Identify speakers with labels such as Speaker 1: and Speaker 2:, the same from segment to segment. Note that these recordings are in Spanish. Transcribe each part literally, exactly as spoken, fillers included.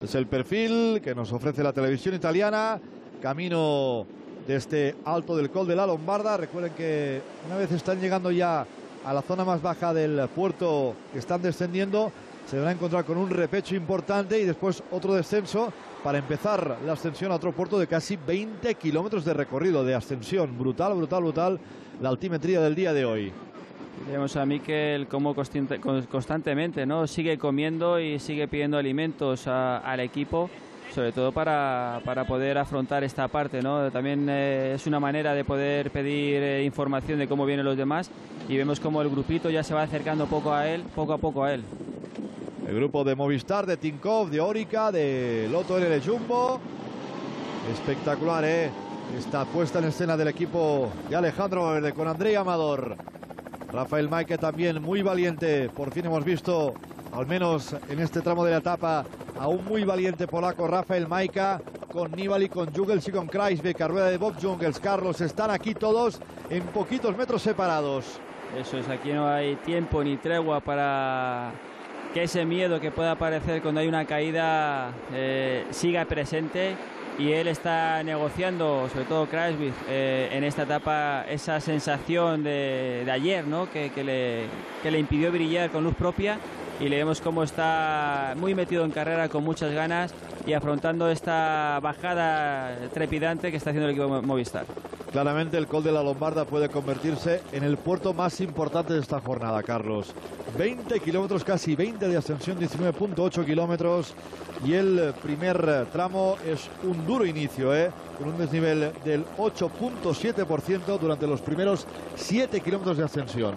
Speaker 1: Es el perfil que nos ofrece la televisión italiana, camino de este alto del Col de la Lombarda. Recuerden que una vez están llegando ya a la zona más baja del puerto, que están descendiendo, se van a encontrar con un repecho importante y después otro descenso para empezar la ascensión a otro puerto de casi veinte kilómetros de recorrido, de ascensión. Brutal, brutal, brutal la altimetría del día de hoy.
Speaker 2: Vemos a Mikel como constantemente, ¿no? Sigue comiendo y sigue pidiendo alimentos a, al equipo, sobre todo para, para poder afrontar esta parte, ¿no? También eh, es una manera de poder pedir eh, información de cómo vienen los demás, y vemos como el grupito ya se va acercando poco a él, poco a poco a él.
Speaker 1: El grupo de Movistar, de Tinkoff, de Orica, de Lotto L L Jumbo. Espectacular, ¿eh? Esta puesta en escena del equipo de Alejandro Valverde con Andrei Amador. Rafael Majka también muy valiente. Por fin hemos visto, al menos en este tramo de la etapa, a un muy valiente polaco, Rafael Majka, con Nibali, con Jungels y con Kruijswijk, a rueda de Bob Jungels. Carlos, están aquí todos en poquitos metros separados.
Speaker 2: Eso es, aquí no hay tiempo ni tregua para que ese miedo que pueda aparecer cuando hay una caída eh, siga presente. Y él está negociando, sobre todo Kruijswijk, eh, en esta etapa, esa sensación de, de ayer, ¿no? Que, que, le, que le impidió brillar con luz propia, y le vemos cómo está muy metido en carrera, con muchas ganas, y afrontando esta bajada trepidante que está haciendo el equipo Movistar.
Speaker 1: Claramente el Col de la Lombarda puede convertirse en el puerto más importante de esta jornada, Carlos. veinte kilómetros, casi veinte de ascensión, diecinueve punto ocho kilómetros, y el primer tramo es un duro inicio, ¿eh? Con un desnivel del ocho punto siete por ciento durante los primeros siete kilómetros de ascensión.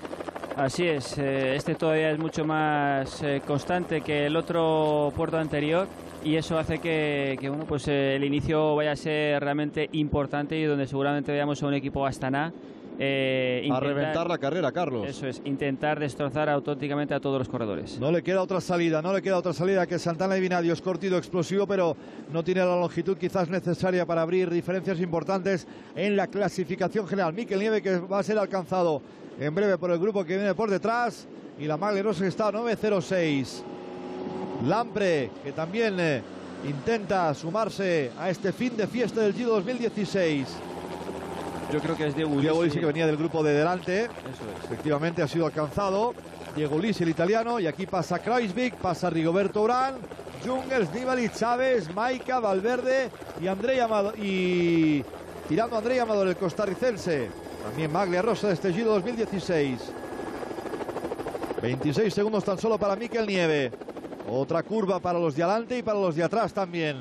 Speaker 2: Así es, eh, este todavía es mucho más eh, constante que el otro puerto anterior, y eso hace que, que bueno, pues eh, el inicio vaya a ser realmente importante, y donde seguramente veamos a un equipo Astana eh, intentar,
Speaker 1: a reventar la carrera, Carlos.
Speaker 2: Eso es, intentar destrozar auténticamente a todos los corredores.
Speaker 1: No le queda otra salida, no le queda otra salida que Santana y Vinadio. Es cortito, explosivo, pero no tiene la longitud quizás necesaria para abrir diferencias importantes en la clasificación general. Mikel Nieve, que va a ser alcanzado en breve por el grupo que viene por detrás, y la Maglia Rosa, que está a nueve cero seis. Lampre, que también eh, intenta sumarse a este fin de fiesta del Giro dos mil dieciséis.
Speaker 2: Yo creo que es Diego Ulissi.
Speaker 1: Diego Ulissi, que venía del grupo de delante.
Speaker 2: Eso es.
Speaker 1: Efectivamente ha sido alcanzado Diego Ulissi, el italiano, y aquí pasa Kruijswijk, pasa Rigoberto Urán, Jungels, Nibali, Chávez, Majka, Valverde y Andrei Amador, y tirando a Andrei Amador, el costarricense. También Maglia Rosa de este Giro dos mil dieciséis. veintiséis segundos tan solo para Mikel Nieve. Otra curva para los de adelante y para los de atrás también.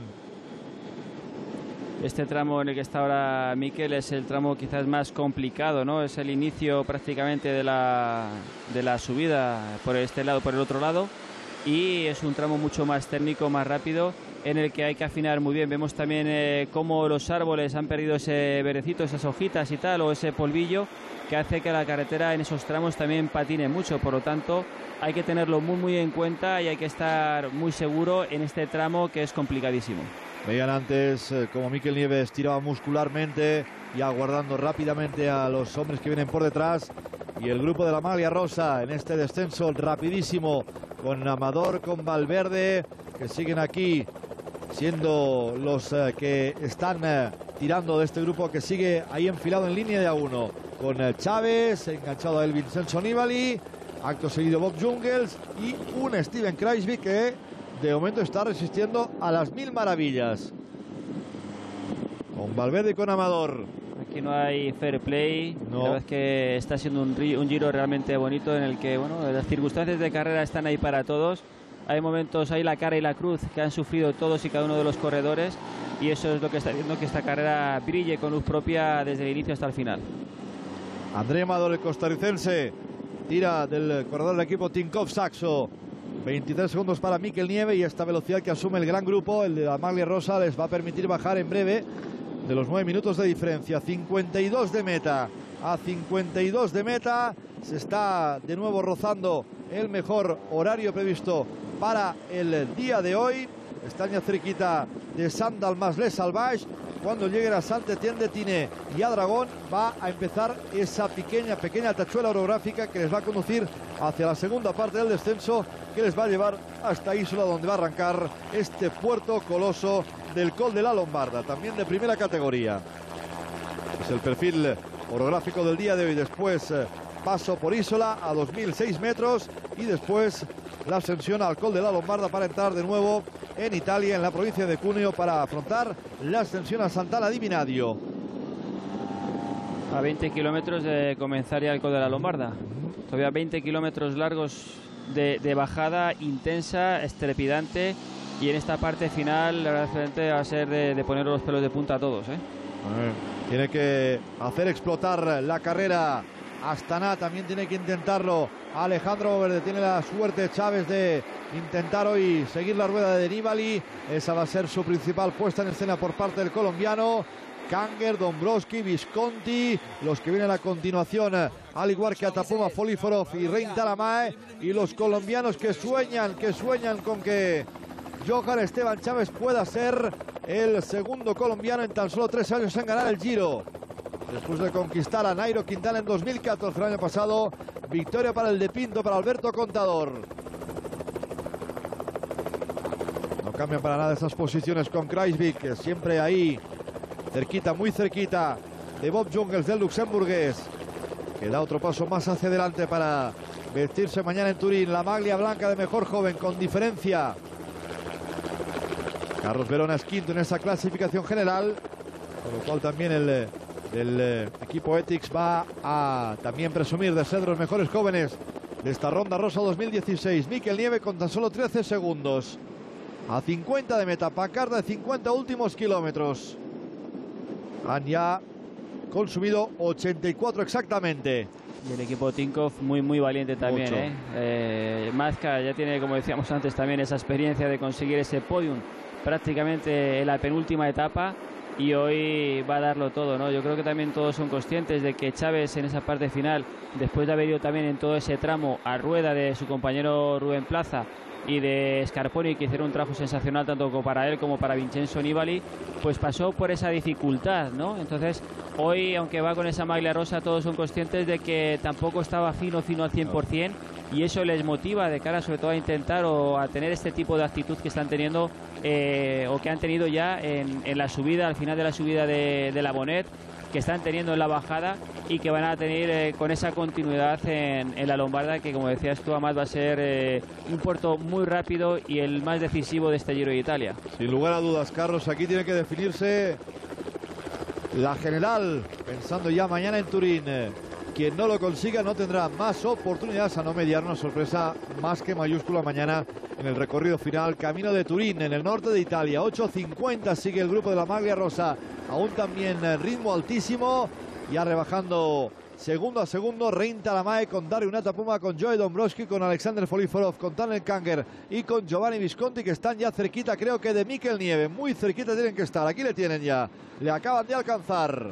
Speaker 2: Este tramo en el que está ahora Mikel es el tramo quizás más complicado, ¿no? Es el inicio prácticamente de la, de la subida por este lado, por el otro lado, y es un tramo mucho más técnico, más rápido, en el que hay que afinar muy bien. Vemos también eh, cómo los árboles han perdido ese verdecito, esas hojitas y tal, o ese polvillo, que hace que la carretera en esos tramos también patine mucho. Por lo tanto, hay que tenerlo muy muy en cuenta y hay que estar muy seguro en este tramo, que es complicadísimo.
Speaker 1: Veían antes eh, como Mikel Nieve estiraba muscularmente y aguardando rápidamente a los hombres que vienen por detrás, y el grupo de la Maglia Rosa en este descenso rapidísimo, con Amador, con Valverde, que siguen aquí siendo los eh, que están eh, tirando de este grupo, que sigue ahí enfilado en línea de a uno, con eh, Chávez enganchado a él, Vincenzo Nibali, acto seguido Bob Jungels y un Steven Kruijswijk que de momento está resistiendo a las mil maravillas, con Valverde y con Amador.
Speaker 2: Aquí no hay fair play.
Speaker 1: No.
Speaker 2: La verdad es que está siendo un, un giro realmente bonito, en el que bueno, las circunstancias de carrera están ahí para todos. Hay momentos, hay la cara y la cruz que han sufrido todos y cada uno de los corredores, y eso es lo que está haciendo que esta carrera brille con luz propia desde el inicio hasta el final.
Speaker 1: Andrei Amador, el costarricense, tira del corredor del equipo Tinkoff Saxo. veintitrés segundos para Mikel Nieve, y esta velocidad que asume el gran grupo, el de la Maglia Rosa, les va a permitir bajar en breve de los nueve minutos de diferencia. cincuenta y dos de meta. A cincuenta y dos de meta se está de nuevo rozando el mejor horario previsto para el día de hoy. Están ya cerquita de Saint-Dalmas-les Salvages. Cuando lleguen a Saint-Étienne de Tinée y a Dragón, va a empezar esa pequeña, pequeña tachuela orográfica que les va a conducir hacia la segunda parte del descenso, que les va a llevar hasta Isola, donde va a arrancar este puerto coloso del Col de la Lombarda, también de primera categoría. Es el perfil orográfico del día de hoy. Después eh, paso por Isola a dos mil seis metros y después la ascensión al Col de la Lombarda para entrar de nuevo en Italia, en la provincia de Cuneo, para afrontar la ascensión a Sant'Anna di Minadio.
Speaker 2: A veinte kilómetros de comenzar ya el Col de la Lombarda. Todavía veinte kilómetros largos de, de bajada intensa, estrepidante, y en esta parte final la verdad va a ser de, de poner los pelos de punta a todos, ¿eh?
Speaker 1: Tiene que hacer explotar la carrera Astana, también tiene que intentarlo Alejandro Valverde. Tiene la suerte Chávez de intentar hoy seguir la rueda de Nibali. Esa va a ser su principal puesta en escena por parte del colombiano. Kanger, Dombrowski, Visconti, los que vienen a continuación, al igual que Atapuma, Foliforov y Rein Talamae, y los colombianos que sueñan, que sueñan con que Johan Esteban Chávez pueda ser el segundo colombiano en tan solo tres años en ganar el Giro. Después de conquistar a Nairo Quintana en dos mil catorce, el año pasado, victoria para el de Pinto, para Alberto Contador. No cambian para nada esas posiciones con Kruijswijk, siempre ahí, cerquita, muy cerquita de Bob Jungels, del luxemburgués, que da otro paso más hacia adelante para vestirse mañana en Turín la maglia blanca de mejor joven, con diferencia. Carlos Verona es quinto en esa clasificación general, con lo cual también el, el equipo Ethics va a también presumir de ser de los mejores jóvenes de esta Ronda Rosa dos mil dieciséis. Mikel Nieve con tan solo trece segundos a cincuenta de meta, pancarta de cincuenta últimos kilómetros. Han ya consumido ochenta y cuatro exactamente.
Speaker 2: Y el equipo Tinkoff muy muy valiente también, ¿eh? Eh, Mazka ya tiene, como decíamos antes, también esa experiencia de conseguir ese podium prácticamente en la penúltima etapa, y hoy va a darlo todo, ¿no? Yo creo que también todos son conscientes de que Chávez en esa parte final, después de haber ido también en todo ese tramo a rueda de su compañero Rubén Plaza y de Scarponi, que hicieron un trabajo sensacional tanto para él como para Vincenzo Nibali, pues pasó por esa dificultad, ¿no? Entonces hoy, aunque va con esa maglia rosa, todos son conscientes de que tampoco estaba fino fino al cien por cien, y eso les motiva de cara sobre todo a intentar o a tener este tipo de actitud que están teniendo eh, o que han tenido ya en, en la subida, al final de la subida de, de la Bonet, que están teniendo en la bajada, y que van a tener eh, con esa continuidad en, en la Lombarda, que como decías tú, además va a ser eh, un puerto muy rápido y el más decisivo de este Giro de Italia.
Speaker 1: Sin lugar a dudas, Carlos, aquí tiene que definirse la general, pensando ya mañana en Turín. Quien no lo consiga no tendrá más oportunidades, a no mediar una sorpresa más que mayúscula mañana en el recorrido final, camino de Turín, en el norte de Italia. Ocho cincuenta sigue el grupo de la maglia rosa, aún también ritmo altísimo, ya rebajando segundo a segundo Rein Talamae con Dario Natapuma, con Joe Dombrowski, con Alexander Foliforov, con Tanner Kanger y con Giovanni Visconti, que están ya cerquita, creo que de Mikel Nieve, muy cerquita tienen que estar. Aquí le tienen ya, le acaban de alcanzar.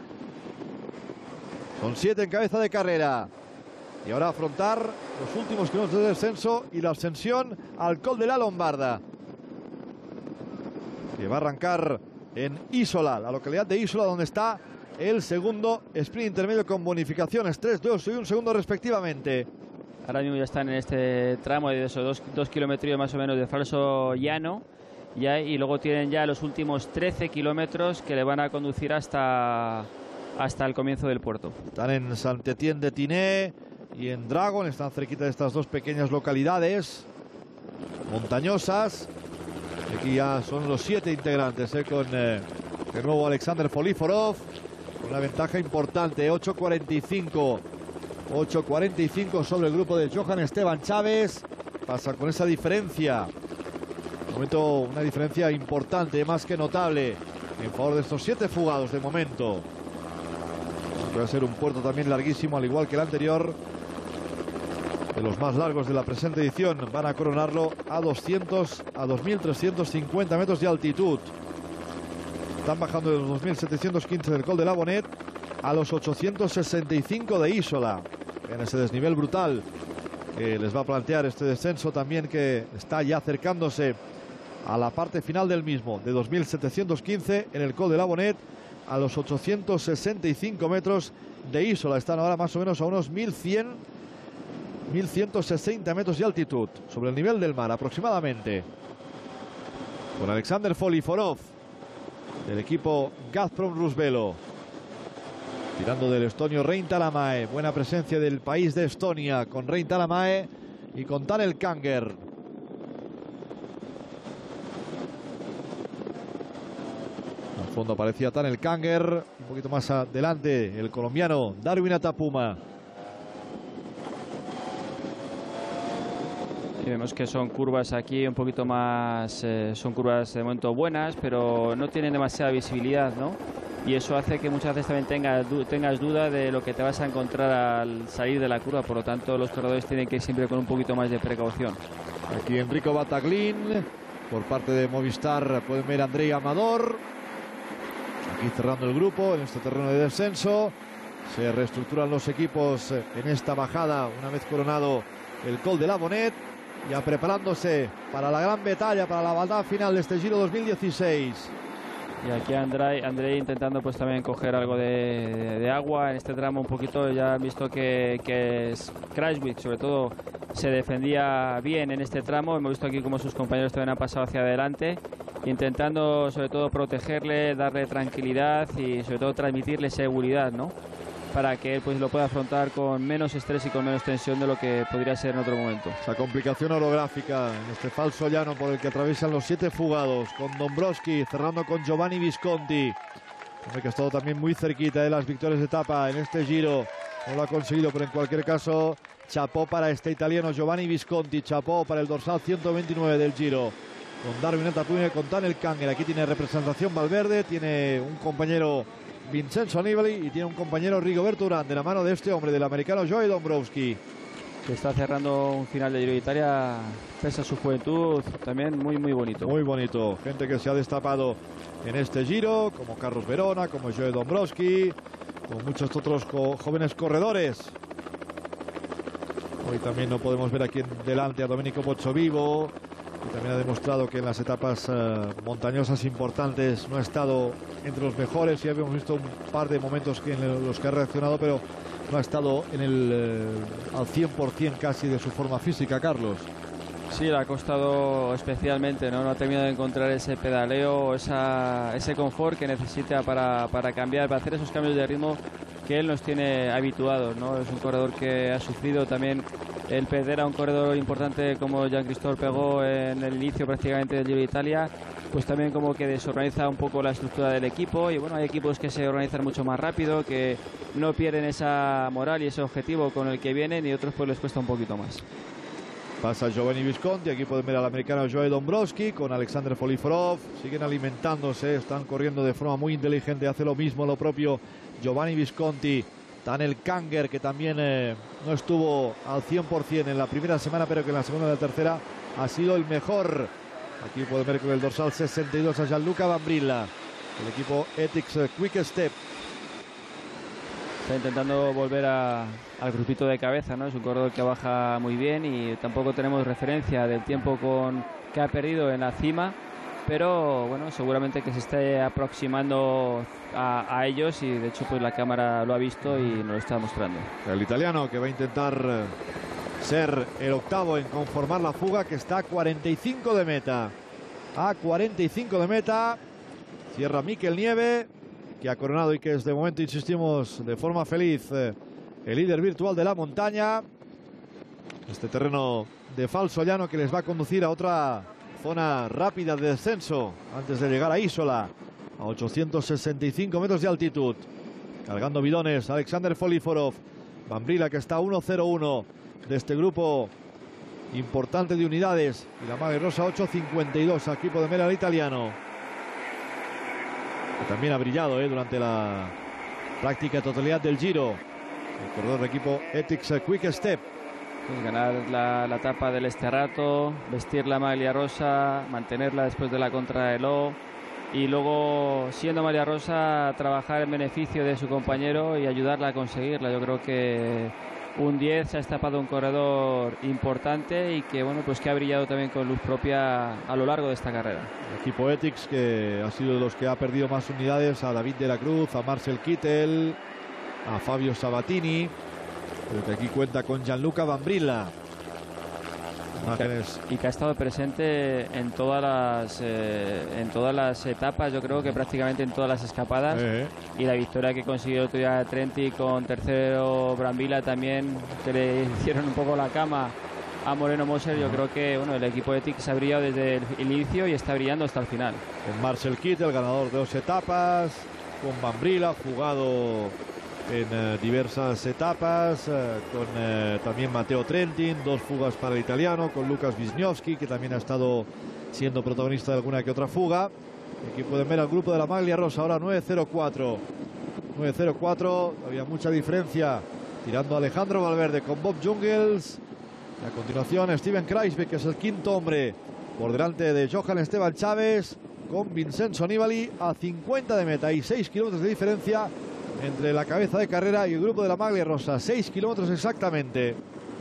Speaker 1: Son siete en cabeza de carrera. Y ahora afrontar los últimos kilómetros de descenso y la ascensión al Col de la Lombarda, que va a arrancar en Isola, la localidad de Isola, donde está el segundo sprint intermedio con bonificaciones, tres, dos y un segundo respectivamente.
Speaker 2: Ahora mismo ya están en este tramo de esos dos, dos kilómetros más o menos de falso llano, ya, y luego tienen ya los últimos trece kilómetros que le van a conducir hasta... hasta el comienzo del puerto. Están
Speaker 1: en Saint-Étienne de Tinée y en Dragon, están cerquita de estas dos pequeñas localidades montañosas. Aquí ya son los siete integrantes, ¿eh? Con eh, de nuevo Alexander Foliforov, con una ventaja importante, ocho cuarenta y cinco sobre el grupo de Johan Esteban Chávez. Pasa con esa diferencia, de momento una diferencia importante, más que notable, en favor de estos siete fugados de momento. Va a ser un puerto también larguísimo, al igual que el anterior, de los más largos de la presente edición. Van a coronarlo a doscientos, a dos mil trescientos cincuenta metros de altitud. Están bajando de los dos mil setecientos quince del Col de la Bonet a los ochocientos sesenta y cinco de Isola, en ese desnivel brutal que les va a plantear este descenso también, que está ya acercándose a la parte final del mismo, de dos mil setecientos quince en el Col de la Bonet a los ochocientos sesenta y cinco metros de Isola. Están ahora más o menos a unos mil cien mil ciento sesenta metros de altitud, sobre el nivel del mar aproximadamente. Con Alexander Foliforov, del equipo Gazprom Rusvelo. Tirando del estonio Rein Talamae. Buena presencia del país de Estonia con Rein Talamae y con Tanel Kanger. Al fondo aparecía Tanel Kanger. Un poquito más adelante el colombiano Darwin Atapuma.
Speaker 2: Y vemos que son curvas aquí un poquito más, eh, son curvas de momento buenas, pero no tienen demasiada visibilidad, ¿no? Y eso hace que muchas veces también tengas, tengas duda de lo que te vas a encontrar al salir de la curva. Por lo tanto, los corredores tienen que ir siempre con un poquito más de precaución.
Speaker 1: Aquí Enrico Bataglin, por parte de Movistar pueden ver a Andrei Amador. Aquí cerrando el grupo en este terreno de descenso. Se reestructuran los equipos en esta bajada una vez coronado el Col de la Bonet. Ya preparándose para la gran batalla, para la batalla final de este Giro dos mil dieciséis.
Speaker 2: Y aquí Andrei, Andrei intentando pues también coger algo de, de, de agua en este tramo un poquito. Ya han visto que, que Crashwick sobre todo se defendía bien en este tramo. Hemos visto aquí como sus compañeros también han pasado hacia adelante, intentando sobre todo protegerle, darle tranquilidad y sobre todo transmitirle seguridad, ¿no? Para que él pues lo pueda afrontar con menos estrés y con menos tensión de lo que podría ser en otro momento.
Speaker 1: Esa complicación orográfica en este falso llano por el que atraviesan los siete fugados, con Dombrowski cerrando con Giovanni Visconti, hombre que ha estado también muy cerquita de las victorias de etapa en este Giro. No lo ha conseguido, pero en cualquier caso chapó para este italiano Giovanni Visconti, chapó para el dorsal ciento veintinueve del Giro, con Darwin Atapuma, con Tanel Kanger. Aquí tiene representación Valverde, tiene un compañero Vincenzo Nibali y tiene un compañero Rigoberto Urán de la mano de este hombre, del americano Joey Dombrowski,
Speaker 2: que está cerrando un final de Giro de Italia pese a su juventud también muy muy bonito.
Speaker 1: Muy bonito, gente que se ha destapado en este Giro, como Carlos Verona, como Joey Dombrowski, como muchos otros co jóvenes corredores. Hoy también no podemos ver aquí en delante a Domenico Pozzovivo, y también ha demostrado que en las etapas uh, montañosas importantes no ha estado entre los mejores. Ya habíamos visto un par de momentos que en los que ha reaccionado, pero no ha estado en el uh, al cien por cien casi de su forma física, Carlos.
Speaker 2: Sí, le ha costado especialmente, ¿no? No ha terminado de encontrar ese pedaleo, esa, ese confort que necesita para, para cambiar, para hacer esos cambios de ritmo que él nos tiene habituados, ¿no? Es un corredor que ha sufrido también el perder a un corredor importante como Jean-Christophe Péguot en el inicio prácticamente del Giro de Italia, pues también como que desorganiza un poco la estructura del equipo. Y bueno, hay equipos que se organizan mucho más rápido, que no pierden esa moral y ese objetivo con el que vienen, y otros pues les cuesta un poquito más.
Speaker 1: Pasa Giovanni Visconti, aquí pueden ver al americano Joey Dombrowski con Alexander Foliforov, siguen alimentándose, están corriendo de forma muy inteligente, hace lo mismo, lo propio Giovanni Visconti. Tanel Kanger, que también eh, no estuvo al cien por cien en la primera semana, pero que en la segunda y la tercera ha sido el mejor. Aquí pueden ver con el dorsal sesenta y dos a Gianluca Vanbrilla, el equipo Ethics Quick Step.
Speaker 2: Está intentando volver a, al grupito de cabeza, ¿no? Es un corredor que baja muy bien y tampoco tenemos referencia del tiempo con, que ha perdido en la cima, pero bueno, seguramente que se esté aproximando a, a ellos, y de hecho pues la cámara lo ha visto y nos lo está mostrando.
Speaker 1: El italiano que va a intentar ser el octavo en conformar la fuga, que está a cuarenta y cinco de meta. A cuarenta y cinco de meta. Cierra Mikel Nieve, que ha coronado y que es de momento, insistimos, de forma feliz, eh, el líder virtual de la montaña. Este terreno de falso llano que les va a conducir a otra zona rápida de descenso antes de llegar a Isola, a ochocientos sesenta y cinco metros de altitud. Cargando bidones Alexander Foliforov, Vanbrilla, que está a uno cero uno de este grupo importante de unidades, y la Maglia Rosa ocho cincuenta y dos. Aquí pueden ver al italiano, que también ha brillado eh, durante la práctica totalidad del Giro, el corredor del equipo Ethics Quick Step.
Speaker 2: Pues ganar la, la etapa del Sterrato, vestir la maglia rosa, mantenerla después de la contrarreloj, y luego, siendo maglia rosa, trabajar en beneficio de su compañero y ayudarla a conseguirla. Yo creo que un diez se ha escapado un corredor importante y que bueno, pues que ha brillado también con luz propia a lo largo de esta carrera.
Speaker 1: El equipo Ethics, que ha sido de los que ha perdido más unidades, a David de la Cruz, a Marcel Kittel, a Fabio Sabatini. pero que aquí cuenta con Gianluca Vanbrilla. Imágenes.
Speaker 2: Y que ha estado presente en todas las eh, en todas las etapas, yo creo que prácticamente en todas las escapadas.
Speaker 1: Eh.
Speaker 2: Y la victoria que consiguió el otro día Trenti con tercero Brambilla también, que le hicieron un poco la cama a Moreno Moser. Yo creo que bueno, el equipo de Tix ha brillado desde el inicio y está brillando hasta el final.
Speaker 1: Con Marcel Kittel, el ganador de dos etapas, con Vanbrilla, jugado en eh, diversas etapas, eh, con eh, también Matteo Trentin, dos fugas para el italiano, con Lucas Wisniewski, que también ha estado siendo protagonista de alguna que otra fuga. Aquí pueden ver al grupo de la Maglia Rosa, ahora nueve cero cuatro. nueve cero cuatro, había mucha diferencia, tirando a Alejandro Valverde con Bob Jungels. Y a continuación Steven Kruijswijk, que es el quinto hombre, por delante de Johan Esteban Chávez, con Vincenzo Nibali a cincuenta de meta y seis kilómetros de diferencia entre la cabeza de carrera y el grupo de la Maglia Rosa. seis kilómetros exactamente.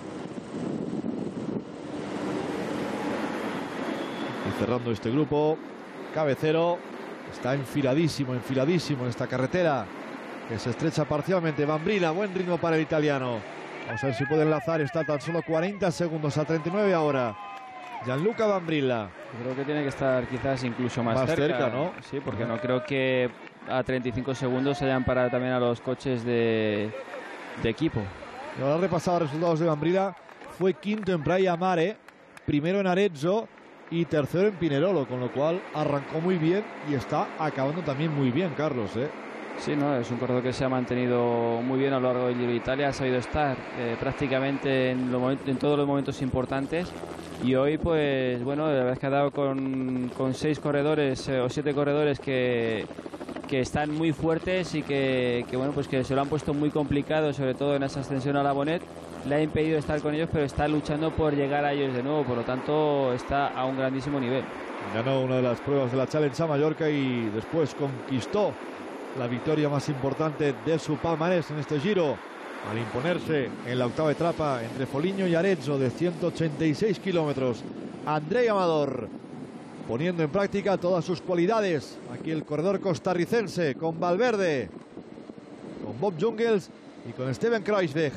Speaker 1: Y cerrando este grupo, cabecero está enfiladísimo, enfiladísimo en esta carretera que se estrecha parcialmente. Vanbrilla, buen ritmo para el italiano. Vamos a ver si puede enlazar, está tan solo cuarenta segundos a treinta y nueve ahora. Gianluca Vanbrilla.
Speaker 2: Creo que tiene que estar quizás incluso más,
Speaker 1: más cerca,
Speaker 2: cerca,
Speaker 1: ¿no?
Speaker 2: Sí, porque no creo que a treinta y cinco segundos se hayan parado también a los coches de, de equipo.
Speaker 1: Y ahora repasado resultados de Vanbrilla. Fue quinto en Praia Mare, primero en Arezzo y tercero en Pinerolo, con lo cual arrancó muy bien y está acabando también muy bien, Carlos, ¿eh?
Speaker 2: Sí, no, es un corredor que se ha mantenido muy bien a lo largo del Giro de Italia, ha sabido estar eh, prácticamente en, lo, en todos los momentos importantes, y hoy pues bueno, la verdad es que ha dado con, con seis corredores eh, o siete corredores que, que están muy fuertes y que, que bueno, pues que se lo han puesto muy complicado, sobre todo en esa ascensión a la Bonet. Le ha impedido estar con ellos, pero está luchando por llegar a ellos de nuevo, por lo tanto está a un grandísimo nivel.
Speaker 1: Ganó una de las pruebas de la Challenge a Mallorca y después conquistó la victoria más importante de su palmarés en este Giro, al imponerse en la octava etapa entre Foligno y Arezzo de ciento ochenta y seis kilómetros. Andrei Amador poniendo en práctica todas sus cualidades. Aquí el corredor costarricense con Valverde, con Bob Jungels y con Steven Kruijswijk.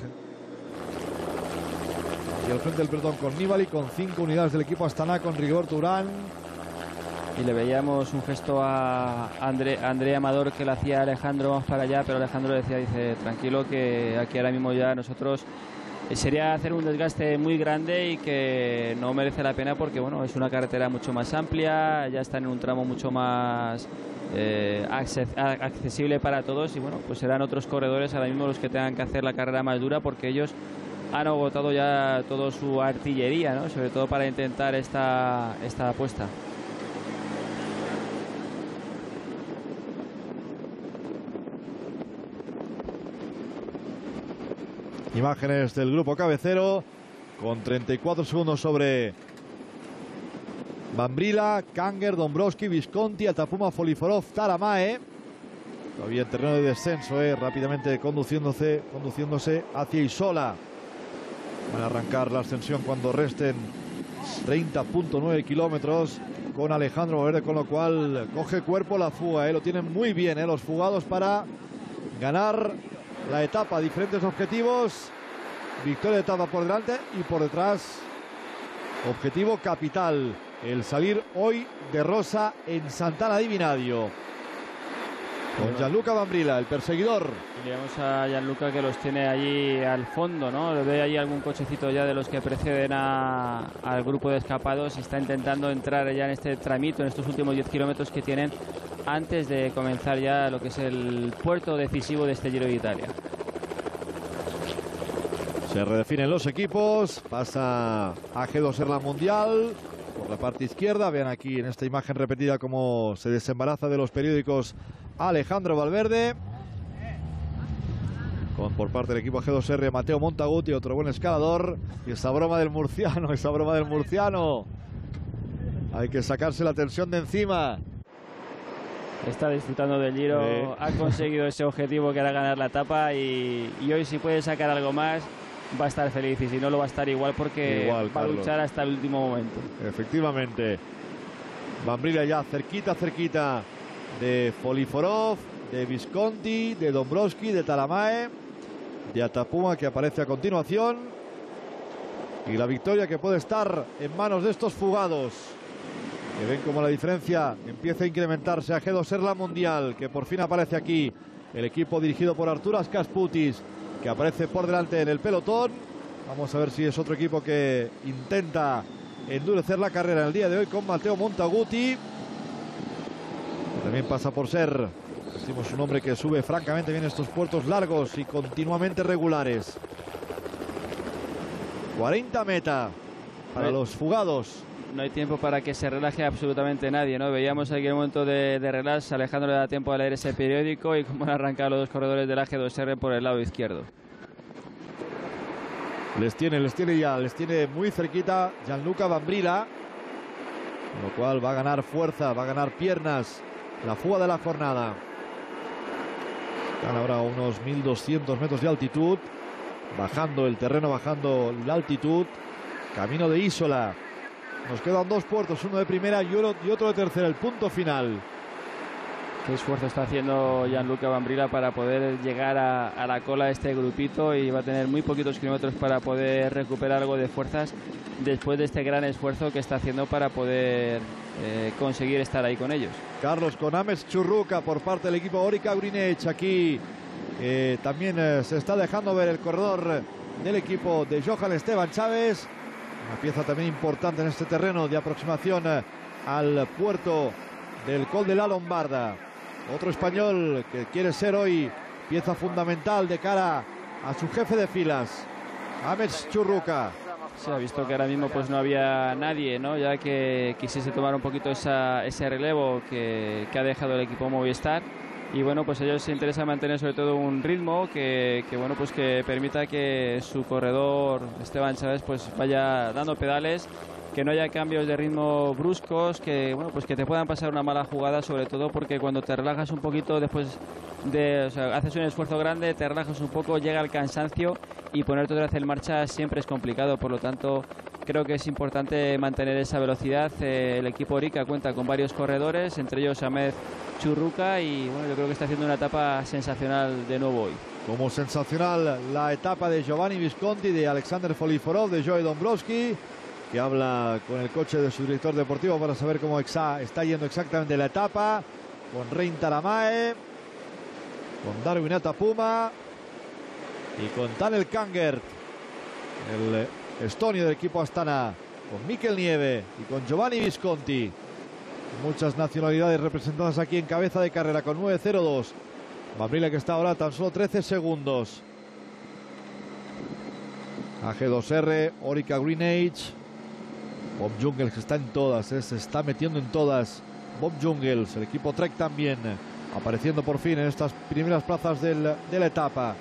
Speaker 1: Y al frente del pelotón con Nibali, con cinco unidades del equipo Astana, con Rigoberto Urán.
Speaker 2: Y le veíamos un gesto a André, a André Amador que le hacía a Alejandro, vamos para allá, pero Alejandro decía, dice, tranquilo, que aquí ahora mismo ya nosotros eh, sería hacer un desgaste muy grande y que no merece la pena porque bueno, es una carretera mucho más amplia, ya están en un tramo mucho más eh, accesible para todos y bueno, pues serán otros corredores ahora mismo los que tengan que hacer la carrera más dura porque ellos han agotado ya toda su artillería, ¿no? Sobre todo para intentar esta, esta apuesta.
Speaker 1: Imágenes del grupo cabecero con treinta y cuatro segundos sobre Vanbrilla, Kanger, Dombrowski, Visconti, Altapuma, Foliforov, Taramae. Todavía en terreno de descenso, eh, rápidamente conduciéndose, conduciéndose hacia Isola. Van a arrancar la ascensión cuando resten treinta punto nueve kilómetros con Alejandro Valverde, con lo cual coge cuerpo la fuga, eh, lo tienen muy bien eh, los fugados para ganar la etapa. Diferentes objetivos, victoria de etapa por delante y por detrás objetivo capital, el salir hoy de rosa en Sant'Anna di Vinagio con Gianluca Vanbrilla, el perseguidor.
Speaker 2: Y le vemos a Gianluca que los tiene allí al fondo, ¿no? Le ve allí algún cochecito ya de los que preceden a, al grupo de escapados y está intentando entrar ya en este tramito, en estos últimos diez kilómetros que tienen antes de comenzar ya lo que es el puerto decisivo de este Giro de Italia.
Speaker 1: Se redefinen los equipos, pasa a G dos R la Mundial por la parte izquierda. Vean aquí en esta imagen repetida cómo se desembaraza de los periódicos Alejandro Valverde. Con por parte del equipo G dos R Matteo Montaguti, otro buen escalador. Y esa broma del murciano, esa broma del murciano. Hay que sacarse la tensión de encima.
Speaker 2: Está disfrutando del Giro,
Speaker 1: sí.
Speaker 2: Ha conseguido ese objetivo que era ganar la etapa y, y hoy si puede sacar algo más va a estar feliz y si no lo va a estar igual porque
Speaker 1: igual,
Speaker 2: va
Speaker 1: Carlos.
Speaker 2: a luchar hasta el último momento.
Speaker 1: Efectivamente. Vanbrilla ya cerquita, cerquita de Foliforov, de Visconti, de Dombrowski, de Taramae. de Atapuma, que aparece a continuación. Y la victoria que puede estar en manos de estos fugados, que ven como la diferencia empieza a incrementarse. A G dos R la Mundial, que por fin aparece aquí. El equipo dirigido por Arturas Kasputis, que aparece por delante en el pelotón. Vamos a ver si es otro equipo que intenta endurecer la carrera en el día de hoy con Matteo Montaguti. También pasa por ser, decimos, un hombre que sube francamente bien estos puertos largos y continuamente regulares. cuarenta meta para
Speaker 2: no hay,
Speaker 1: los fugados.
Speaker 2: No hay tiempo para que se relaje absolutamente nadie, ¿no? Veíamos aquí el momento de, de relax. Alejandro le da tiempo a leer ese periódico y cómo han arrancado los dos corredores del A G dos R por el lado izquierdo.
Speaker 1: Les tiene, les tiene ya, les tiene muy cerquita Gianluca Bambrila, con lo cual va a ganar fuerza, va a ganar piernas la fuga de la jornada. Están ahora a unos mil doscientos metros de altitud, bajando el terreno, bajando la altitud, camino de Isola. Nos quedan dos puertos, uno de primera y otro de tercera, el punto final.
Speaker 2: Qué esfuerzo está haciendo Gianluca Bambrila para poder llegar a, a la cola de este grupito, y va a tener muy poquitos kilómetros para poder recuperar algo de fuerzas después de este gran esfuerzo que está haciendo para poder eh, conseguir estar ahí con ellos.
Speaker 1: Carlos, con Ames Churruca por parte del equipo Orica Green Edge. Aquí eh, también eh, se está dejando ver el corredor del equipo de Johan Esteban Chávez. Una pieza también importante en este terreno de aproximación eh, al puerto del Col de la Lombarda. Otro español que quiere ser hoy pieza fundamental de cara a su jefe de filas, Ames Churruca.
Speaker 2: Se ha visto que ahora mismo pues no había nadie, ¿no? Ya que quisiese tomar un poquito esa, ese relevo que, que ha dejado el equipo Movistar. Y bueno, pues a ellos se interesa mantener sobre todo un ritmo que, que bueno, pues que permita que su corredor Esteban Chávez pues vaya dando pedales, que no haya cambios de ritmo bruscos, que bueno, pues que te puedan pasar una mala jugada, sobre todo porque cuando te relajas un poquito después de, o sea, haces un esfuerzo grande, te relajas un poco, llega el cansancio y ponerte otra vez en marcha siempre es complicado. Por lo tanto, creo que es importante mantener esa velocidad. Eh, el equipo Orica cuenta con varios corredores, entre ellos Ames Churruca, y bueno, yo creo que está haciendo una etapa sensacional de nuevo hoy.
Speaker 1: Como sensacional la etapa de Giovanni Visconti, de Alexander Foliforov, de Joey Dombrowski, que habla con el coche de su director deportivo para saber cómo exa está yendo exactamente la etapa, con Rein Taramae, con Darwin Atapuma y con Tanel Kangert, el estonio del equipo Astana, con Mikel Nieve y con Giovanni Visconti. Muchas nacionalidades representadas aquí en cabeza de carrera con nueve cero dos. Bambrila, que está ahora tan solo trece segundos. A G dos R, Orica Green Edge, Bob Jungels, que está en todas, eh, se está metiendo en todas. Bob Jungels, el equipo Trek también apareciendo por fin en estas primeras plazas del, de la etapa.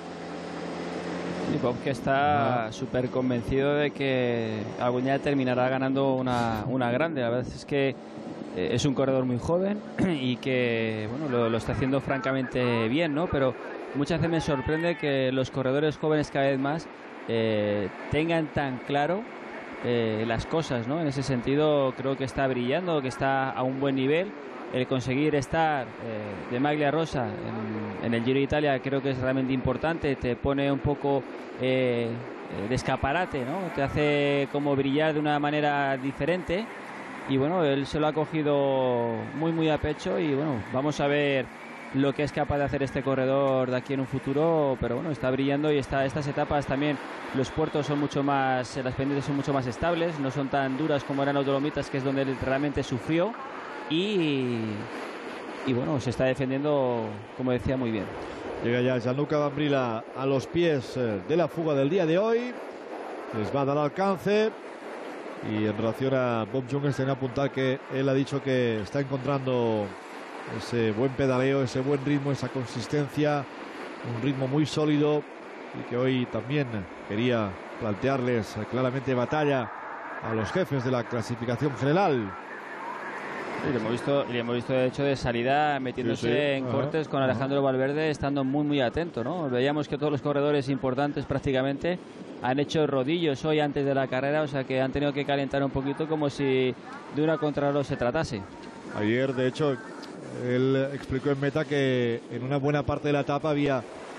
Speaker 2: Y Bob, que está súper convencido de que algún día terminará ganando una, una grande. La verdad es que eh, es un corredor muy joven y que bueno, lo, lo está haciendo francamente bien, ¿no? Pero muchas veces me sorprende que los corredores jóvenes cada vez más eh, tengan tan claro eh, las cosas, ¿no? En ese sentido creo que está brillando, que está a un buen nivel. El conseguir estar eh, de maglia rosa en, en el Giro de Italia creo que es realmente importante. Te pone un poco eh, de escaparate, ¿no? Te hace como brillar de una manera diferente. Y bueno, él se lo ha cogido muy muy a pecho. Y bueno, vamos a ver lo que es capaz de hacer este corredor de aquí en un futuro. Pero bueno, está brillando, y está, estas etapas también, los puertos son mucho más, las pendientes son mucho más estables, no son tan duras como eran los Dolomitas, que es donde él realmente sufrió. Y, y bueno, se está defendiendo, como decía, muy bien.
Speaker 1: Llega ya Gianluca Bambrila a los pies de la fuga del día de hoy. Les va a dar alcance. Y en relación a Bob Jungels, tenía que apuntar que él ha dicho que está encontrando ese buen pedaleo, ese buen ritmo, esa consistencia, un ritmo muy sólido, y que hoy también quería plantearles claramente batalla a los jefes de la clasificación general.
Speaker 2: Y le hemos visto, le hemos visto de hecho de salida metiéndose sí, sí. en ajá, cortes con Alejandro ajá. Valverde, estando muy muy atento, ¿no? Veíamos que todos los corredores importantes prácticamente han hecho rodillos hoy antes de la carrera, o sea que han tenido que calentar un poquito, como si de una contrarreloj se tratase.
Speaker 1: Ayer, de hecho, él explicó en meta que en una buena parte de la etapa había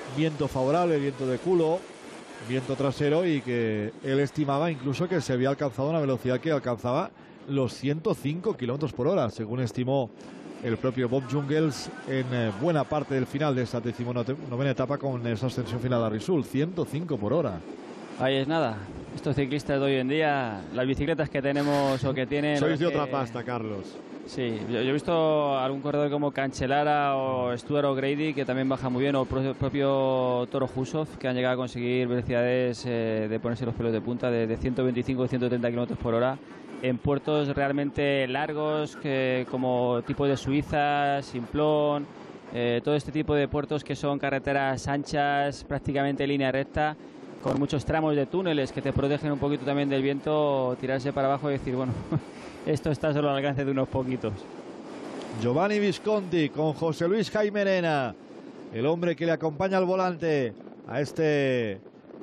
Speaker 1: viento favorable, viento de culo, viento trasero, y que él estimaba incluso que se había alcanzado una velocidad que alcanzaba los ciento cinco kilómetros por hora, según estimó el propio Bob Jungels en eh, buena parte del final de esta decimonovena etapa con esa ascensión final a Risoul. Ciento cinco por hora.
Speaker 2: Ahí es nada. Estos ciclistas de hoy en día, las bicicletas que tenemos o que tienen...
Speaker 1: Sois de
Speaker 2: que...
Speaker 1: otra pasta, Carlos.
Speaker 2: Sí, yo, yo he visto algún corredor como Cancellara o Stuart O'Grady que también baja muy bien, o el propio Toro Husov, que han llegado a conseguir velocidades eh, de ponerse los pelos de punta de, de ciento veinticinco a ciento treinta kilómetros por hora en puertos realmente largos, que como tipo de Suiza, Simplón, eh, todo este tipo de puertos que son carreteras anchas, prácticamente en línea recta, con muchos tramos de túneles que te protegen un poquito también del viento, tirarse para abajo y decir, bueno, esto está solo al alcance de unos poquitos.
Speaker 1: Giovanni Visconti con José Luis Jaime Arena, el hombre que le acompaña al volante a este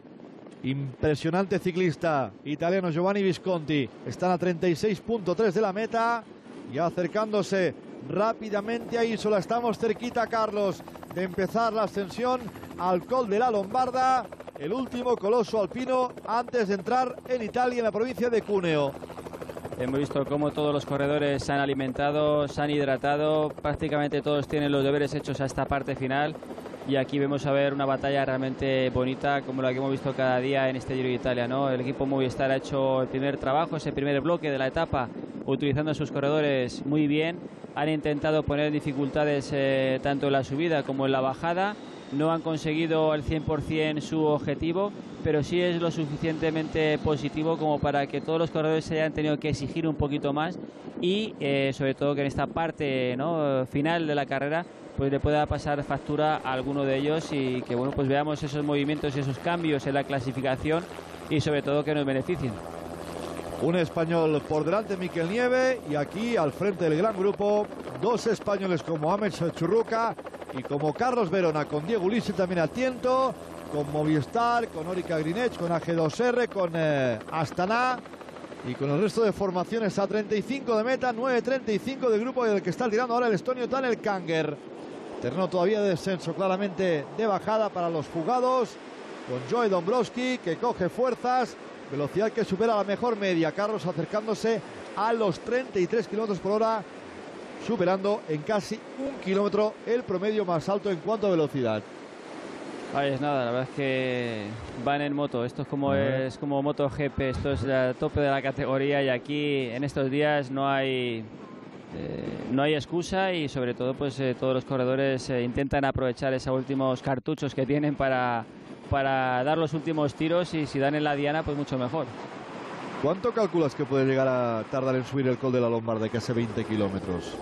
Speaker 1: impresionante ciclista italiano Giovanni Visconti. Están a treinta y seis punto tres de la meta, ya acercándose rápidamente a Isola. Estamos cerquita, Carlos, de empezar la ascensión al Col de la Lombarda, el último coloso alpino antes de entrar en Italia, en la provincia de Cuneo.
Speaker 2: Hemos visto cómo todos los corredores se han alimentado, se han hidratado, prácticamente todos tienen los deberes hechos a esta parte final, y aquí vemos a ver una batalla realmente bonita como la que hemos visto cada día en este Giro de Italia, ¿no? El equipo Movistar ha hecho el primer trabajo, ese primer bloque de la etapa, utilizando a sus corredores muy bien. Han intentado poner dificultades eh, tanto en la subida como en la bajada. No han conseguido al cien por cien su objetivo, pero sí es lo suficientemente positivo como para que todos los corredores se hayan tenido que exigir un poquito más, y eh, sobre todo que en esta parte, ¿no?, final de la carrera pues le pueda pasar factura a alguno de ellos, y que bueno, pues veamos esos movimientos y esos cambios en la clasificación, y sobre todo que nos beneficien.
Speaker 1: Un español por delante, Miquel Nieve, y aquí al frente del gran grupo dos españoles como Ahmed Churruca y como Carlos Verona, con Diego Ulises también a tiento, con Movistar, con Orica Greenedge, con A G dos R, con eh, Astana, y con el resto de formaciones a treinta y cinco de meta, nueve treinta y cinco del grupo del que está tirando ahora el estonio Daniel Kanger. Terreno todavía de descenso, claramente de bajada para los fugados, con Joe Dombrowski que coge fuerzas, velocidad que supera la mejor media. Carlos acercándose a los treinta y tres kilómetros por hora, superando en casi un kilómetro el promedio más alto en cuanto a velocidad.
Speaker 2: Ahí es nada, la verdad es que van en moto. Esto es como, uh-huh. es como MotoGP, esto es el tope de la categoría, y aquí en estos días no hay eh, no hay excusa, y sobre todo pues eh, todos los corredores eh, intentan aprovechar esos últimos cartuchos que tienen para, para dar los últimos tiros, y si dan en la diana pues mucho mejor.
Speaker 1: ¿Cuánto calculas que puede llegar a tardar en subir el Col de la Lombarda, que hace veinte kilómetros?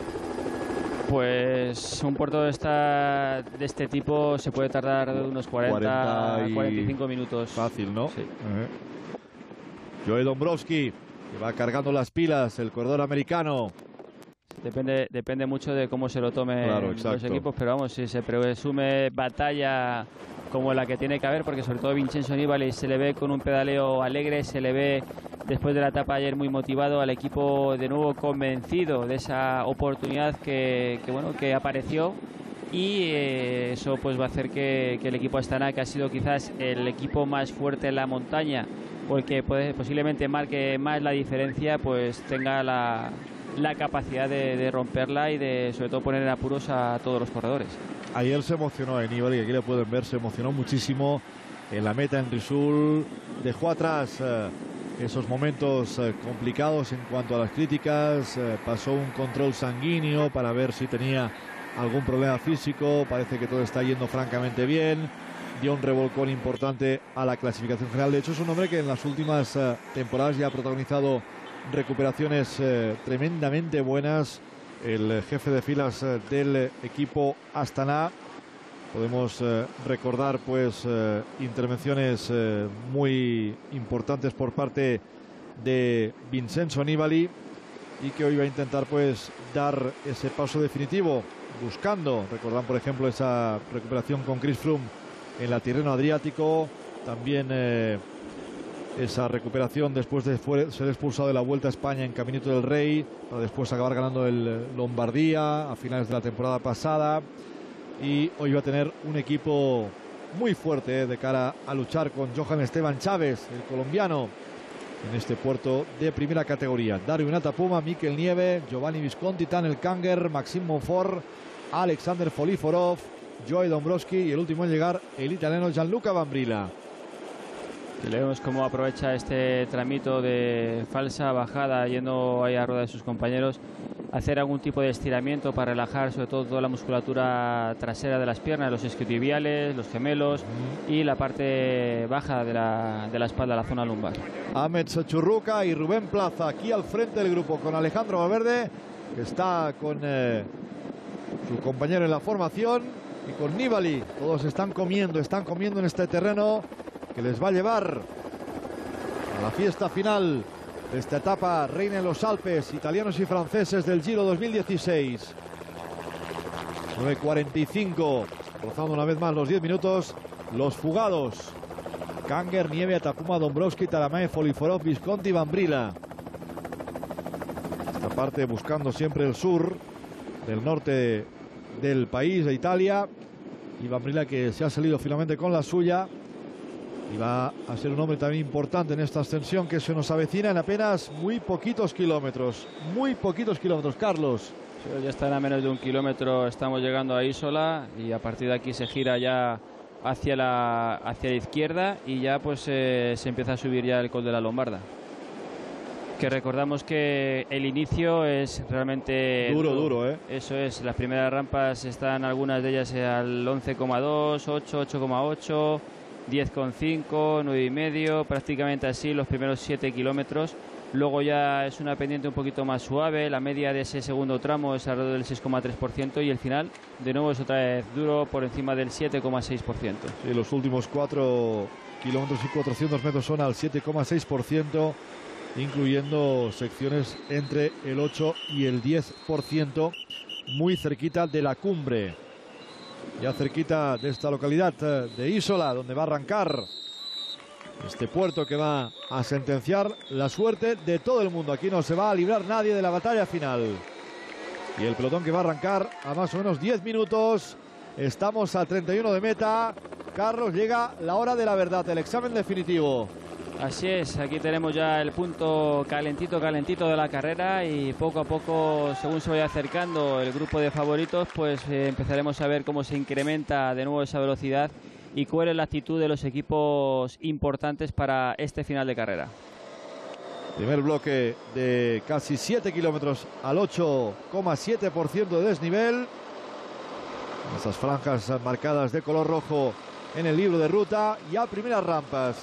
Speaker 2: Pues un puerto de, esta, de este tipo se puede tardar de unos cuarenta, cuarenta y... cuarenta y cinco minutos.
Speaker 1: Fácil, ¿no?
Speaker 2: Sí.
Speaker 1: Uh-huh. Joe Dombrowski, que va cargando las pilas, el corredor americano.
Speaker 2: Depende, depende mucho de cómo se lo tomen
Speaker 1: claro,
Speaker 2: los equipos, pero vamos, si se presume batalla como la que tiene que haber, porque sobre todo Vincenzo Nibali se le ve con un pedaleo alegre, se le ve después de la etapa ayer muy motivado, al equipo de nuevo convencido de esa oportunidad que, que bueno, que apareció, y eh, eso pues va a hacer que, que el equipo Astana, que ha sido quizás el equipo más fuerte en la montaña, porque puede, posiblemente marque más la diferencia, pues tenga la, la capacidad de, de romperla y de sobre todo poner en apuros a todos los corredores.
Speaker 1: Ayer se emocionó en Nibali, y aquí le pueden ver, se emocionó muchísimo en la meta en Risoul, dejó atrás eh, esos momentos eh, complicados en cuanto a las críticas, eh, pasó un control sanguíneo para ver si tenía algún problema físico, parece que todo está yendo francamente bien, dio un revolcón importante a la clasificación general. De hecho es un hombre que en las últimas eh, temporadas ya ha protagonizado recuperaciones eh, tremendamente buenas, el jefe de filas eh, del equipo Astana. Podemos eh, recordar pues eh, intervenciones eh, muy importantes por parte de Vincenzo Nibali, y que hoy va a intentar pues dar ese paso definitivo, buscando, recordad por ejemplo esa recuperación con Chris Froome en la Tirreno Adriático, también eh, esa recuperación después de ser expulsado de la Vuelta a España en Caminito del Rey, para después acabar ganando el Lombardía a finales de la temporada pasada. y hoy va a tener un equipo muy fuerte eh, de cara a luchar con Johan Esteban Chávez, el colombiano, en este puerto de primera categoría. Darwin Atapuma, Mikel Nieve, Giovanni Visconti, Tanel Kanger, Maxime Monfort, Alexander Foliforov, Joey Dombrowski y el último en llegar, el italiano Gianluca Vanbrila.
Speaker 2: Le vemos cómo aprovecha este tramito de falsa bajada yendo ahí a rueda de sus compañeros, hacer algún tipo de estiramiento para relajar sobre todo toda la musculatura trasera de las piernas, los isquiotibiales, los gemelos y la parte baja de la, de la espalda, la zona lumbar.
Speaker 1: Ahmed Churruca y Rubén Plaza aquí al frente del grupo con Alejandro Valverde, que está con eh, su compañero en la formación, y con Nibali. Todos están comiendo, están comiendo en este terreno que les va a llevar a la fiesta final de esta etapa reina en los Alpes, italianos y franceses del Giro dos mil dieciséis. nueve cuarenta y cinco, rozando una vez más los diez minutos, los fugados. Kanger, Nieve, Atapuma, Dombrowski, Taramae, Foliforov, Visconti, Vanbrila. Esta parte buscando siempre el sur, del norte del país, de Italia. Y Vanbrila, que se ha salido finalmente con la suya. Y va a ser un hombre también importante en esta ascensión que se nos avecina en apenas muy poquitos kilómetros. Muy poquitos kilómetros, Carlos.
Speaker 2: Sí, ya están a menos de un kilómetro, estamos llegando a Isola y a partir de aquí se gira ya hacia la, hacia la izquierda y ya pues eh, se empieza a subir ya el Col de la Lombarda. Que recordamos que el inicio es realmente
Speaker 1: duro, duro, ¿eh?
Speaker 2: Eso es, las primeras rampas están algunas de ellas al once coma dos, ocho, ocho coma ocho... diez coma cinco, nueve y medio, prácticamente así los primeros siete kilómetros. Luego ya es una pendiente un poquito más suave, la media de ese segundo tramo es alrededor del seis coma tres por ciento y el final de nuevo es otra vez duro por encima del siete coma seis por ciento.
Speaker 1: Sí, los últimos cuatro kilómetros y cuatrocientos metros son al siete coma seis por ciento, incluyendo secciones entre el ocho y el diez por ciento, muy cerquita de la cumbre. Ya cerquita de esta localidad de Isola, donde va a arrancar este puerto que va a sentenciar la suerte de todo el mundo. Aquí no se va a librar nadie de la batalla final. Y el pelotón que va a arrancar a más o menos diez minutos. Estamos a treinta y uno de meta. Carlos, llega la hora de la verdad, el examen definitivo.
Speaker 2: Así es, aquí tenemos ya el punto calentito, calentito de la carrera y poco a poco, según se vaya acercando el grupo de favoritos, pues eh, empezaremos a ver cómo se incrementa de nuevo esa velocidad y cuál es la actitud de los equipos importantes para este final de carrera.
Speaker 1: Primer bloque de casi siete kilómetros al ocho coma siete por ciento de desnivel. Esas franjas marcadas de color rojo en el libro de ruta. Ya primeras rampas.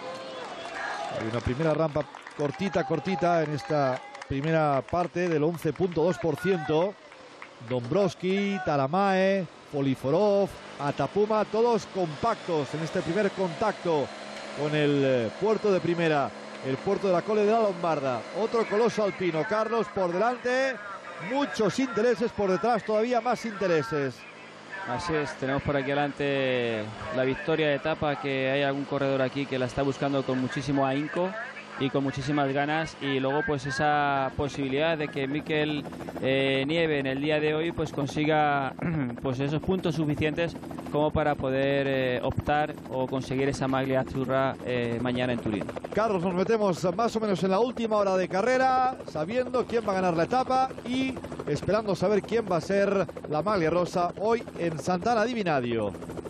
Speaker 1: Hay una primera rampa cortita, cortita en esta primera parte del once coma dos por ciento. Dombrowski, Taramae, Foliforov, Atapuma, todos compactos en este primer contacto con el eh, puerto de primera, el puerto de la Colle de la Lombarda. Otro coloso alpino, Carlos, por delante, muchos intereses, por detrás todavía más intereses.
Speaker 2: Así es, tenemos por aquí adelante la victoria de etapa, que hay algún corredor aquí que la está buscando con muchísimo ahínco y con muchísimas ganas, y luego pues esa posibilidad de que Mikel eh, Nieve en el día de hoy pues consiga pues esos puntos suficientes como para poder eh, optar o conseguir esa maglia azzurra eh, mañana en Turín.
Speaker 1: Carlos, nos metemos más o menos en la última hora de carrera, sabiendo quién va a ganar la etapa y esperando saber quién va a ser la maglia rosa hoy en Sant'Anna di Vinadio.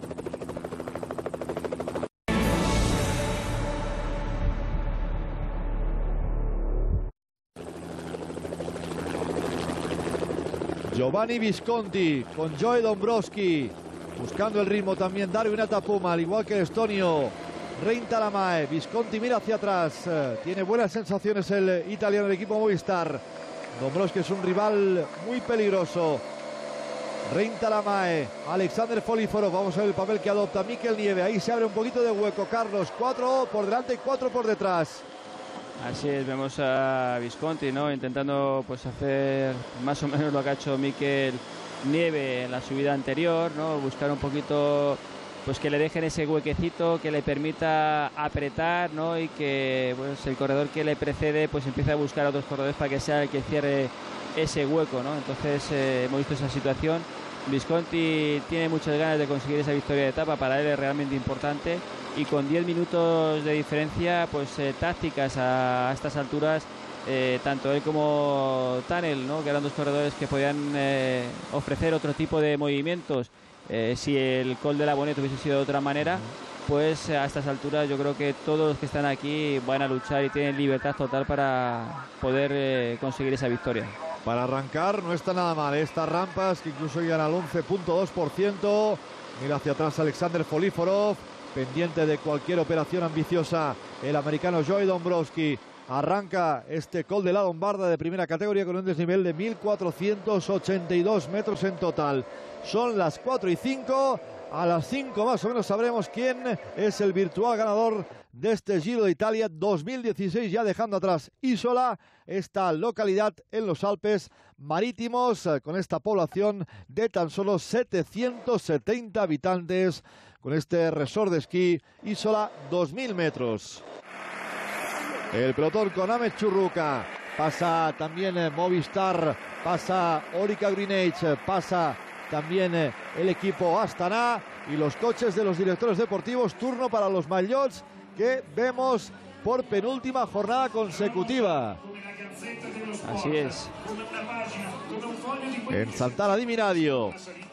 Speaker 1: Giovanni Visconti con Joey Dombrowski, buscando el ritmo también Darwin Atapuma, al igual que el estonio Rein Taramae. Visconti mira hacia atrás, tiene buenas sensaciones el italiano del equipo Movistar. Dombrowski es un rival muy peligroso. Rein Taramae, Alexander Foliforov, vamos a ver el papel que adopta Mikel Nieve. Ahí se abre un poquito de hueco, Carlos, cuatro por delante y cuatro por detrás.
Speaker 2: Así es, vemos a Visconti, ¿no?, intentando pues hacer más o menos lo que ha hecho Mikel Nieve en la subida anterior, ¿no?, buscar un poquito pues que le dejen ese huequecito que le permita apretar, ¿no?, y que pues el corredor que le precede pues empiece a buscar a otros corredores para que sea el que cierre ese hueco, ¿no? Entonces eh, hemos visto esa situación Visconti tiene muchas ganas de conseguir esa victoria de etapa, para él es realmente importante, y con diez minutos de diferencia, pues eh, tácticas a, a estas alturas, eh, tanto él como Tunnell, ¿no?, que eran dos corredores que podían eh, ofrecer otro tipo de movimientos. Eh, si el Col de la Bonnet hubiese sido de otra manera, pues a estas alturas yo creo que todos los que están aquí van a luchar y tienen libertad total para poder eh, conseguir esa victoria.
Speaker 1: Para arrancar no está nada mal estas rampas, que incluso llegan al once punto dos por ciento. Mira hacia atrás Alexander Foliforov, pendiente de cualquier operación ambiciosa el americano Joey Dombrowski. Arranca este Col de la Lombarda de primera categoría con un desnivel de mil cuatrocientos ochenta y dos metros en total. Son las cuatro y cinco. A las cinco más o menos sabremos quién es el virtual ganador de este Giro de Italia dos mil dieciséis, ya dejando atrás Isola, esta localidad en los Alpes Marítimos, con esta población de tan solo setecientos setenta habitantes, con este resort de esquí Isola, dos mil metros. El pelotón con Ahmet Churruca, pasa también Movistar, pasa Orica Green Age, pasa también el equipo Astana y los coches de los directores deportivos. Turno para los Maillots, que vemos por penúltima jornada consecutiva.
Speaker 2: Así es.
Speaker 1: En Sant'Anna di Minadio.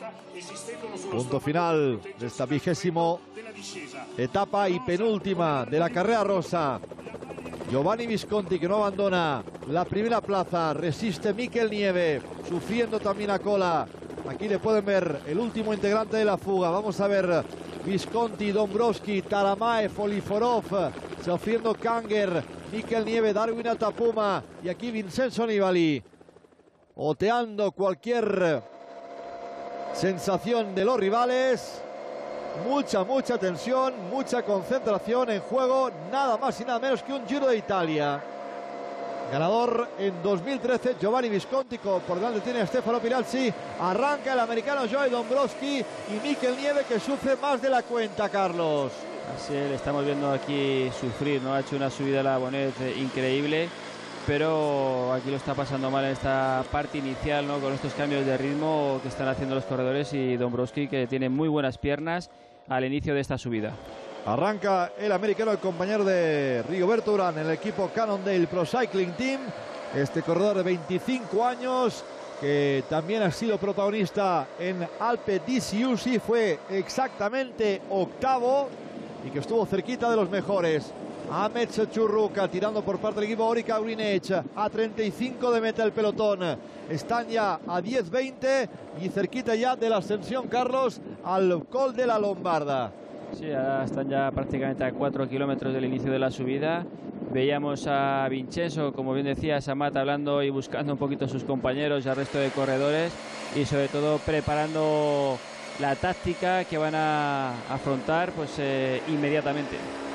Speaker 1: Punto final de esta vigésimo etapa y penúltima de la carrera rosa. Giovanni Visconti, que no abandona la primera plaza, resiste Mikel Nieve, sufriendo también a cola. Aquí le pueden ver el último integrante de la fuga. Vamos a ver Visconti, Dombrowski, Taramae, Foliforov, sufriendo Kanger, Mikel Nieve, Darwin Atapuma y aquí Vincenzo Nibali, oteando cualquier sensación de los rivales. Mucha, mucha tensión, mucha concentración en juego, nada más y nada menos que un Giro de Italia. Ganador en dos mil trece, Giovanni Visconti, por delante tiene a Stefano Piralzi. Arranca el americano Joey Dombrowski y Mikel Nieve, que sufre más de la cuenta, Carlos.
Speaker 2: Así le estamos viendo aquí sufrir, ¿no? Ha hecho una subida a la Bonnet increíble, pero aquí lo está pasando mal en esta parte inicial, ¿no?, con estos cambios de ritmo que están haciendo los corredores, y Dombrowski, que tiene muy buenas piernas al inicio de esta subida.
Speaker 1: Arranca el americano, el compañero de Rigoberto Urán en el equipo Cannondale Pro Cycling Team. Este corredor de veinticinco años, que también ha sido protagonista en Alpe d'Huez Uzi, fue exactamente octavo y que estuvo cerquita de los mejores. Ahmet Churruca tirando por parte del equipo Orica Green Age, a treinta y cinco de meta el pelotón. Están ya a diez veinte y cerquita ya de la ascensión, Carlos, al Col de la Lombarda.
Speaker 2: Sí, ahora están ya prácticamente a cuatro kilómetros del inicio de la subida. Veíamos a Vincenzo, como bien decía Samat, hablando y buscando un poquito a sus compañeros y al resto de corredores, y sobre todo preparando la táctica que van a afrontar pues eh, inmediatamente.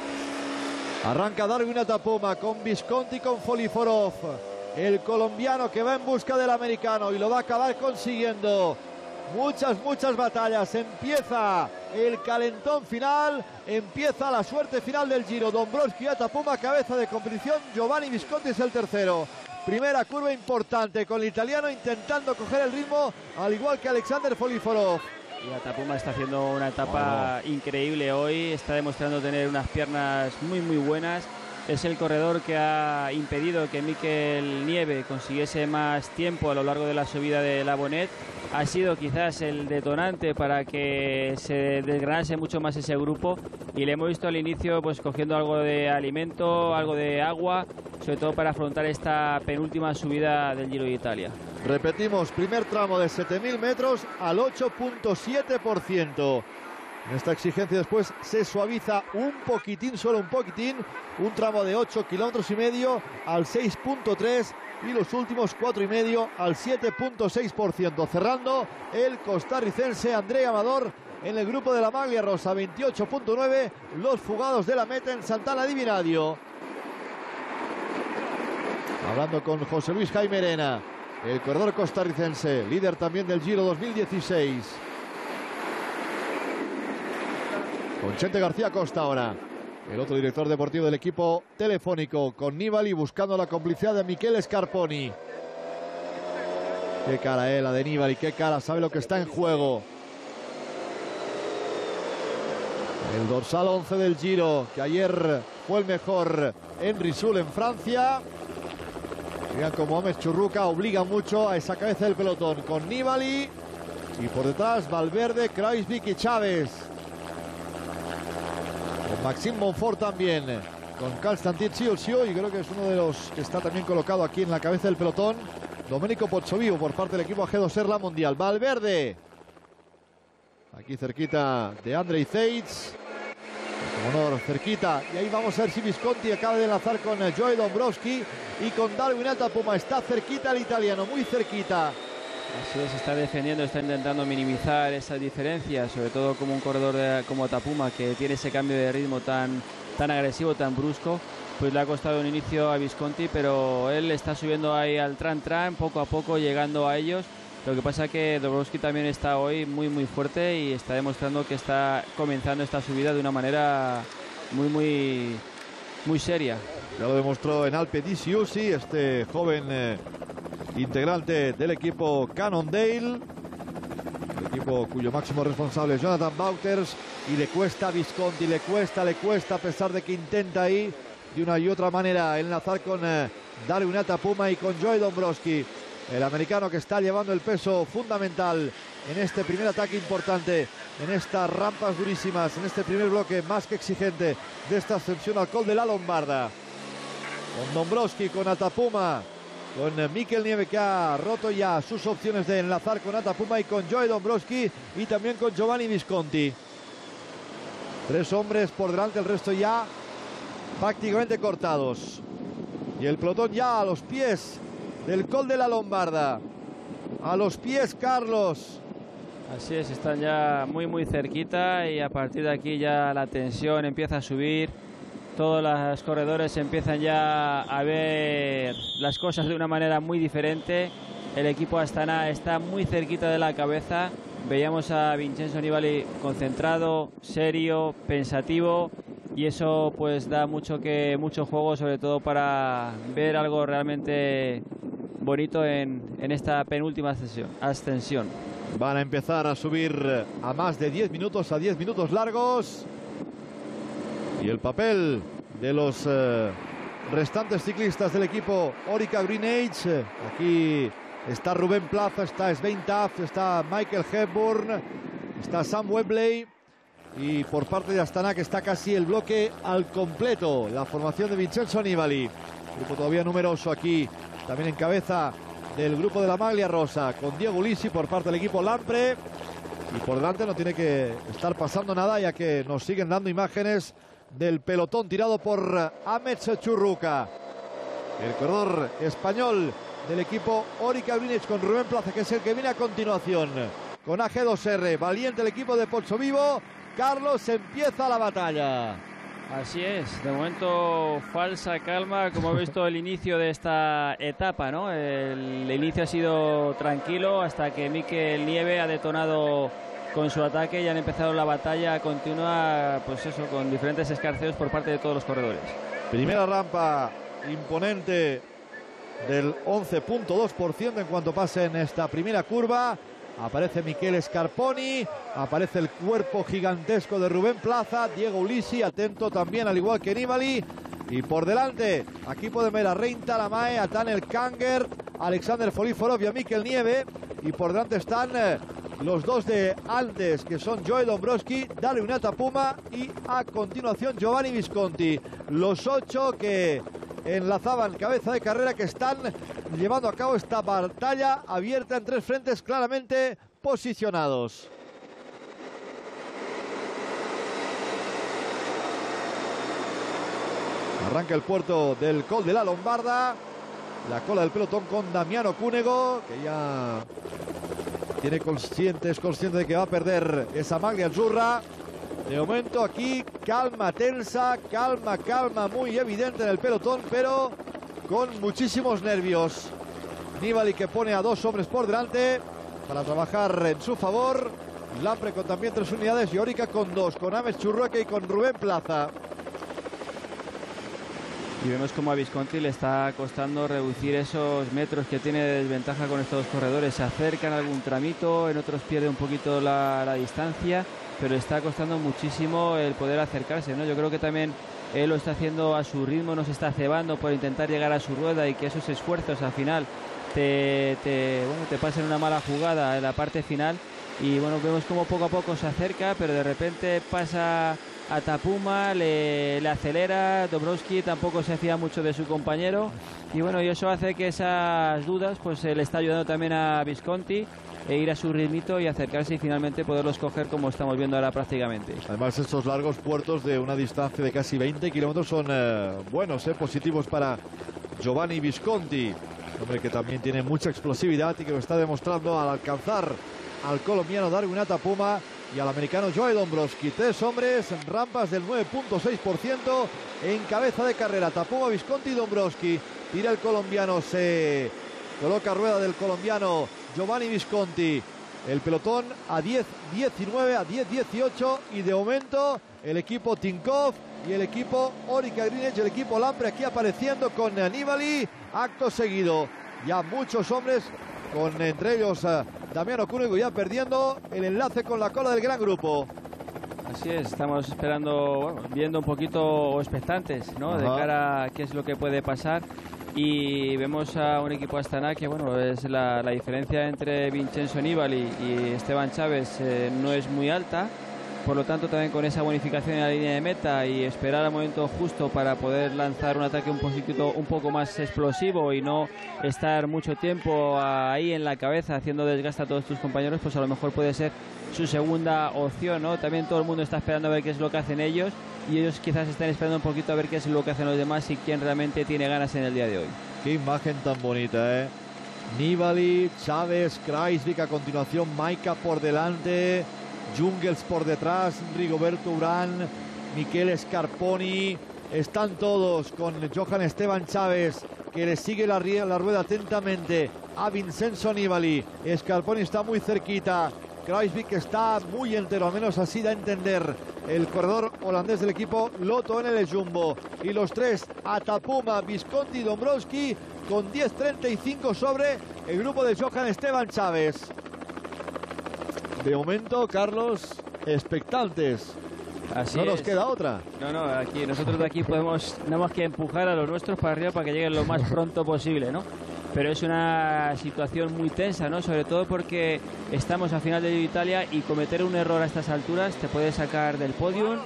Speaker 1: Arranca Darwin Atapuma con Visconti, con Foliforov, el colombiano que va en busca del americano y lo va a acabar consiguiendo. Muchas, muchas batallas. Empieza el calentón final, empieza la suerte final del Giro. Dombrowski y Atapuma, cabeza de competición. Giovanni Visconti es el tercero. Primera curva importante con el italiano intentando coger el ritmo, al igual que Alexander Foliforov.
Speaker 2: Y Atapuma está haciendo una etapa oh. increíble hoy. Está demostrando tener unas piernas muy, muy buenas. Es el corredor que ha impedido que Mikel Nieve consiguiese más tiempo a lo largo de la subida de la Bonnet. Ha sido quizás el detonante para que se desgranase mucho más ese grupo, y le hemos visto al inicio pues cogiendo algo de alimento, algo de agua, sobre todo para afrontar esta penúltima subida del Giro de Italia.
Speaker 1: Repetimos, primer tramo de siete mil metros al ocho punto siete por ciento. En esta exigencia después se suaviza un poquitín, solo un poquitín, un tramo de ocho kilómetros y medio al seis punto tres y los últimos cuatro y medio al siete punto seis por ciento. Cerrando el costarricense André Amador en el grupo de la maglia rosa, veintiocho punto nueve los fugados de la meta en Sant'Anna di Minadio. Hablando con José Luis Jaime Arena, el corredor costarricense, líder también del Giro dos mil dieciséis. Con Chente García Costa ahora, el otro director deportivo del equipo telefónico, con Nibali buscando la complicidad de Michele Scarponi. Qué cara, eh, la de Nibali, qué cara, sabe lo que está en juego. El dorsal once del Giro, que ayer fue el mejor en Risoul en Francia. Vean como Ames Churruca obliga mucho a esa cabeza del pelotón con Nibali. Y por detrás Valverde, Kruijswijk y Chávez. Con Maxime Montfort también. Con Constantin Ciolcio, y creo que es uno de los que está también colocado aquí en la cabeza del pelotón. Domenico Pozzovivo por parte del equipo A G dos R La Mundial. Valverde. Aquí cerquita de Andrei Zeitz. Como honor, cerquita. Y ahí vamos a ver si Visconti acaba de enlazar con Joey Dombrowski y con Darwin Atapuma. Está cerquita el italiano, muy cerquita.
Speaker 2: Así es, está defendiendo, está intentando minimizar esas diferencias, sobre todo como un corredor de, como Atapuma, que tiene ese cambio de ritmo tan, tan agresivo, tan brusco. Pues le ha costado un inicio a Visconti, pero él está subiendo ahí al tran-tran, poco a poco llegando a ellos. Lo que pasa es que Dombrowski también está hoy muy muy fuerte y está demostrando que está comenzando esta subida de una manera muy muy muy seria.
Speaker 1: Ya lo demostró en Alpe di Siusi, este joven eh, integrante del equipo Cannondale, el equipo cuyo máximo responsable es Jonathan Vaughters, y le cuesta a Visconti, le cuesta, le cuesta, a pesar de que intenta ahí de una y otra manera enlazar con eh, Darwin Atapuma y con Joey Dombrowski. El americano que está llevando el peso fundamental en este primer ataque importante, en estas rampas durísimas, en este primer bloque más que exigente de esta ascensión al Col de la Lombarda. Con Dombrowski, con Atapuma, con Mikel Nieve, que ha roto ya sus opciones de enlazar con Atapuma, y con Joey Dombrowski y también con Giovanni Visconti. Tres hombres por delante, el resto ya prácticamente cortados. Y el pelotón ya a los pies del Col de la Lombarda. A los pies, Carlos.
Speaker 2: Así es, están ya muy muy cerquita y a partir de aquí ya la tensión empieza a subir. Todos los corredores empiezan ya a ver las cosas de una manera muy diferente. El equipo Astana está muy cerquita de la cabeza. Veíamos a Vincenzo Nibali concentrado, serio, pensativo, y eso pues da mucho que mucho juego, sobre todo para ver algo realmente bonito en, en esta penúltima ascensión, ascensión.
Speaker 1: Van a empezar a subir a más de diez minutos, a diez minutos largos. Y el papel de los eh, restantes ciclistas del equipo Orica Green Age. Aquí está Rubén Plaza, está Svein Taft, está Michael Hepburn, está Sam Webley. Y por parte de Astana, que está casi el bloque al completo, la formación de Vincenzo Nibali. Grupo todavía numeroso aquí, también en cabeza del grupo de la Maglia Rosa, con Diego Ulissi por parte del equipo Lampre. Y por delante no tiene que estar pasando nada, ya que nos siguen dando imágenes del pelotón tirado por Ames Churruca. El corredor español del equipo Orica Green Age, con Rubén Plaza, que es el que viene a continuación. Con A G dos R, valiente el equipo de Pozzovivo. Carlos, empieza la batalla.
Speaker 2: Así es, de momento falsa calma, como he visto el inicio de esta etapa, ¿no? El, el inicio ha sido tranquilo hasta que Mikel Nieve ha detonado con su ataque y han empezado la batalla continua, pues eso, con diferentes escarceos por parte de todos los corredores.
Speaker 1: Primera rampa imponente del once punto dos por ciento en cuanto pase en esta primera curva. Aparece Michele Scarponi, aparece el cuerpo gigantesco de Rubén Plaza, Diego Ulissi, atento también al igual que Nibali. Y por delante, aquí pueden ver a Rein Talamae, a Tanel Kanger, a Alexander Foliforov y a Mikel Nieve. Y por delante están eh, los dos de antes, que son Joey Dombrowski, Darwin Atapuma y a continuación Giovanni Visconti. Los ocho que enlazaban cabeza de carrera, que están llevando a cabo esta batalla abierta en tres frentes claramente posicionados. Arranca el puerto del Col de la Lombarda, la cola del pelotón con Damiano Cunego, que ya tiene consciente, es consciente de que va a perder esa maglia azzurra. De momento aquí calma tensa, calma, calma muy evidente en el pelotón, pero con muchísimos nervios. Nibali, que pone a dos hombres por delante para trabajar en su favor. Lampre con también tres unidades y Orica con dos, con Ames Churruca y con Rubén Plaza.
Speaker 2: Y vemos como a Visconti le está costando reducir esos metros que tiene de desventaja con estos corredores. Se acercan a algún tramito, en otros pierde un poquito la, la distancia, pero está costando muchísimo el poder acercarse, ¿no? Yo creo que también él lo está haciendo a su ritmo, no se está cebando por intentar llegar a su rueda y que esos esfuerzos al final te, te, bueno, te pasen una mala jugada en la parte final. Y bueno, vemos como poco a poco se acerca, pero de repente pasa a Tapuma, le, le acelera. Dąbrowski tampoco se hacía mucho de su compañero, y bueno, y eso hace que esas dudas pues le está ayudando también a Visconti e ir a su ritmito y acercarse y finalmente poderlos coger como estamos viendo ahora prácticamente.
Speaker 1: Además, estos largos puertos de una distancia de casi veinte kilómetros son eh, buenos, eh, positivos para Giovanni Visconti, hombre que también tiene mucha explosividad y que lo está demostrando al alcanzar al colombiano Darwin Atapuma y al americano Joe Dąbrowski. Tres hombres, rampas del nueve punto seis por ciento en cabeza de carrera. Atapuma, Visconti y Dąbrowski. Tira el colombiano, se coloca rueda del colombiano Giovanni Visconti. El pelotón a diez diecinueve, a diez dieciocho, y de momento el equipo Tinkoff y el equipo Orica Greenedge, el equipo Lampre aquí apareciendo con Nibali. Acto seguido, ya muchos hombres, con entre ellos uh, Damiano Cunego ya perdiendo el enlace con la cola del gran grupo.
Speaker 2: Así es, estamos esperando, bueno, viendo un poquito o expectantes, ¿no? Ajá. De cara a qué es lo que puede pasar. Y vemos a un equipo Astana que, bueno, es la, la diferencia entre Vincenzo Nibali y Esteban Chaves eh, no es muy alta. Por lo tanto, también con esa bonificación en la línea de meta y esperar al momento justo para poder lanzar un ataque un poquito, un poco más explosivo y no estar mucho tiempo ahí en la cabeza haciendo desgaste a todos tus compañeros, pues a lo mejor puede ser su segunda opción, ¿no? También todo el mundo está esperando a ver qué es lo que hacen ellos, y ellos quizás están esperando un poquito a ver qué es lo que hacen los demás y quién realmente tiene ganas en el día de hoy.
Speaker 1: Qué imagen tan bonita, ¿eh? Nibali, Chaves, Kruijswijk a continuación, Maika por delante, Jungels por detrás, Rigoberto Urán, Michele Scarponi. Están todos con Johan Esteban Chaves, que le sigue la, la rueda atentamente a Vincenzo Nibali. Scarponi está muy cerquita, Kruijswijk está muy entero, al menos así da a entender el corredor holandés del equipo Lotto en el Jumbo. Y los tres, Atapuma, Visconti y Dąbrowski, con diez treinta y cinco sobre el grupo de Johan Esteban Chaves. De momento, Carlos, expectantes.
Speaker 2: Así
Speaker 1: no
Speaker 2: es.
Speaker 1: Nos queda otra.
Speaker 2: No, no, aquí nosotros de aquí podemos nada más que empujar a los nuestros para arriba para que lleguen lo más pronto posible, ¿no? Pero es una situación muy tensa, ¿no? Sobre todo porque estamos a final de Giro de Italia y cometer un error a estas alturas te puede sacar del podium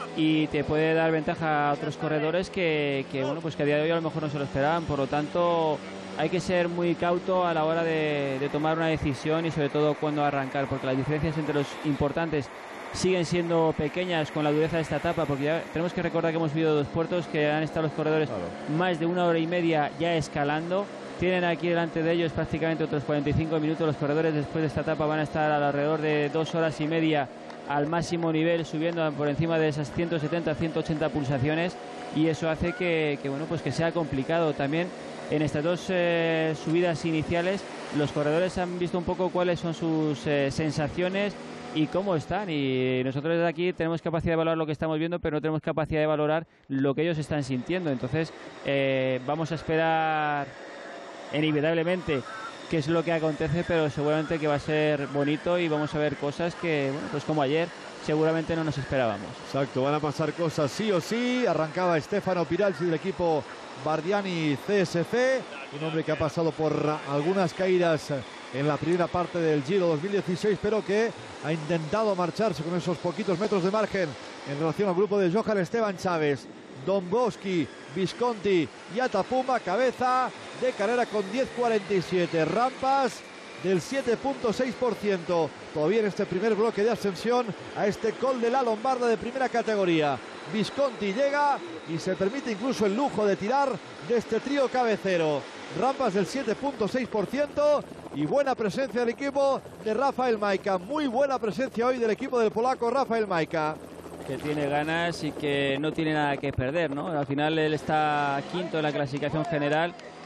Speaker 2: y te puede dar ventaja a otros corredores que, que bueno, pues que a día de hoy a lo mejor no se lo esperaban. Por lo tanto, hay que ser muy cauto a la hora de, de tomar una decisión y sobre todo cuando arrancar, porque las diferencias entre los importantes siguen siendo pequeñas con la dureza de esta etapa, porque ya tenemos que recordar que hemos vivido dos puertos que han estado los corredores claro. más de una hora y media ya escalando. Tienen aquí delante de ellos prácticamente otros cuarenta y cinco minutos. Los corredores después de esta etapa van a estar alrededor de dos horas y media al máximo nivel, subiendo por encima de esas ciento setenta a ciento ochenta pulsaciones, y eso hace que, que bueno, pues que sea complicado también. En estas dos eh, subidas iniciales, los corredores han visto un poco cuáles son sus eh, sensaciones y cómo están, y nosotros desde aquí tenemos capacidad de valorar lo que estamos viendo, pero no tenemos capacidad de valorar lo que ellos están sintiendo. Entonces eh, vamos a esperar inevitablemente qué es lo que acontece, pero seguramente que va a ser bonito y vamos a ver cosas que, bueno, pues como ayer, seguramente no nos esperábamos.
Speaker 1: Exacto, van a pasar cosas sí o sí. Arrancaba Stefano Piralzi del equipo Bardiani C S C, un hombre que ha pasado por algunas caídas en la primera parte del Giro dos mil dieciséis, pero que ha intentado marcharse con esos poquitos metros de margen en relación al grupo de Johan Esteban Chaves, Dąbrowski, Visconti y Atapuma. Cabeza de carrera con diez cuarenta y siete, rampas del siete punto seis por ciento todavía en este primer bloque de ascensión a este Col de la Lombarda de primera categoría. Visconti llega y se permite incluso el lujo de tirar de este trío cabecero. Rampas del siete punto seis por ciento y buena presencia del equipo de Rafael Majka. Muy buena presencia hoy del equipo del polaco Rafael Majka,
Speaker 2: que tiene ganas y que no tiene nada que perder, ¿no? Al final él está quinto en la clasificación general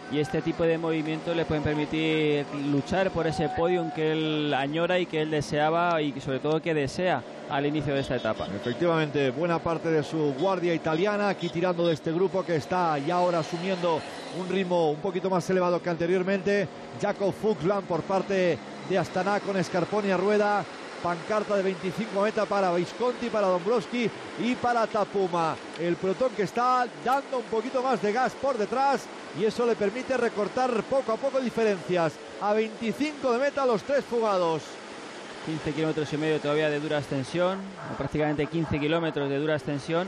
Speaker 2: y este tipo de movimientos le pueden permitir luchar por ese podium que él añora y que él deseaba y sobre todo que desea al inicio de esta etapa.
Speaker 1: Efectivamente, buena parte de su guardia italiana aquí tirando de este grupo que está ya ahora asumiendo un ritmo un poquito más elevado que anteriormente. Jakob Fuglsang por parte de Astana con Scarponi a rueda. Pancarta de veinticinco metas para Visconti, para Dombrowski y para Tapuma. El pelotón que está dando un poquito más de gas por detrás y eso le permite recortar poco a poco diferencias. A veinticinco de meta los tres fugados.
Speaker 2: quince kilómetros y medio todavía de dura extensión, o prácticamente quince kilómetros de dura extensión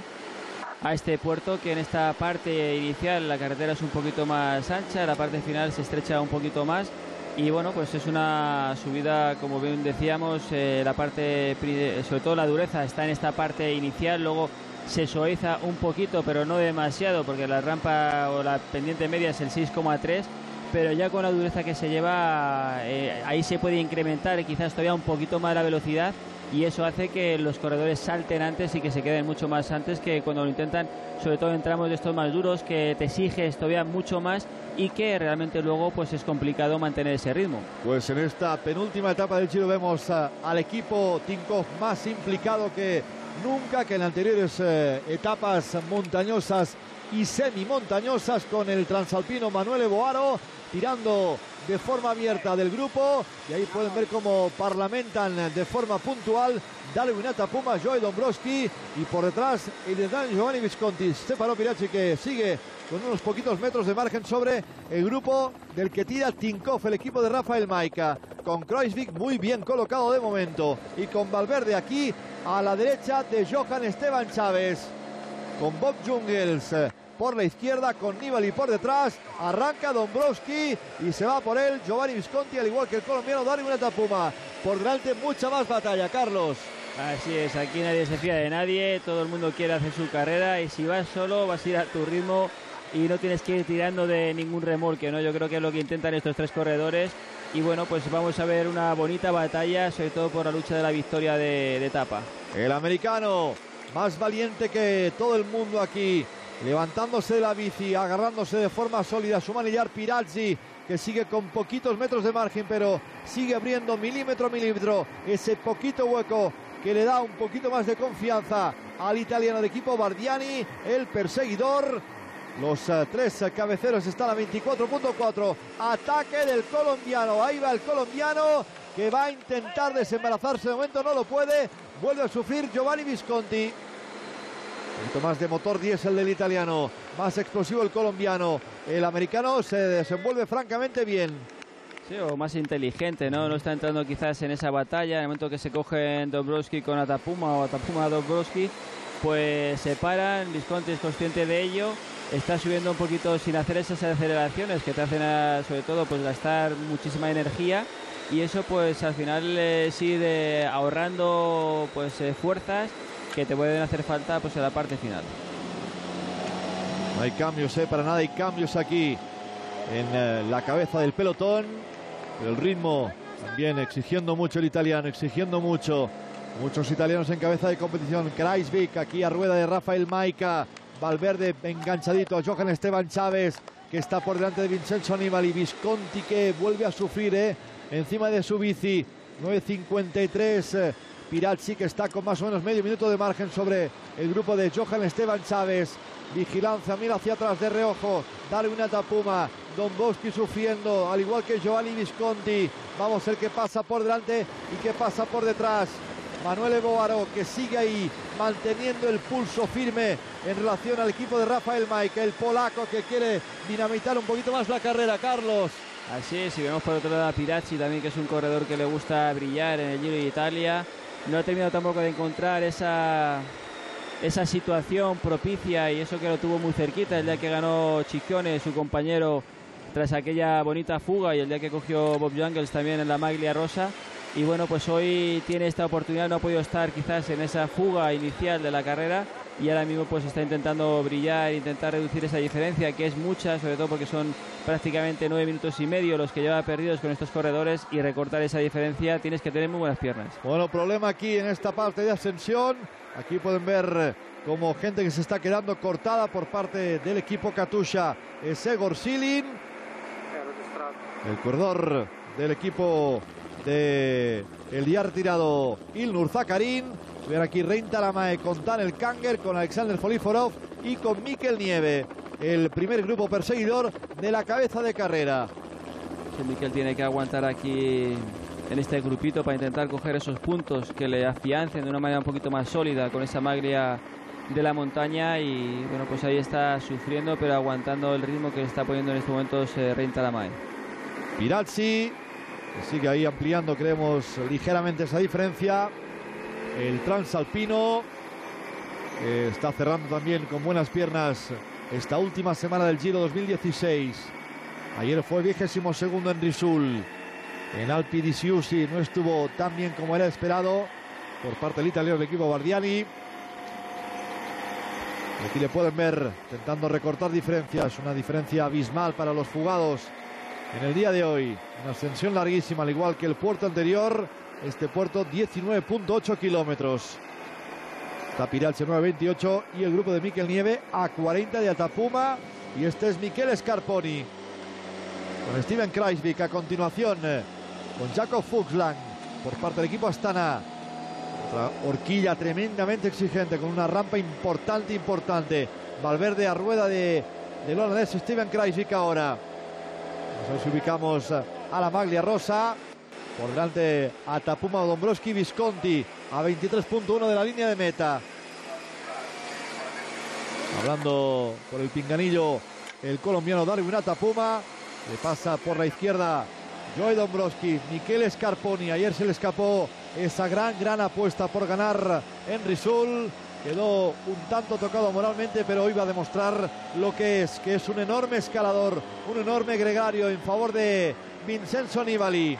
Speaker 2: a este puerto, que en esta parte inicial la carretera es un poquito más ancha, la parte final se estrecha un poquito más. Y bueno, pues es una subida, como bien decíamos, eh, la parte, sobre todo la dureza está en esta parte inicial, luego se suaviza un poquito, pero no demasiado, porque la rampa o la pendiente media es el seis coma tres, pero ya con la dureza que se lleva, eh, ahí se puede incrementar quizás todavía un poquito más la velocidad, y eso hace que los corredores salten antes y que se queden mucho más antes que cuando lo intentan, sobre todo en tramos de estos más duros, que te exiges todavía mucho más y que realmente luego pues es complicado mantener ese ritmo.
Speaker 1: Pues en esta penúltima etapa del Giro vemos uh, al equipo Tinkoff más implicado que nunca, que en anteriores uh, etapas montañosas y semimontañosas, con el transalpino Manuel Boaro tirando de forma abierta del grupo, y ahí pueden ver cómo parlamentan de forma puntual Darwin Tapuma, Joey Dombrowski, y por detrás el italiano Giovanni Visconti. Stefano Piracci, que sigue con unos poquitos metros de margen sobre el grupo del que tira Tinkoff, el equipo de Rafael Majka, con Kruijswijk muy bien colocado de momento, y con Valverde aquí a la derecha de Johan Esteban Chávez, con Bob Jungels por la izquierda, con Nibali por detrás. Arranca Dombrowski y se va por él Giovanni Visconti, al igual que el colombiano Darwin Tapuma. Por delante mucha más batalla, Carlos.
Speaker 2: Así es, aquí nadie se fía de nadie, todo el mundo quiere hacer su carrera, y si vas solo vas a ir a tu ritmo y no tienes que ir tirando de ningún remolque, ¿no? Yo creo que es lo que intentan estos tres corredores, y bueno, pues vamos a ver una bonita batalla, sobre todo por la lucha de la victoria de, de etapa.
Speaker 1: El americano más valiente que todo el mundo aquí, levantándose de la bici, agarrándose de forma sólida a su manillar. Piracci, que sigue con poquitos metros de margen, pero sigue abriendo milímetro a milímetro ese poquito hueco que le da un poquito más de confianza al italiano de equipo Bardiani, el perseguidor. Los uh, tres uh, cabeceros están a veinticuatro punto cuatro. Ataque del colombiano. Ahí va el colombiano, que va a intentar desembarazarse. De momento no lo puede. Vuelve a sufrir Giovanni Visconti. Un poquito más de motor diésel del italiano, más explosivo el colombiano. El americano se desenvuelve francamente bien.
Speaker 2: Sí, o más inteligente, ¿no? No está entrando quizás en esa batalla. En el momento que se cogen Dombrowski con Tapuma o Tapuma a Dombrowski, pues se paran. Visconti es consciente de ello. Está subiendo un poquito sin hacer esas aceleraciones que te hacen, a, sobre todo, pues gastar muchísima energía. Y eso, pues al final eh, sigue ahorrando pues eh, fuerzas que te pueden hacer falta pues en la parte final.
Speaker 1: No hay cambios, eh, para nada hay cambios aquí en eh, la cabeza del pelotón. Pero el ritmo también exigiendo mucho el italiano, exigiendo mucho. Muchos italianos en cabeza de competición. Kruijswijk aquí a rueda de Rafael Majka. Valverde enganchadito a Johan Esteban Chávez, que está por delante de Vincenzo Nibali. Visconti, que vuelve a sufrir eh, encima de su bici. nueve cincuenta y tres. Eh, Piracci, que está con más o menos medio minuto de margen sobre el grupo de Johan Esteban Chávez. Vigilancia, mira hacia atrás de reojo Darwin Tapuma. Dombrowski sufriendo, al igual que Giovanni Visconti. Vamos a ver qué pasa por delante y qué pasa por detrás. Manuel Boaro, que sigue ahí manteniendo el pulso firme en relación al equipo de Rafael Majka, el polaco, que quiere dinamitar un poquito más la carrera, Carlos.
Speaker 2: Así es, y vemos por otro lado a Piracci también, que es un corredor que le gusta brillar en el Giro de Italia. No ha terminado tampoco de encontrar esa, esa situación propicia, y eso que lo tuvo muy cerquita el día que ganó Ciccione, su compañero, tras aquella bonita fuga, y el día que cogió Bob Jungels también en la Maglia Rosa. Y bueno, pues hoy tiene esta oportunidad, no ha podido estar quizás en esa fuga inicial de la carrera, y ahora mismo pues está intentando brillar, intentar reducir esa diferencia, que es mucha, sobre todo porque son prácticamente nueve minutos y medio los que lleva perdidos con estos corredores, y recortar esa diferencia tienes que tener muy buenas piernas.
Speaker 1: Bueno, problema aquí en esta parte de ascensión. Aquí pueden ver como gente que se está quedando cortada por parte del equipo Katusha. Segor Silin, el corredor del equipo de el ya retirado Ilnur Zakarin. Ven aquí Rein Talamae con Tanel Kanger, con Alexander Foliforov y con Mikel Nieve, el primer grupo perseguidor de la cabeza de carrera.
Speaker 2: Sí, Mikel tiene que aguantar aquí en este grupito para intentar coger esos puntos que le afiancen de una manera un poquito más sólida con esa maglia de la montaña, y bueno, pues ahí está sufriendo pero aguantando el ritmo que está poniendo en estos momentos eh, Rein Talamae.
Speaker 1: Pirazzi sigue ahí ampliando, creemos, ligeramente esa diferencia. El transalpino eh, está cerrando también con buenas piernas esta última semana del Giro dos mil dieciséis. Ayer fue vigésimo segundo en Risul. En Alpi di Siusi no estuvo tan bien como era esperado por parte del italiano del equipo Bardiani. Aquí le pueden ver intentando recortar diferencias, una diferencia abismal para los fugados en el día de hoy. Una ascensión larguísima, al igual que el puerto anterior. Este puerto diecinueve punto ocho kilómetros. Está Pirazzi nueve veintiocho y el grupo de Mikel Nieve a cuarenta de Atapuma. Y este es Michele Scarponi con Steven Kruijswijk a continuación, con Jakob Fuglsang por parte del equipo Astana. Otra horquilla tremendamente exigente con una rampa importante, importante. Valverde a rueda de, del holandés Steven Kruijswijk ahora. Vamos a ver si ubicamos a la maglia rosa. Por delante Atapuma, Dombrowski, Visconti a veintitrés punto uno de la línea de meta. Hablando por el pinganillo el colombiano Darwin Atapuma. Le pasa por la izquierda Joey Dombrowski, Michele Scarponi. Ayer se le escapó esa gran, gran apuesta por ganar en Risul. Quedó un tanto tocado moralmente, pero hoy va a demostrar lo que es, que es un enorme escalador, un enorme gregario en favor de Vincenzo Nibali.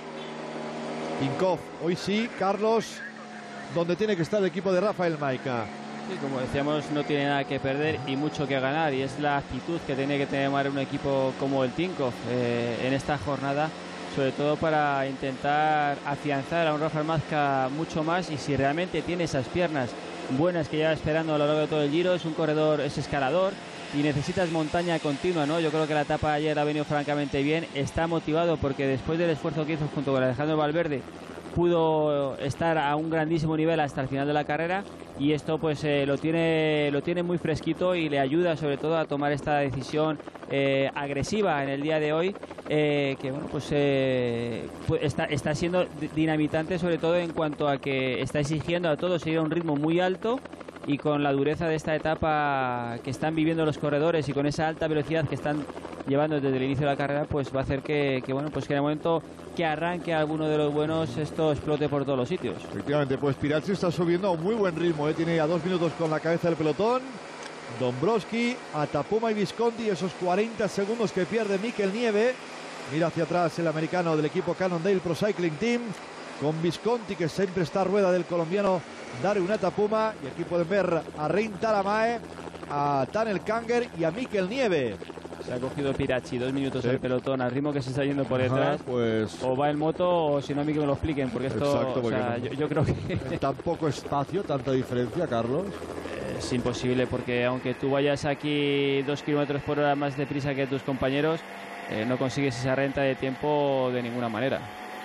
Speaker 1: Tinkoff, hoy sí, Carlos, donde tiene que estar el equipo de Rafael Majka.
Speaker 2: Sí, como decíamos, no tiene nada que perder y mucho que ganar, y es la actitud que tiene que tener un equipo como el Tinkoff eh, en esta jornada, sobre todo para intentar afianzar a un Rafael Majka mucho más. Y si realmente tiene esas piernas buenas que lleva esperando a lo largo de todo el Giro, es un corredor, es escalador y necesitas montaña continua, ¿no? Yo creo que la etapa ayer ha venido francamente bien, está motivado porque después del esfuerzo que hizo junto con Alejandro Valverde pudo estar a un grandísimo nivel hasta el final de la carrera, y esto pues eh, lo tiene lo tiene muy fresquito y le ayuda sobre todo a tomar esta decisión eh, agresiva en el día de hoy, eh, que bueno, pues, eh, pues está, está siendo dinamitante, sobre todo en cuanto a que está exigiendo a todos seguir a un ritmo muy alto, y con la dureza de esta etapa que están viviendo los corredores y con esa alta velocidad que están llevando desde el inicio de la carrera, pues va a hacer que, que bueno, pues que en el momento que arranque alguno de los buenos esto explote por todos los sitios.
Speaker 1: Efectivamente, pues Pirazzi está subiendo a un muy buen ritmo, ¿eh? Tiene ya dos minutos con la cabeza del pelotón. Dombrowski, Atapuma y Visconti, esos cuarenta segundos que pierde Mikel Nieve. Mira hacia atrás el americano del equipo Cannondale Pro Cycling Team, con Visconti, que siempre está a rueda del colombiano Darwin Atapuma. Y aquí pueden ver a Rein Talamae, a Tanel Kanger y a Mikel Nieve.
Speaker 2: Se ha cogido Pirazzi, dos minutos sí. El pelotón, al ritmo que se está yendo por detrás.
Speaker 1: Ajá, pues...
Speaker 2: O va en moto, o si no, a mí que me lo expliquen, porque esto,
Speaker 1: exacto, porque
Speaker 2: o sea,
Speaker 1: no,
Speaker 2: yo, yo creo que...
Speaker 1: En tan poco espacio, tanta diferencia, Carlos.
Speaker 2: Es imposible, porque aunque tú vayas aquí dos kilómetros por hora más deprisa que tus compañeros, eh, no consigues esa renta de tiempo de ninguna manera.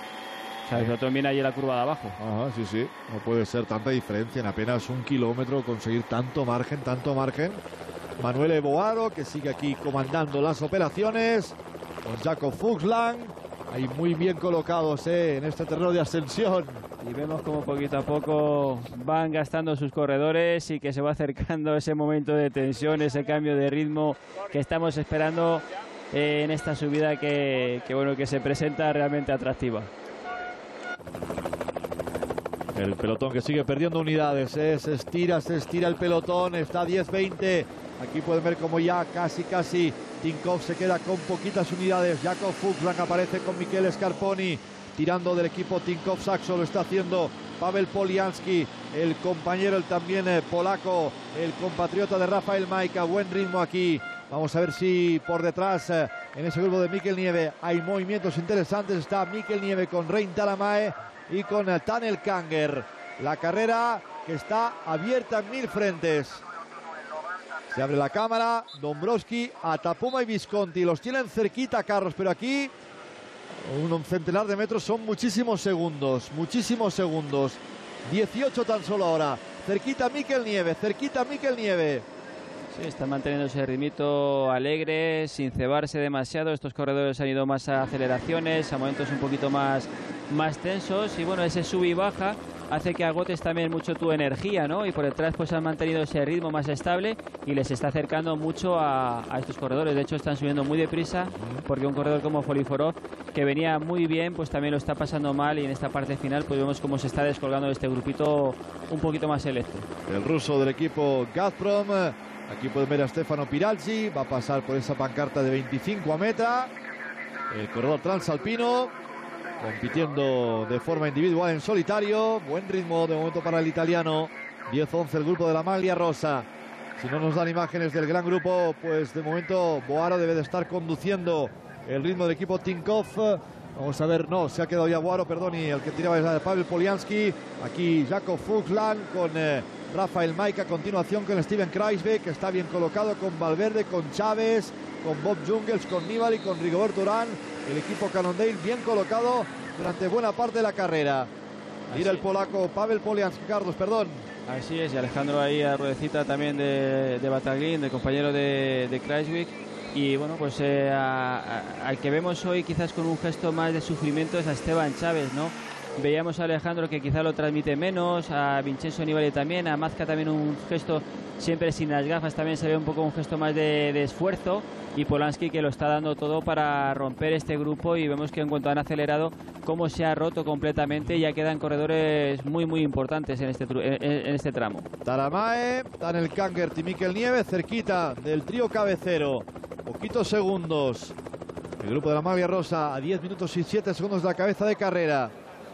Speaker 2: O sea, el pelotón viene ahí en la curva de abajo.
Speaker 1: Ajá, sí, sí. No puede ser tanta diferencia en apenas un kilómetro, conseguir tanto margen, tanto margen. Manuel Boaro, que sigue aquí comandando las operaciones, con Jakob Fuglsang, ahí muy bien colocados eh, en este terreno de ascensión.
Speaker 2: Y vemos como poquito a poco van gastando sus corredores y que se va acercando ese momento de tensión, ese cambio de ritmo que estamos esperando eh, en esta subida que, que, bueno, que se presenta realmente atractiva.
Speaker 1: El pelotón que sigue perdiendo unidades, eh, se estira, se estira el pelotón, está diez veinte. Aquí pueden ver como ya casi, casi Tinkoff se queda con poquitas unidades. Jakob Fuglsang aparece con Michele Scarponi, tirando del equipo Tinkoff Saxo. Lo está haciendo Pavel Polianski, el compañero, el también eh, polaco, el compatriota de Rafael Majka. Buen ritmo aquí. Vamos a ver si por detrás, eh, en ese grupo de Mikel Nieve, hay movimientos interesantes. Está Mikel Nieve con Rein Talamae y con eh, Tanel Kanger. La carrera que está abierta en mil frentes. Se abre la cámara, Dombrowski, Atapuma y Visconti. Los tienen cerquita, Carlos, pero aquí un centenar de metros, son muchísimos segundos, muchísimos segundos. dieciocho tan solo ahora. Cerquita Mikel Nieve, cerquita Mikel Nieve.
Speaker 2: Sí, está manteniendo ese ritmito alegre, sin cebarse demasiado. Estos corredores han ido más a aceleraciones, a momentos un poquito más, más tensos. Y bueno, ese sub y baja hace que agotes también mucho tu energía, ¿no? Y por detrás pues han mantenido ese ritmo más estable y les está acercando mucho a, a estos corredores. De hecho están subiendo muy deprisa porque un corredor como Foliforov, que venía muy bien, pues también lo está pasando mal, y en esta parte final pues vemos cómo se está descolgando de este grupito un poquito más selecto.
Speaker 1: El ruso del equipo Gazprom, aquí pueden ver a Stefano Piralzi, va a pasar por esa pancarta de veinticinco a meta. El corredor transalpino compitiendo de forma individual en solitario. Buen ritmo de momento para el italiano. diez once el grupo de la maglia rosa. Si no nos dan imágenes del gran grupo, pues de momento Boaro debe de estar conduciendo el ritmo del equipo Tinkoff. Vamos a ver, no, se ha quedado ya Boaro, perdón, y el que tiraba es Pavel Polianski. Aquí Jakob Fuchsland con eh, Rafael Majka. A continuación con Steven Kruijswijk, que está bien colocado, con Valverde, con Chávez, con Bob Jungels, con Nibali, con Rigoberto Urán. El equipo Cannondale bien colocado durante buena parte de la carrera. Mira el polaco Pavel Polianski, Carlos, perdón.
Speaker 2: Así es, y Alejandro ahí a ruedecita también de, de Bataglin, de compañero de, de Kruijswijk. Y bueno, pues eh, al que vemos hoy quizás con un gesto más de sufrimiento es a Esteban Chávez, ¿no? Veíamos a Alejandro que quizá lo transmite menos, a Vincenzo Nibali también, a Mazka también un gesto siempre sin las gafas, también se ve un poco un gesto más de, de esfuerzo, y Polanski que lo está dando todo para romper este grupo, y vemos que en cuanto han acelerado cómo se ha roto completamente, ya quedan corredores muy muy importantes en este, en, en este tramo.
Speaker 1: Taramae, Daniel Kangert y Mikel Nieve cerquita del trío cabecero, poquitos segundos. El grupo de la maglia rosa a diez minutos y siete segundos de la cabeza de carrera.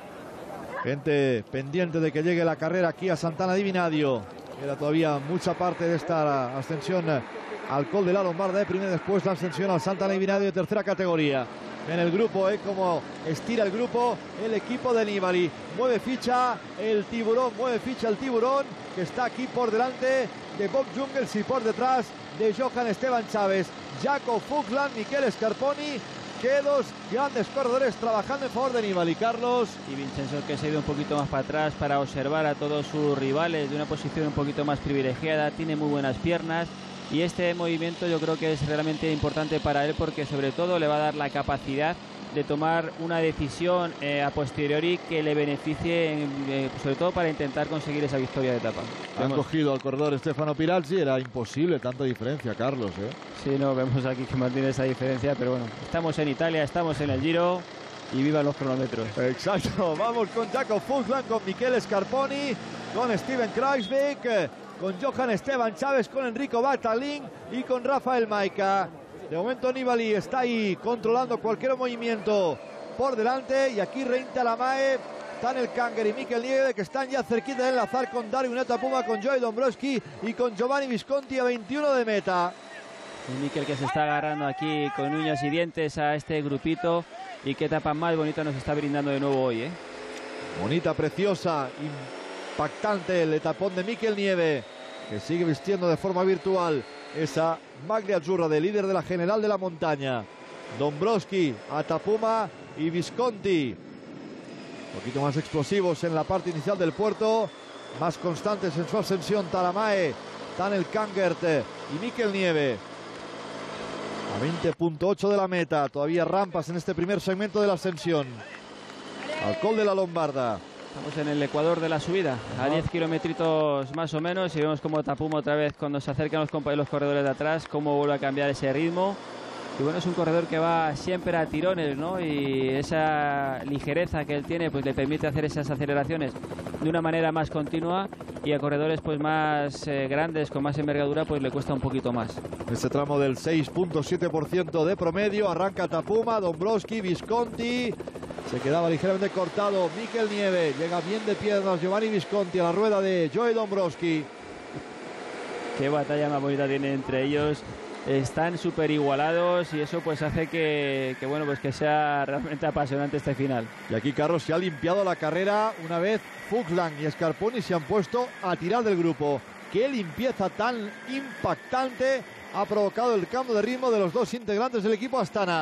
Speaker 1: Gente pendiente de que llegue la carrera aquí a Sant'Anna di Vinagdio. Queda todavía mucha parte de esta ascensión al Col de la Lombarda de primera, después la ascensión al Sant'Anna di Vinagdio de tercera categoría. En el grupo, eh, como estira el grupo el equipo de Nibali. Mueve ficha el tiburón, mueve ficha el tiburón, que está aquí por delante de Bob Jungels y por detrás de Johan Esteban Chávez, Jakob Fuchsland, Michele Scarponi. Que dos grandes corredores trabajando en favor de Nibali, Carlos.
Speaker 2: Y Vincenzo, que se ha ido un poquito más para atrás para observar a todos sus rivales de una posición un poquito más privilegiada, tiene muy buenas piernas, y este movimiento yo creo que es realmente importante para él, porque sobre todo le va a dar la capacidad de tomar una decisión eh, a posteriori que le beneficie, en, eh, sobre todo para intentar conseguir esa victoria de etapa.
Speaker 1: Han
Speaker 2: Vemos.
Speaker 1: cogido al corredor Stefano Piralzi, era imposible tanta diferencia, Carlos, ¿eh?
Speaker 2: Sí, no, vemos aquí que mantiene esa diferencia, pero bueno, estamos en Italia, estamos en el Giro y vivan los cronómetros.
Speaker 1: Exacto, vamos con Jakob Fuchsland, con Michele Scarponi, con Steven Kruijswijk, con Johan Esteban Chávez, con Enrico Bataglin y con Rafael Majka. De momento Nibali está ahí controlando cualquier movimiento por delante, y aquí Rein Taramae, Daniel Kangert y Mikel Nieve, que están ya cerquita de enlazar con Darwin Etapuma, con Joey Dombrowski y con Giovanni Visconti a veintiuno de meta.
Speaker 2: Un Mikel que se está agarrando aquí con uñas y dientes a este grupito, y qué etapa más bonita nos está brindando de nuevo hoy, ¿eh?
Speaker 1: Bonita, preciosa, impactante el etapón de Mikel Nieve, que sigue vistiendo de forma virtual esa maglia azzurra de líder de la general de la montaña. Dombrowski, Atapuma y Visconti, un poquito más explosivos en la parte inicial del puerto, más constantes en su ascensión Taramae, Daniel Kangert y Mikel Nieve. A veinte punto ocho de la meta, todavía rampas en este primer segmento de la ascensión al Col de la Lombarda.
Speaker 2: Estamos en el ecuador de la subida, a diez kilometritos más o menos, y vemos como Tapuma otra vez, cuando se acercan los, los corredores de atrás, cómo vuelve a cambiar ese ritmo. Y bueno, es un corredor que va siempre a tirones, ¿no? Y esa ligereza que él tiene pues le permite hacer esas aceleraciones de una manera más continua, y a corredores pues más eh, grandes, con más envergadura, pues le cuesta un poquito más.
Speaker 1: Este tramo del seis punto siete por ciento de promedio, arranca Tapuma, Dombrowski, Visconti, se quedaba ligeramente cortado Mikel Nieve, llega bien de piernas Giovanni Visconti a la rueda de Joey Dombrowski.
Speaker 2: Qué batalla más bonita tiene entre ellos. Están súper igualados, y eso pues hace que, que bueno, pues que sea realmente apasionante este final.
Speaker 1: Y aquí, Carlos, se ha limpiado la carrera una vez Fuchsland y Scarponi se han puesto a tirar del grupo. Qué limpieza tan impactante ha provocado el cambio de ritmo de los dos integrantes del equipo Astana.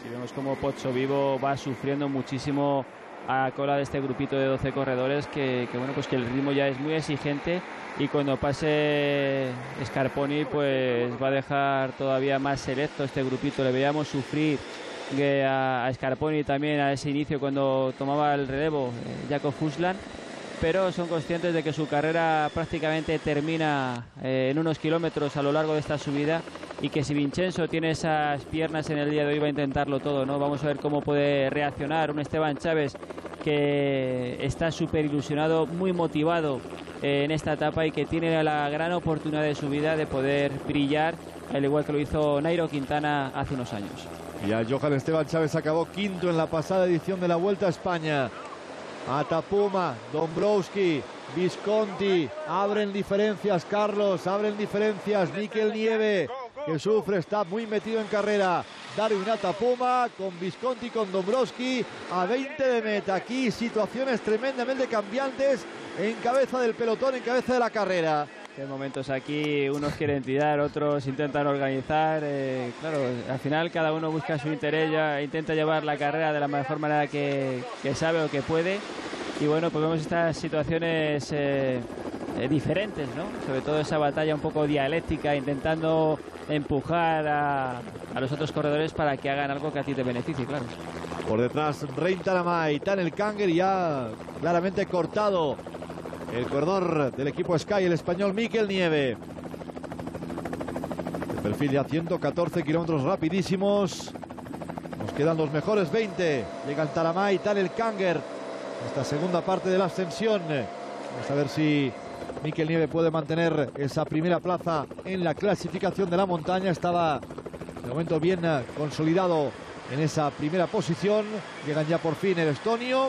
Speaker 2: Y vemos como Pozzovivo va sufriendo muchísimo a cola de este grupito de doce corredores que, que bueno, pues que el ritmo ya es muy exigente, y cuando pase Scarponi pues va a dejar todavía más selecto este grupito. Le veíamos sufrir eh, a, a Scarponi también a ese inicio cuando tomaba el relevo eh, Jakob Fuglsang, pero son conscientes de que su carrera prácticamente termina eh, en unos kilómetros a lo largo de esta subida, y que si Vincenzo tiene esas piernas en el día de hoy va a intentarlo todo, ¿no? Vamos a ver cómo puede reaccionar un Esteban Chaves que está súper ilusionado, muy motivado eh, en esta etapa, y que tiene la gran oportunidad de su vida de poder brillar, al igual que lo hizo Nairo Quintana hace unos años.
Speaker 1: Ya Johan Esteban Chaves acabó quinto en la pasada edición de la Vuelta a España. Atapuma, Dombrowski, Visconti, abren diferencias, Carlos, abren diferencias, Mikel Nieve, que sufre, está muy metido en carrera. Darwin Atapuma con Visconti, con Dombrowski a veinte de meta. Aquí situaciones tremendamente cambiantes en cabeza del pelotón, en cabeza de la carrera.
Speaker 2: En momentos aquí unos quieren tirar, otros intentan organizar. Eh, claro, al final cada uno busca su interés, ya intenta llevar la carrera de la mejor manera que, que sabe o que puede. Y bueno, pues vemos estas situaciones eh, eh, diferentes, ¿no? Sobre todo esa batalla un poco dialéctica, intentando empujar a, a los otros corredores para que hagan algo que a ti te beneficie, claro.
Speaker 1: Por detrás, Rein Taramay, Tanel Kanger, ya claramente cortado el corredor del equipo Sky, el español Mikel Nieve. De perfil ya ciento catorce kilómetros rapidísimos. Nos quedan los mejores veinte. Llegan Taramay, Tanel Kanger. Esta segunda parte de la ascensión. Vamos a ver si Mikel Nieve puede mantener esa primera plaza en la clasificación de la montaña. Estaba de momento bien consolidado en esa primera posición. Llegan ya por fin el estonio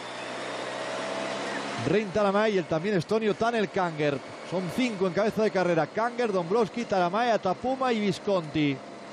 Speaker 1: Rein Taramay y el también estonio Tanel Kanger. Son cinco en cabeza de carrera: Kanger, Dombrowski, Taramay, Atapuma y Visconti.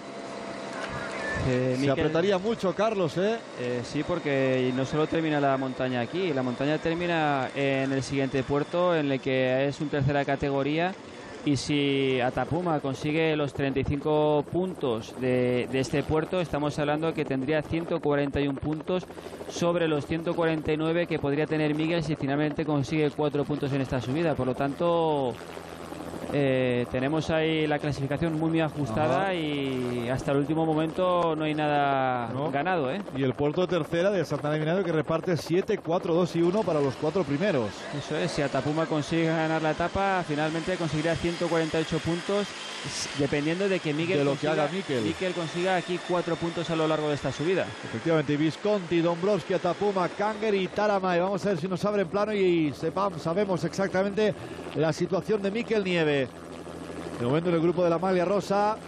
Speaker 2: Eh,
Speaker 1: Se
Speaker 2: Mikel,
Speaker 1: apretaría mucho, Carlos, ¿eh?
Speaker 2: ¿eh? Sí, porque no solo termina la montaña aquí, la montaña termina en el siguiente puerto, en el que es un tercera categoría, y si Atapuma consigue los treinta y cinco puntos de, de este puerto, estamos hablando que tendría ciento cuarenta y uno puntos sobre los ciento cuarenta y nueve que podría tener Miguel si finalmente consigue cuatro puntos en esta subida. Por lo tanto, Eh, tenemos ahí la clasificación muy, muy ajustada. Ajá. Y hasta el último momento no hay nada no. ganado, ¿eh?
Speaker 1: Y el puerto de tercera de Santana de Minado, que reparte siete, cuatro, dos y uno para los cuatro primeros.
Speaker 2: Eso es, si Atapuma consigue ganar la etapa, finalmente conseguirá ciento cuarenta y ocho puntos, dependiendo de que Miguel
Speaker 1: de lo
Speaker 2: consiga,
Speaker 1: que haga Mikel.
Speaker 2: Mikel consiga aquí cuatro puntos a lo largo de esta subida.
Speaker 1: Efectivamente, Visconti, Dombrowski, Atapuma, Kanger y Taramay. Vamos a ver si nos abre en plano y sepamos, sabemos exactamente la situación de Mikel Nieve. De momento en el grupo de la maglia rosa,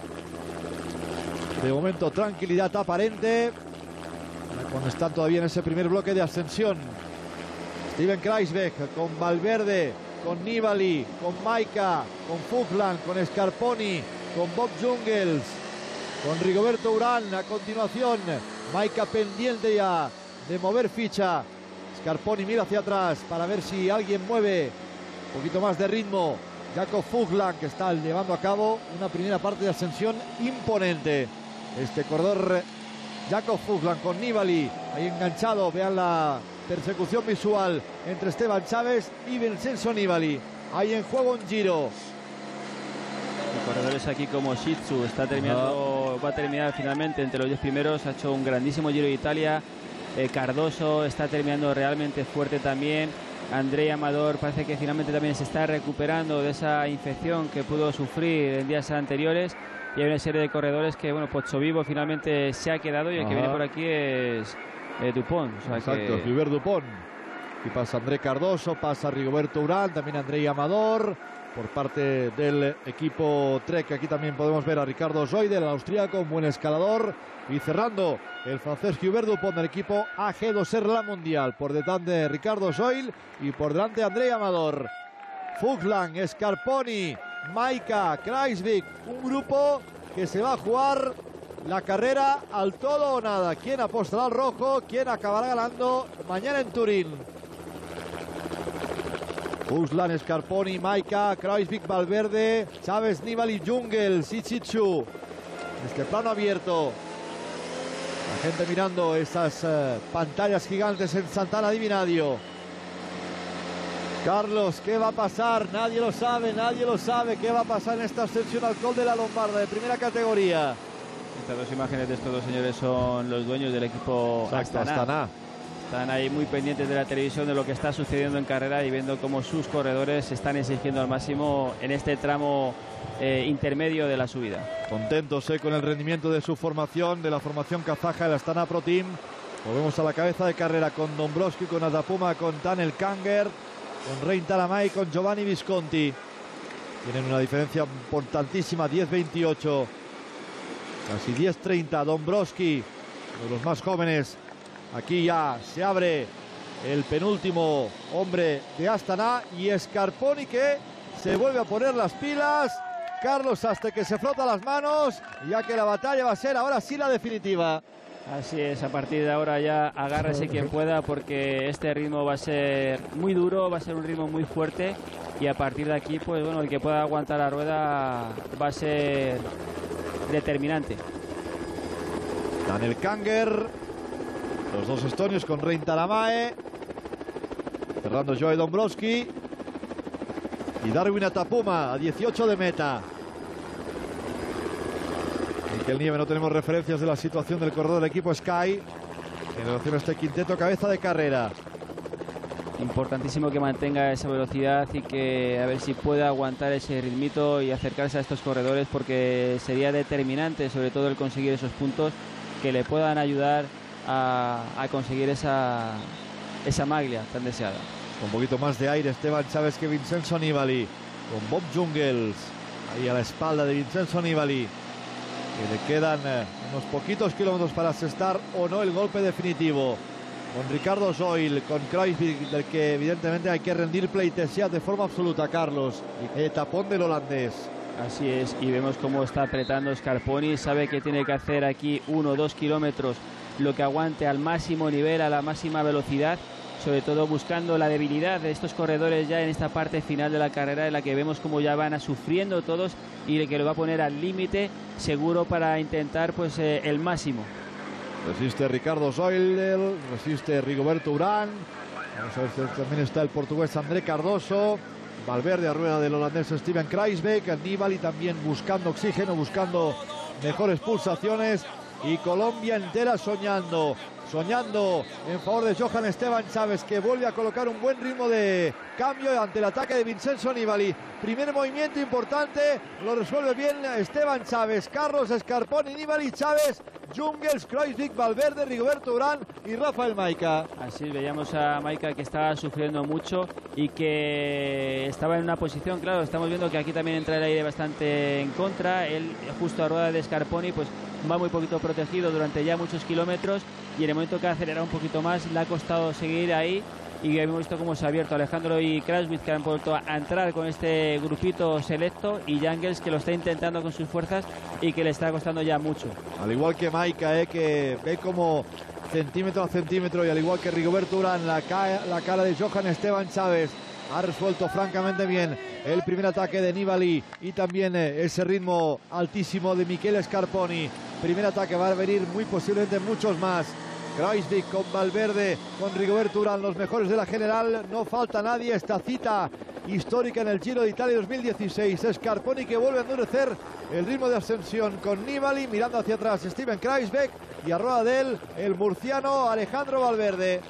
Speaker 1: de momento tranquilidad aparente, cuando están todavía en ese primer bloque de ascensión. Steven Kruijswijk con Valverde, con Nibali, con Maika, con Fuglsang, con Scarponi, con Bob Jungels, con Rigoberto Urán a continuación. Maika pendiente ya de mover ficha. Scarponi mira hacia atrás para ver si alguien mueve un poquito más de ritmo. Jakob Fuglsang, que está llevando a cabo una primera parte de ascensión imponente. Este corredor Jakob Fuglsang con Nibali ahí enganchado. Vean la persecución visual entre Esteban Chaves y Vincenzo Nibali. Ahí en juego un Giro.
Speaker 2: Y corredores aquí como Shitsu está terminando, uh-huh. va a terminar finalmente entre los diez primeros. Ha hecho un grandísimo Giro de Italia. Eh, Cardoso está terminando realmente fuerte también. Andrei Amador parece que finalmente también se está recuperando de esa infección que pudo sufrir en días anteriores. Y hay una serie de corredores que, bueno, Pozzovivo finalmente se ha quedado, y el Ajá. que viene por aquí es eh, Dupont. O sea
Speaker 1: Exacto,
Speaker 2: que...
Speaker 1: River Dupont. Y pasa André Cardoso, pasa Rigoberto Urán, también Andrei Amador. Por parte del equipo Trek, aquí también podemos ver a Ricardo Zoide, el austríaco, un buen escalador. Y cerrando el francés Hubert Dupont del equipo A G dos R La Mundial. Por detrás de Ricardo Zoil y por delante Andrei Amador. Fuglsang, Scarponi, Maika, Kruijswijk. Un grupo que se va a jugar la carrera al todo o nada. ¿Quién apostará al rojo? ¿Quién acabará ganando mañana en Turín? Fuglsang, Scarponi, Maika, Kruijswijk, Valverde, Chaves, Nibali, Jungels, Ichichu. Este plano abierto. gente mirando esas uh, pantallas gigantes en Sant'Anna di Vinagdio. Carlos, ¿qué va a pasar? Nadie lo sabe, nadie lo sabe. ¿Qué va a pasar en esta ascensión al Col de la Lombarda de primera categoría?
Speaker 2: Estas dos imágenes de estos dos señores son los dueños del equipo Astana. Astana. Están ahí muy pendientes de la televisión de lo que está sucediendo en carrera y viendo cómo sus corredores se están exigiendo al máximo en este tramo eh, intermedio de la subida.
Speaker 1: Contentos eh, con el rendimiento de su formación, de la formación kazaja del Astana Pro Team. Volvemos a la cabeza de carrera con Dombrowski, con Atapuma, con Tanel Kanger, con Rein Talamay, con Giovanni Visconti. Tienen una diferencia importantísima, diez veintiocho, casi diez treinta. Dombrowski, uno de los más jóvenes. Aquí ya se abre el penúltimo hombre de Astana y Scarponi, que se vuelve a poner las pilas. Carlos, hasta que se frota las manos, ya que la batalla va a ser ahora sí la definitiva.
Speaker 2: Así es, a partir de ahora ya agárrese quien pueda, porque este ritmo va a ser muy duro, va a ser un ritmo muy fuerte, y a partir de aquí, pues bueno, el que pueda aguantar la rueda va a ser determinante.
Speaker 1: Tanel Kanger, los dos estonios con Rein Talamay, cerrando Joe Dombrowski y Darwin Atapuma a dieciocho de meta. Mikel Nieve, no tenemos referencias de la situación del corredor del equipo Sky en relación a este quinteto cabeza de carrera.
Speaker 2: Importantísimo que mantenga esa velocidad y que a ver si puede aguantar ese ritmito y acercarse a estos corredores, porque sería determinante sobre todo el conseguir esos puntos que le puedan ayudar a, a conseguir esa, esa maglia tan deseada.
Speaker 1: Con un poquito más de aire Esteban Chaves que Vincenzo Nibali, con Bob Jungels ahí a la espalda de Vincenzo Nibali, que le quedan eh, unos poquitos kilómetros para asestar o no el golpe definitivo. Con Ricardo Zoil, con Kruijswijk, del que evidentemente hay que rendir pleitesía de forma absoluta, Carlos. Y el tapón del holandés.
Speaker 2: Así es, y vemos cómo está apretando Scarponi. Sabe que tiene que hacer aquí uno o dos kilómetros, lo que aguante al máximo nivel, a la máxima velocidad, sobre todo buscando la debilidad de estos corredores ya en esta parte final de la carrera, en la que vemos como ya van a sufriendo todos y que lo va a poner al límite seguro para intentar pues eh, el máximo.
Speaker 1: Resiste Ricardo Zoildel, resiste Rigoberto Urán. Vamos a ver si también está el portugués André Cardoso. Valverde a rueda del holandés Steven Kruijswijk. Nibali también buscando oxígeno, buscando mejores pulsaciones. Y Colombia entera soñando, soñando en favor de Johan Esteban Chaves, que vuelve a colocar un buen ritmo de cambio ante el ataque de Vincenzo Nibali. Primer movimiento importante, lo resuelve bien Esteban Chaves. Carlos, Scarponi, Nibali, Chaves, Jungels, Kruijswijk, Valverde, Rigoberto Urán y Rafael Majka.
Speaker 2: Así veíamos a Majka, que estaba sufriendo mucho y que estaba en una posición, claro, estamos viendo que aquí también entra el aire bastante en contra. Él justo a rueda de Scarponi pues va muy poquito protegido durante ya muchos kilómetros, y en el momento que ha acelerado un poquito más le ha costado seguir ahí, y hemos visto cómo se ha abierto Alejandro y Kruijswijk, que han vuelto a entrar con este grupito selecto, y Jungels, que lo está intentando con sus fuerzas y que le está costando ya mucho.
Speaker 1: Al igual que Majka, eh, que ve como centímetro a centímetro, y al igual que Rigoberto Urán, la, ca la cara de Johan Esteban Chaves ha resuelto francamente bien el primer ataque de Nibali, y también eh, ese ritmo altísimo de Michele Scarponi. Primer ataque, va a venir muy posiblemente muchos más. Kruijswijk con Valverde, con Rigoberto Urán, los mejores de la general. No falta nadie. Esta cita histórica en el Giro de Italia dos mil dieciséis. Scarponi, que vuelve a endurecer el ritmo de ascensión con Nibali, mirando hacia atrás Steven Kruijswijk, y a rueda de él el murciano Alejandro Valverde.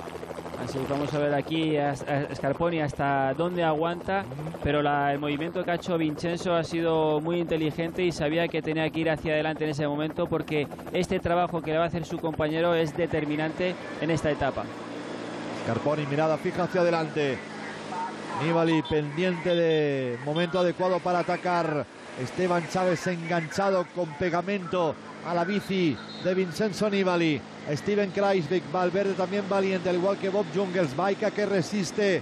Speaker 2: Así vamos a ver aquí a Scarponi hasta dónde aguanta, pero la, el movimiento que ha hecho Vincenzo ha sido muy inteligente, y sabía que tenía que ir hacia adelante en ese momento, porque este trabajo que le va a hacer su compañero es determinante en esta etapa.
Speaker 1: Scarponi, mirada fija hacia adelante. Nibali pendiente de momento adecuado para atacar. Esteban Chaves enganchado con pegamento a la bici de Vincenzo Nibali. Steven Kruijswijk, Valverde también valiente, al igual que Bob Jungels. Majka, que resiste.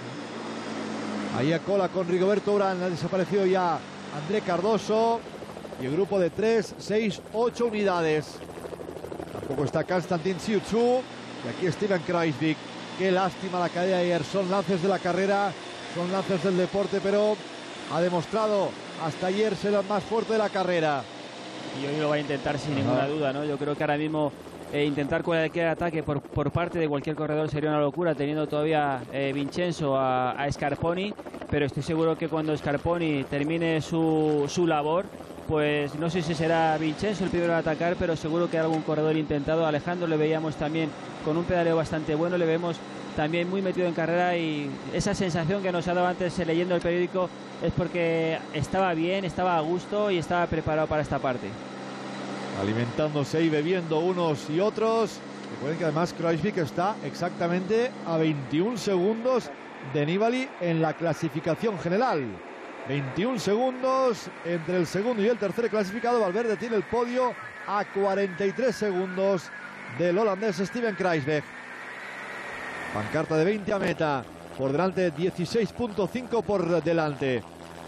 Speaker 1: Ahí a cola con Rigoberto Urán. Ha desaparecido ya André Cardoso. Y el grupo de tres, seis, ocho unidades. Tampoco está Konstantin Siutsu. Y aquí Steven Kruijswijk. Qué lástima la caída de ayer. Son lances de la carrera, son lances del deporte, pero ha demostrado hasta ayer ser el más fuerte de la carrera.
Speaker 2: Y hoy lo va a intentar sin Ajá. ninguna duda, ¿no? Yo creo que ahora mismo eh, intentar cualquier ataque por, por parte de cualquier corredor sería una locura, teniendo todavía eh, Vincenzo a, a Scarponi, pero estoy seguro que cuando Scarponi termine su, su labor, pues no sé si será Vincenzo el primero a atacar, pero seguro que algún corredor intentado. A Alejandro le veíamos también con un pedaleo bastante bueno, le vemos también muy metido en carrera, y esa sensación que nos ha dado antes leyendo el periódico es porque estaba bien, estaba a gusto y estaba preparado para esta parte.
Speaker 1: Alimentándose y bebiendo unos y otros. Recuerden que además Kruijswijk está exactamente a veintiún segundos de Nibali en la clasificación general. veintiún segundos entre el segundo y el tercer clasificado. Valverde tiene el podio a cuarenta y tres segundos del holandés Steven Kruijswijk. Pancarta de veinte a meta, por delante dieciséis punto cinco por delante.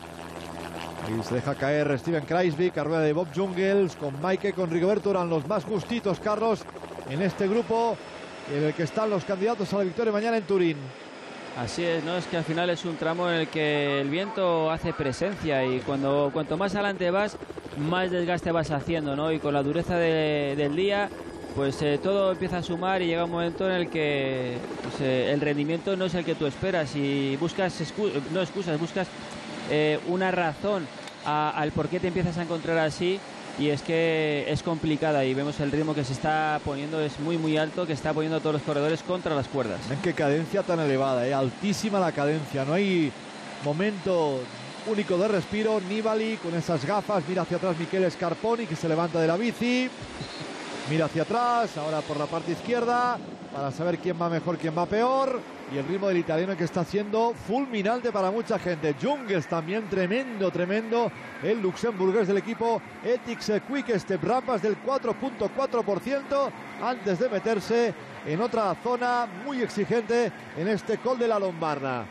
Speaker 1: Y se deja caer Steven Kruijswijk a rueda de Bob Jungels, con Maike, con Rigoberto Urán, los más justitos, Carlos, en este grupo en el que están los candidatos a la victoria mañana en Turín.
Speaker 2: Así es, ¿no? Es que al final es un tramo en el que el viento hace presencia, y cuando cuanto más adelante vas, más desgaste vas haciendo, ¿no? Y con la dureza de, del día, pues eh, todo empieza a sumar, y llega un momento en el que pues, eh, el rendimiento no es el que tú esperas, y buscas, excu no excusas, buscas eh, una razón a, al por qué te empiezas a encontrar así. Y es que es complicada, y vemos el ritmo que se está poniendo, es muy muy alto, que está poniendo a todos los corredores contra las cuerdas.
Speaker 1: Ven qué cadencia tan elevada, ¿eh? Altísima la cadencia, no hay momento único de respiro. Nibali con esas gafas, mira hacia atrás Michele Scarponi, que se levanta de la bici, mira hacia atrás, ahora por la parte izquierda, para saber quién va mejor, quién va peor. Y el ritmo del italiano, que está siendo fulminante para mucha gente. Jungels también tremendo, tremendo. El luxemburgués del equipo Ethics Quick Step, rampas del cuatro punto cuatro por ciento antes de meterse en otra zona muy exigente en este Col de la Lombarda.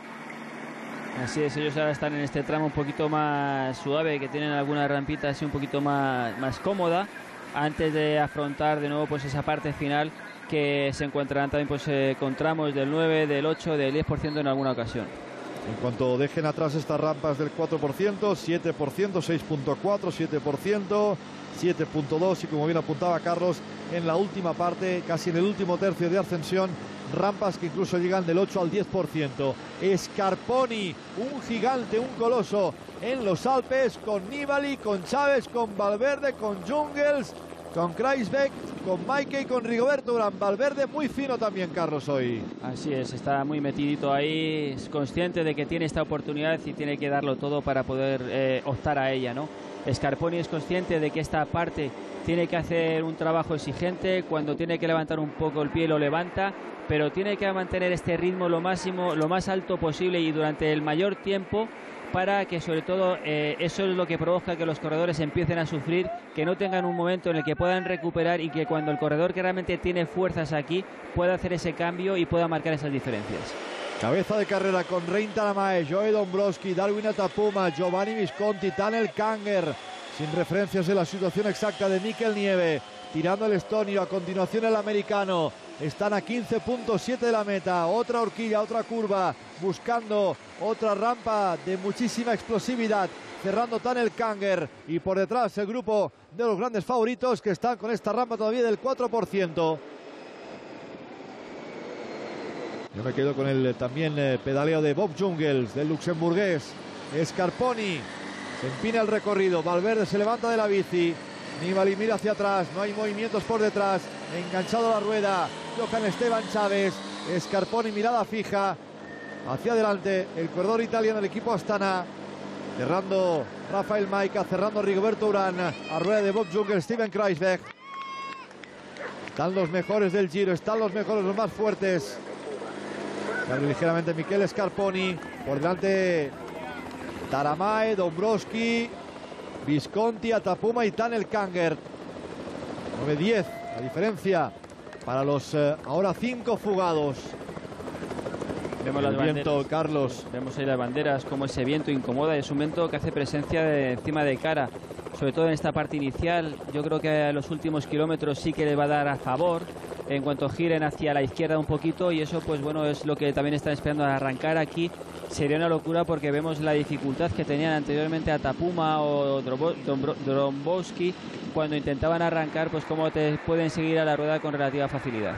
Speaker 2: Así es, ellos ahora están en este tramo un poquito más suave, que tienen alguna rampita así un poquito más, más cómoda, antes de afrontar de nuevo pues esa parte final, que se encontrarán también pues eh, con tramos del nueve, del ocho, del diez por ciento en alguna ocasión.
Speaker 1: En cuanto dejen atrás estas rampas del cuatro por ciento, siete por ciento, seis punto cuatro, siete por ciento, siete punto dos, y como bien apuntaba Carlos, en la última parte, casi en el último tercio de ascensión, rampas que incluso llegan del ocho al diez por ciento. Scarponi, un gigante, un coloso en los Alpes, con Nibali, con Chávez, con Valverde, con Jungels, con Kruijswijk, con Maike y con Rigoberto Urán. Valverde muy fino también, Carlos, hoy.
Speaker 2: Así es, está muy metidito ahí, es consciente de que tiene esta oportunidad y tiene que darlo todo para poder eh, optar a ella, ¿no? Scarponi es consciente de que esta parte tiene que hacer un trabajo exigente, cuando tiene que levantar un poco el pie lo levanta, pero tiene que mantener este ritmo lo máximo, lo más alto posible y durante el mayor tiempo, para que sobre todo eh, eso es lo que provoca que los corredores empiecen a sufrir, que no tengan un momento en el que puedan recuperar, y que cuando el corredor que realmente tiene fuerzas aquí pueda hacer ese cambio y pueda marcar esas diferencias.
Speaker 1: Cabeza de carrera con Rein Taramae, Joe Dombrowski, Darwin Atapuma, Giovanni Visconti, Tanel Kanger, sin referencias de la situación exacta de Mikel Nieve, tirando el estonio, a continuación el americano. Están a quince punto siete de la meta, otra horquilla, otra curva, buscando otra rampa de muchísima explosividad, cerrando Tanel Kanger, y por detrás el grupo de los grandes favoritos, que están con esta rampa todavía del cuatro por ciento. Yo me quedo con el también eh, pedaleo de Bob Jungels, del luxemburgués. Scarponi se empina el recorrido, Valverde se levanta de la bici, Nibali mira hacia atrás, no hay movimientos por detrás, enganchado a la rueda Johan Esteban Chávez. Scarponi mirada fija hacia adelante, el corredor italiano del equipo Astana, cerrando Rafael Maika, cerrando Rigoberto Urán, a rueda de Bob Jungels, Steven Kruijswijk. Están los mejores del Giro, están los mejores, los más fuertes. Sale ligeramente Michele Scarponi, por delante Taramae, Dombrowski, Visconti, Atapuma y Tanel Kanger. nueve diez la diferencia para los eh, ahora cinco fugados.
Speaker 2: Vemos
Speaker 1: el
Speaker 2: las
Speaker 1: viento,
Speaker 2: banderas,
Speaker 1: Carlos.
Speaker 2: Vemos ahí las banderas, como ese viento incomoda, y es un viento que hace presencia de encima de cara, sobre todo en esta parte inicial. Yo creo que a los últimos kilómetros sí que le va a dar a favor, en cuanto giren hacia la izquierda un poquito, y eso pues bueno es lo que también están esperando a arrancar aquí. Sería una locura porque vemos la dificultad que tenían anteriormente Atapuma o Drombowski cuando intentaban arrancar, pues cómo te pueden seguir a la rueda con relativa facilidad.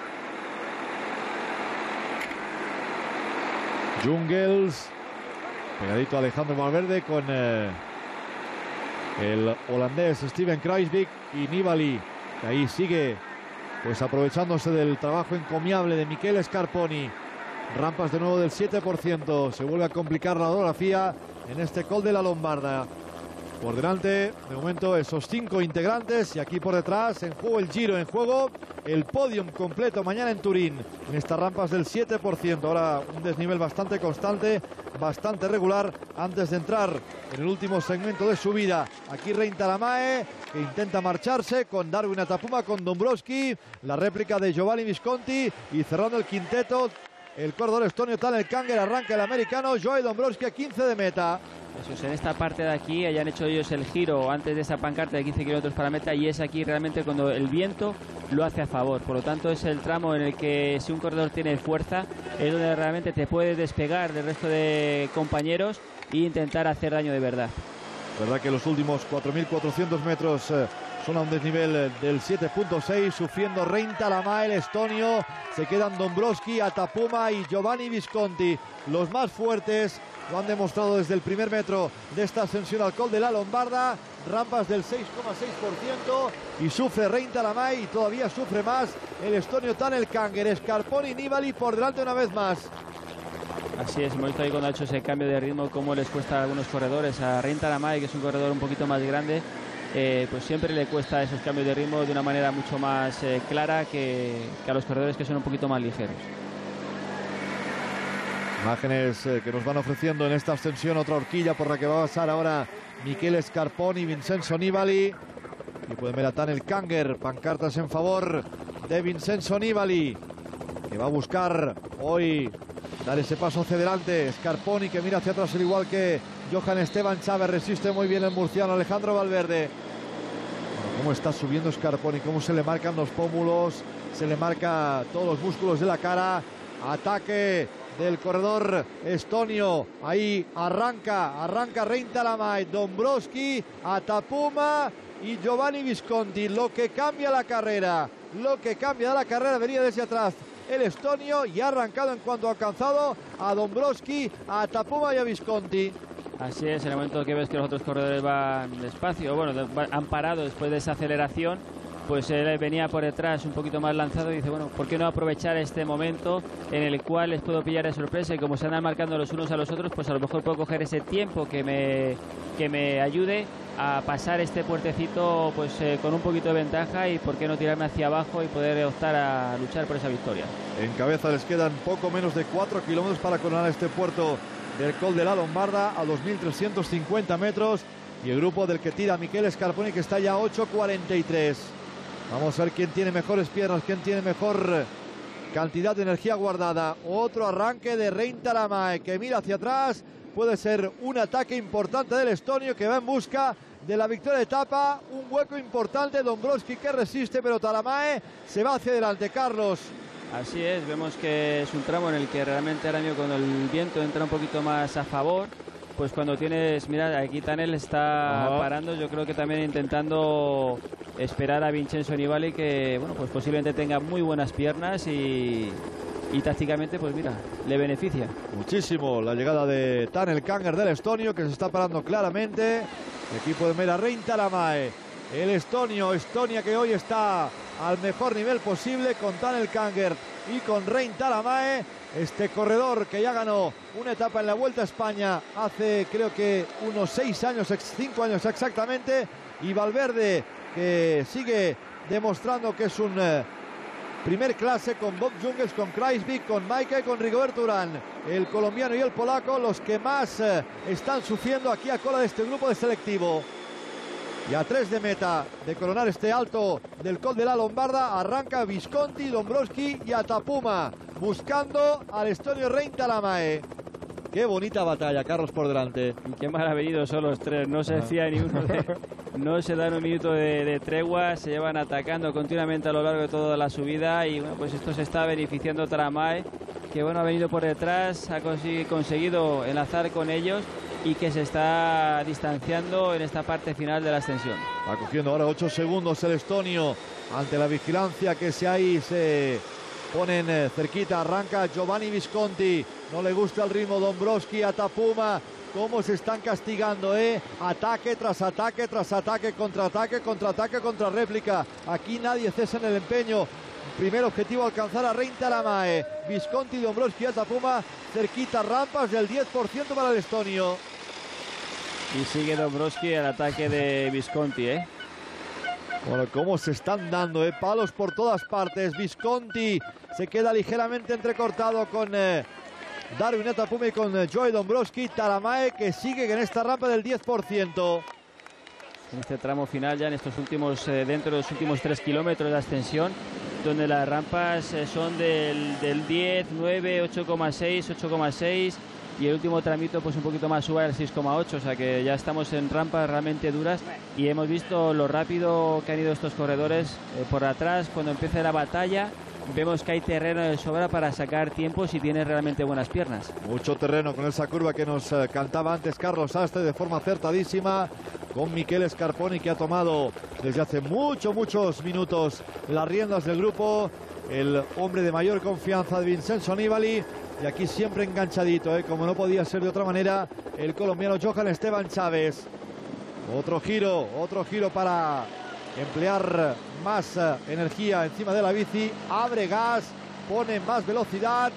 Speaker 1: Jungels, pegadito a Alejandro Valverde con eh, el holandés Steven Kruijswijk y Nibali, que ahí sigue pues aprovechándose del trabajo encomiable de Michele Scarponi. Rampas de nuevo del siete por ciento, se vuelve a complicar la orografía en este Col de la Lombarda. Por delante, de momento, esos cinco integrantes, y aquí por detrás, en juego el Giro, en juego el podium completo mañana en Turín, en estas rampas del siete por ciento. Ahora un desnivel bastante constante, bastante regular, antes de entrar en el último segmento de subida. Aquí Rein Taaramäe, que intenta marcharse con Darwin Atapuma, con Dombrowski, la réplica de Giovanni Visconti, y cerrando el quinteto, el corredor estonio Tanel Kanger. Arranca el americano Joey Dombrowski a quince de meta.
Speaker 2: Eso es, en esta parte de aquí hayan hecho ellos el giro antes de esa pancarta de quince kilómetros para meta, y es aquí realmente cuando el viento lo hace a favor. Por lo tanto es el tramo en el que si un corredor tiene fuerza es donde realmente te puedes despegar del resto de compañeros e intentar hacer daño de verdad.
Speaker 1: Verdad que los últimos cuatro mil cuatrocientos metros eh, son a un desnivel eh, del siete punto seis, sufriendo Rein Taaramäe, el estonio. Se quedan Dombrowski, Atapuma y Giovanni Visconti, los más fuertes. Lo han demostrado desde el primer metro de esta ascensión al Col de la Lombarda. Rampas del seis coma seis por ciento, y sufre Rein Taaramäe, y todavía sufre más el estonio Tanel Kanger. Scarponi y Nibali por delante una vez más.
Speaker 2: Así es, hemos visto ahí cuando ha hecho ese cambio de ritmo cómo les cuesta a algunos corredores. A Rein Taaramäe, que es un corredor un poquito más grande, eh, pues siempre le cuesta esos cambios de ritmo de una manera mucho más eh, clara que, que a los corredores que son un poquito más ligeros.
Speaker 1: Imágenes eh, que nos van ofreciendo en esta ascensión, otra horquilla por la que va a pasar ahora Michele Scarponi, Vincenzo Nibali. Y pueden ver a Tanel Kanger, pancartas en favor de Vincenzo Nibali, que va a buscar hoy dar ese paso hacia adelante. Scarponi, que mira hacia atrás al igual que Johan Esteban Chávez. Resiste muy bien el murciano Alejandro Valverde. Bueno, cómo está subiendo Scarponi, cómo se le marcan los pómulos, se le marca todos los músculos de la cara. Ataque del corredor estonio. Ahí arranca, arranca Rein Taaramäe, Dombrowski, Atapuma y Giovanni Visconti. Lo que cambia la carrera, lo que cambia la carrera venía desde atrás el estonio, y ha arrancado en cuanto ha alcanzado a Dombrowski, a Atapuma y a Visconti.
Speaker 2: Así es, en el momento que ves que los otros corredores van despacio, bueno, han parado después de esa aceleración, pues él venía por detrás un poquito más lanzado y dice, bueno, ¿por qué no aprovechar este momento en el cual les puedo pillar de sorpresa? Y como se andan marcando los unos a los otros, pues a lo mejor puedo coger ese tiempo que me, que me ayude a pasar este puertecito pues eh, con un poquito de ventaja, y por qué no tirarme hacia abajo y poder optar a luchar por esa victoria. En
Speaker 1: cabeza les quedan poco menos de cuatro kilómetros para coronar este puerto del Col de la Lombarda a dos mil trescientos cincuenta metros, y el grupo del que tira Michele Scarponi, que está ya a ocho cuarenta y tres. Vamos a ver quién tiene mejores piernas, quién tiene mejor cantidad de energía guardada. Otro arranque de Rein Taaramäe, que mira hacia atrás. Puede ser un ataque importante del estonio, que va en busca de la victoria de etapa. Un hueco importante, Dombrowski, que resiste, pero Taaramäe se va hacia adelante. Carlos.
Speaker 2: Así es, vemos que es un tramo en el que realmente ahora mismo cuando el viento entra un poquito más a favor, pues cuando tienes, mira, aquí Tanel está uh-huh. parando, yo creo que también intentando esperar a Vincenzo Nibali, que bueno, pues posiblemente tenga muy buenas piernas y, y tácticamente, pues mira, le beneficia.
Speaker 1: Muchísimo la llegada de Tanel Kanger, del estonio, que se está parando claramente. El equipo de Mera Rein Taaramäe, el estonio, Estonia, que hoy está al mejor nivel posible con Tanel Kanger y con Rein Taaramäe. Este corredor que ya ganó una etapa en la Vuelta a España hace creo que unos seis años, cinco años exactamente, y Valverde, que sigue demostrando que es un eh, primer clase con Bob Jungels, con Kruijswijk, con Maika y con Rigoberto Urán. El colombiano y el polaco los que más eh, están sufriendo aquí a cola de este grupo de selectivo. Y a tres de meta de coronar este alto del Col de la Lombarda, arranca Visconti, Dombrowski y Atapuma, buscando al estonio Rein Taaramäe. Qué bonita batalla, Carlos, por delante.
Speaker 2: Y qué mal ha venido son los tres, no se fía ni uno de, no se dan un minuto de, de tregua, se llevan atacando continuamente a lo largo de toda la subida y bueno, pues esto se está beneficiando Taramae, que bueno, ha venido por detrás, ha conseguido enlazar con ellos y que se está distanciando en esta parte final de la ascensión.
Speaker 1: Va cogiendo ahora ocho segundos el estonio ante la vigilancia que se ahí se ponen eh, cerquita. Arranca Giovanni Visconti, no le gusta el ritmo Dombrowski, Atapuma, cómo se están castigando, ¿eh? Ataque tras ataque tras ataque, contraataque, contraataque, contra réplica. Aquí nadie cesa en el empeño. Primer objetivo, alcanzar a Rein Taramae. Visconti, Dombrowski, Atapuma, cerquita, rampas del diez por ciento para el estonio.
Speaker 2: Y sigue Dombrowski al ataque de Visconti, ¿eh?
Speaker 1: Bueno, cómo se están dando, ¿eh? Palos por todas partes. Visconti se queda ligeramente entrecortado con eh, Darwin Atapuma y con eh, Joey Dombrowski. Taramae que sigue en esta rampa del diez por ciento.
Speaker 2: En este tramo final, ya en estos últimos, eh, dentro de los últimos tres kilómetros de ascensión, donde las rampas eh, son del, del diez, nueve, ocho coma seis, ocho coma seis y el último tramito pues un poquito más sube al seis coma ocho, o sea que ya estamos en rampas realmente duras y hemos visto lo rápido que han ido estos corredores eh, por atrás. Cuando empiece la batalla vemos que hay terreno de sobra para sacar tiempo si tienes realmente buenas piernas.
Speaker 1: Mucho terreno con esa curva que nos eh, cantaba antes Carlos Astre de forma acertadísima, con Michele Scarponi, que ha tomado desde hace muchos, muchos minutos las riendas del grupo, el hombre de mayor confianza de Vincenzo Nibali, y aquí siempre enganchadito, ¿eh? Como no podía ser de otra manera, el colombiano Johan Esteban Chávez. Otro giro, otro giro para emplear más eh, energía encima de la bici, abre gas, pone más velocidad,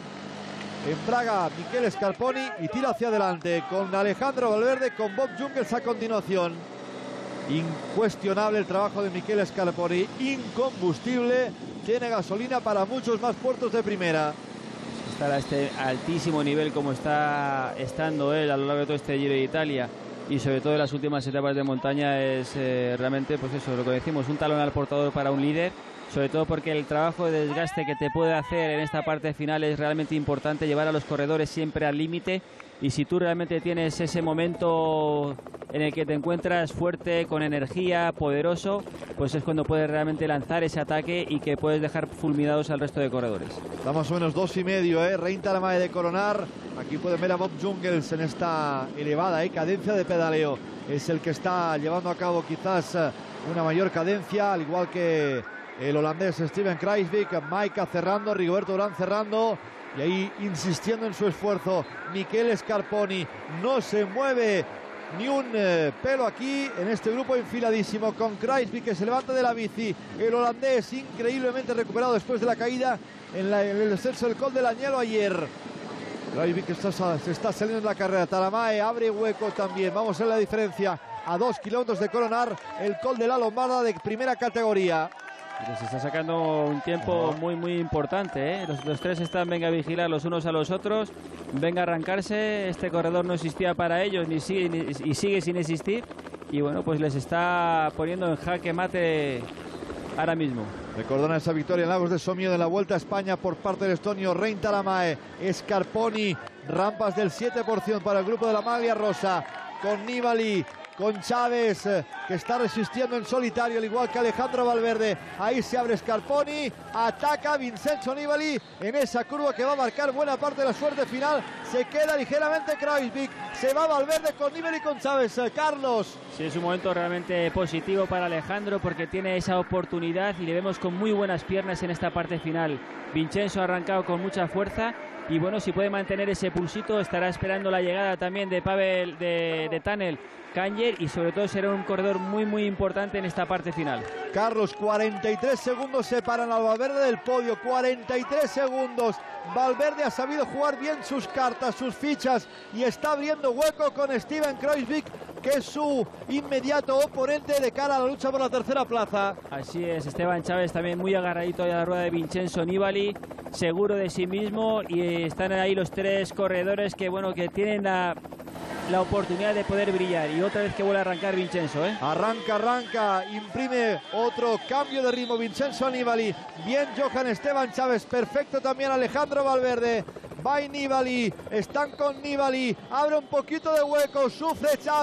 Speaker 1: embraga Michele Scarponi y tira hacia adelante con Alejandro Valverde, con Bob Jungels a continuación. Incuestionable el trabajo de Michele Scarponi, incombustible, tiene gasolina para muchos más puertos de primera.
Speaker 2: Estar a este altísimo nivel como está estando él a lo largo de todo este Giro de Italia y sobre todo en las últimas etapas de montaña es eh, realmente, pues eso, lo que decimos, un talón al portador para un líder, sobre todo porque el trabajo de desgaste que te puede hacer en esta parte final es realmente importante, llevar a los corredores siempre al límite, y si tú realmente tienes ese momento en el que te encuentras fuerte, con energía, poderoso, pues es cuando puedes realmente lanzar ese ataque y que puedes dejar fulminados al resto de corredores.
Speaker 1: Está más o menos dos y medio, ¿eh? Rein Taramae de coronar. Aquí pueden ver a Bob Jungels en esta elevada ¿eh? cadencia de pedaleo. Es el que está llevando a cabo quizás una mayor cadencia, al igual que el holandés Steven Kruijswijk, Maika cerrando, Rigoberto Urán cerrando. Y ahí insistiendo en su esfuerzo Michele Scarponi, no se mueve ni un eh, pelo aquí en este grupo enfiladísimo, con Kruijswijk que se levanta de la bici, el holandés increíblemente recuperado después de la caída en, la, en el descenso del Col del Agnello ayer. Kruijswijk que está, se está saliendo de la carrera. Taramae abre hueco también, vamos a ver la diferencia a dos kilómetros de coronar el Col de la Lombarda de primera categoría.
Speaker 2: Se está sacando un tiempo muy muy importante, ¿eh? los, los tres están, venga a vigilar los unos a los otros, venga a arrancarse. Este corredor no existía para ellos ni sigue, ni, y sigue sin existir, y bueno, pues les está poniendo en jaque mate ahora mismo.
Speaker 1: Recordando esa victoria en Lagos de Somiedo en la Vuelta a España por parte del estonio Rein Taramae. Scarponi, rampas del siete por ciento para el grupo de la maglia rosa, con Nibali, con Chávez, eh, que está resistiendo en solitario, al igual que Alejandro Valverde. Ahí se abre Scarponi, ataca Vincenzo Nibali en esa curva que va a marcar buena parte de la suerte final. Se queda ligeramente Kruijswijk, se va Valverde con Nibali y con Chávez. eh, Carlos.
Speaker 2: Sí, es un momento realmente positivo para Alejandro porque tiene esa oportunidad y le vemos con muy buenas piernas en esta parte final. Vincenzo ha arrancado con mucha fuerza y bueno, si puede mantener ese pulsito estará esperando la llegada también de Pavel, de, de Tanel Kanger, y sobre todo será un corredor muy muy importante en esta parte final.
Speaker 1: Carlos, cuarenta y tres segundos separan al Valverde del podio, cuarenta y tres segundos. Valverde ha sabido jugar bien sus cartas, sus fichas, y está abriendo hueco con Steven Kruijswijk, que es su inmediato oponente de cara a la lucha por la tercera plaza.
Speaker 2: Así es, Esteban Chávez también muy agarradito a la rueda de Vincenzo Nibali, seguro de sí mismo, y están ahí los tres corredores que bueno, que tienen la, la oportunidad de poder brillar. Y otra vez que vuelve a arrancar Vincenzo, ¿eh?
Speaker 1: Arranca, arranca, imprime otro cambio de ritmo Vincenzo Nibali. Bien Johan Esteban Chávez, perfecto también Alejandro Valverde. Va Nibali, están con Nibali, abre un poquito de hueco, sufre Chávez,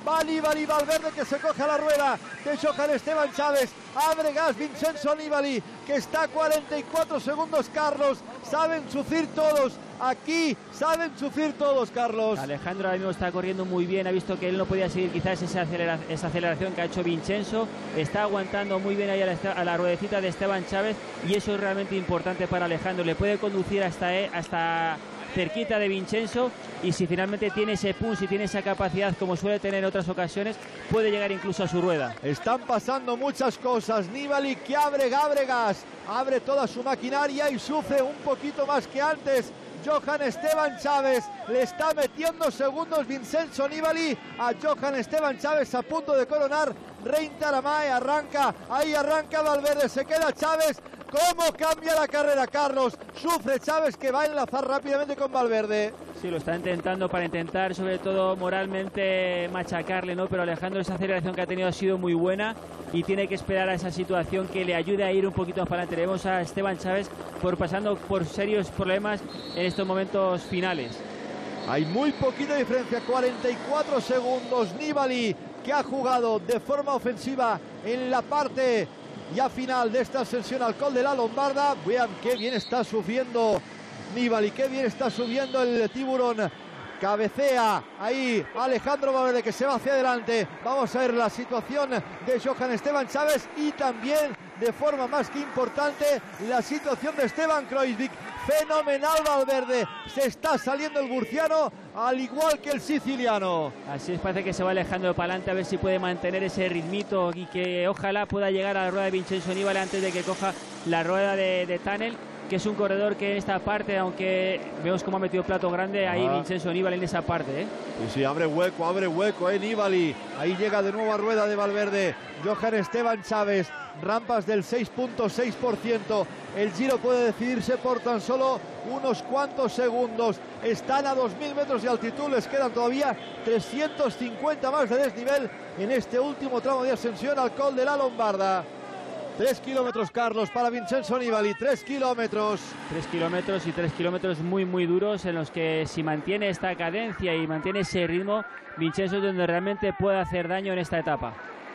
Speaker 1: Va Nibali, Valverde que se coge a la rueda de Johan Esteban Chaves. Abre gas Vincenzo Nibali, que está a cuarenta y cuatro segundos, Carlos. Saben sufrir todos. Aquí saben sufrir todos, Carlos.
Speaker 2: Alejandro ahora mismo está corriendo muy bien. Ha visto que él no podía seguir quizás esa, acelera esa aceleración que ha hecho Vincenzo. Está aguantando muy bien ahí a la, a la ruedecita de Esteban Chaves. Y eso es realmente importante para Alejandro. Le puede conducir hasta, eh, hasta cerquita de Vincenzo. Y si finalmente tiene ese push y tiene esa capacidad, como suele tener en otras ocasiones, puede llegar incluso a su rueda.
Speaker 1: Están pasando muchas cosas. Nibali que abre, abre gas. Abre toda su maquinaria y sufre un poquito más que antes. Johan Esteban Chaves le está metiendo segundos Vincenzo Nibali a Johan Esteban Chaves, a punto de coronar. Rein Taaramäe arranca, ahí arranca Valverde, se queda Chaves. ¿Cómo cambia la carrera, Carlos? Sufre Chaves, que va a enlazar rápidamente con Valverde.
Speaker 2: Sí, lo está intentando para intentar, sobre todo moralmente, machacarle, ¿no? Pero Alejandro, esa aceleración que ha tenido ha sido muy buena y tiene que esperar a esa situación que le ayude a ir un poquito más para adelante. Vemos a Esteban Chaves por pasando por serios problemas en estos momentos finales.
Speaker 1: Hay muy poquita diferencia, cuarenta y cuatro segundos. Nibali, que ha jugado de forma ofensiva en la parte ya final de esta ascensión al Col de la Lombarda. Vean qué bien está sufriendo Nibali, qué bien está subiendo el tiburón. Cabecea ahí Alejandro Valverde, que se va hacia adelante. Vamos a ver la situación de Johan Esteban Chaves y también, de forma más que importante, la situación de Esteban Kruijswijk. Fenomenal Valverde, se está saliendo el murciano, al igual que el siciliano.
Speaker 2: Así es, parece que se va alejando para adelante, a ver si puede mantener ese ritmito y que ojalá pueda llegar a la rueda de Vincenzo Nibali antes de que coja la rueda de, de Tunnel, que es un corredor que en esta parte, aunque vemos cómo ha metido plato grande, ahí ah. Vincenzo Nibali en esa parte, ¿eh?
Speaker 1: Sí, sí, abre hueco, abre hueco, eh, Nibali. Ahí llega de nuevo a rueda de Valverde. Johan Esteban Chaves, rampas del seis punto seis por ciento. El Giro puede decidirse por tan solo unos cuantos segundos. Están a dos mil metros de altitud, les quedan todavía trescientos cincuenta más de desnivel en este último tramo de ascensión al Col de la Lombarda. Tres kilómetros, Carlos, para Vincenzo Nibali, tres kilómetros.
Speaker 2: Tres kilómetros y tres kilómetros muy, muy duros, en los que si mantiene esta cadencia y mantiene ese ritmo, Vincenzo es donde realmente puede hacer daño en esta etapa.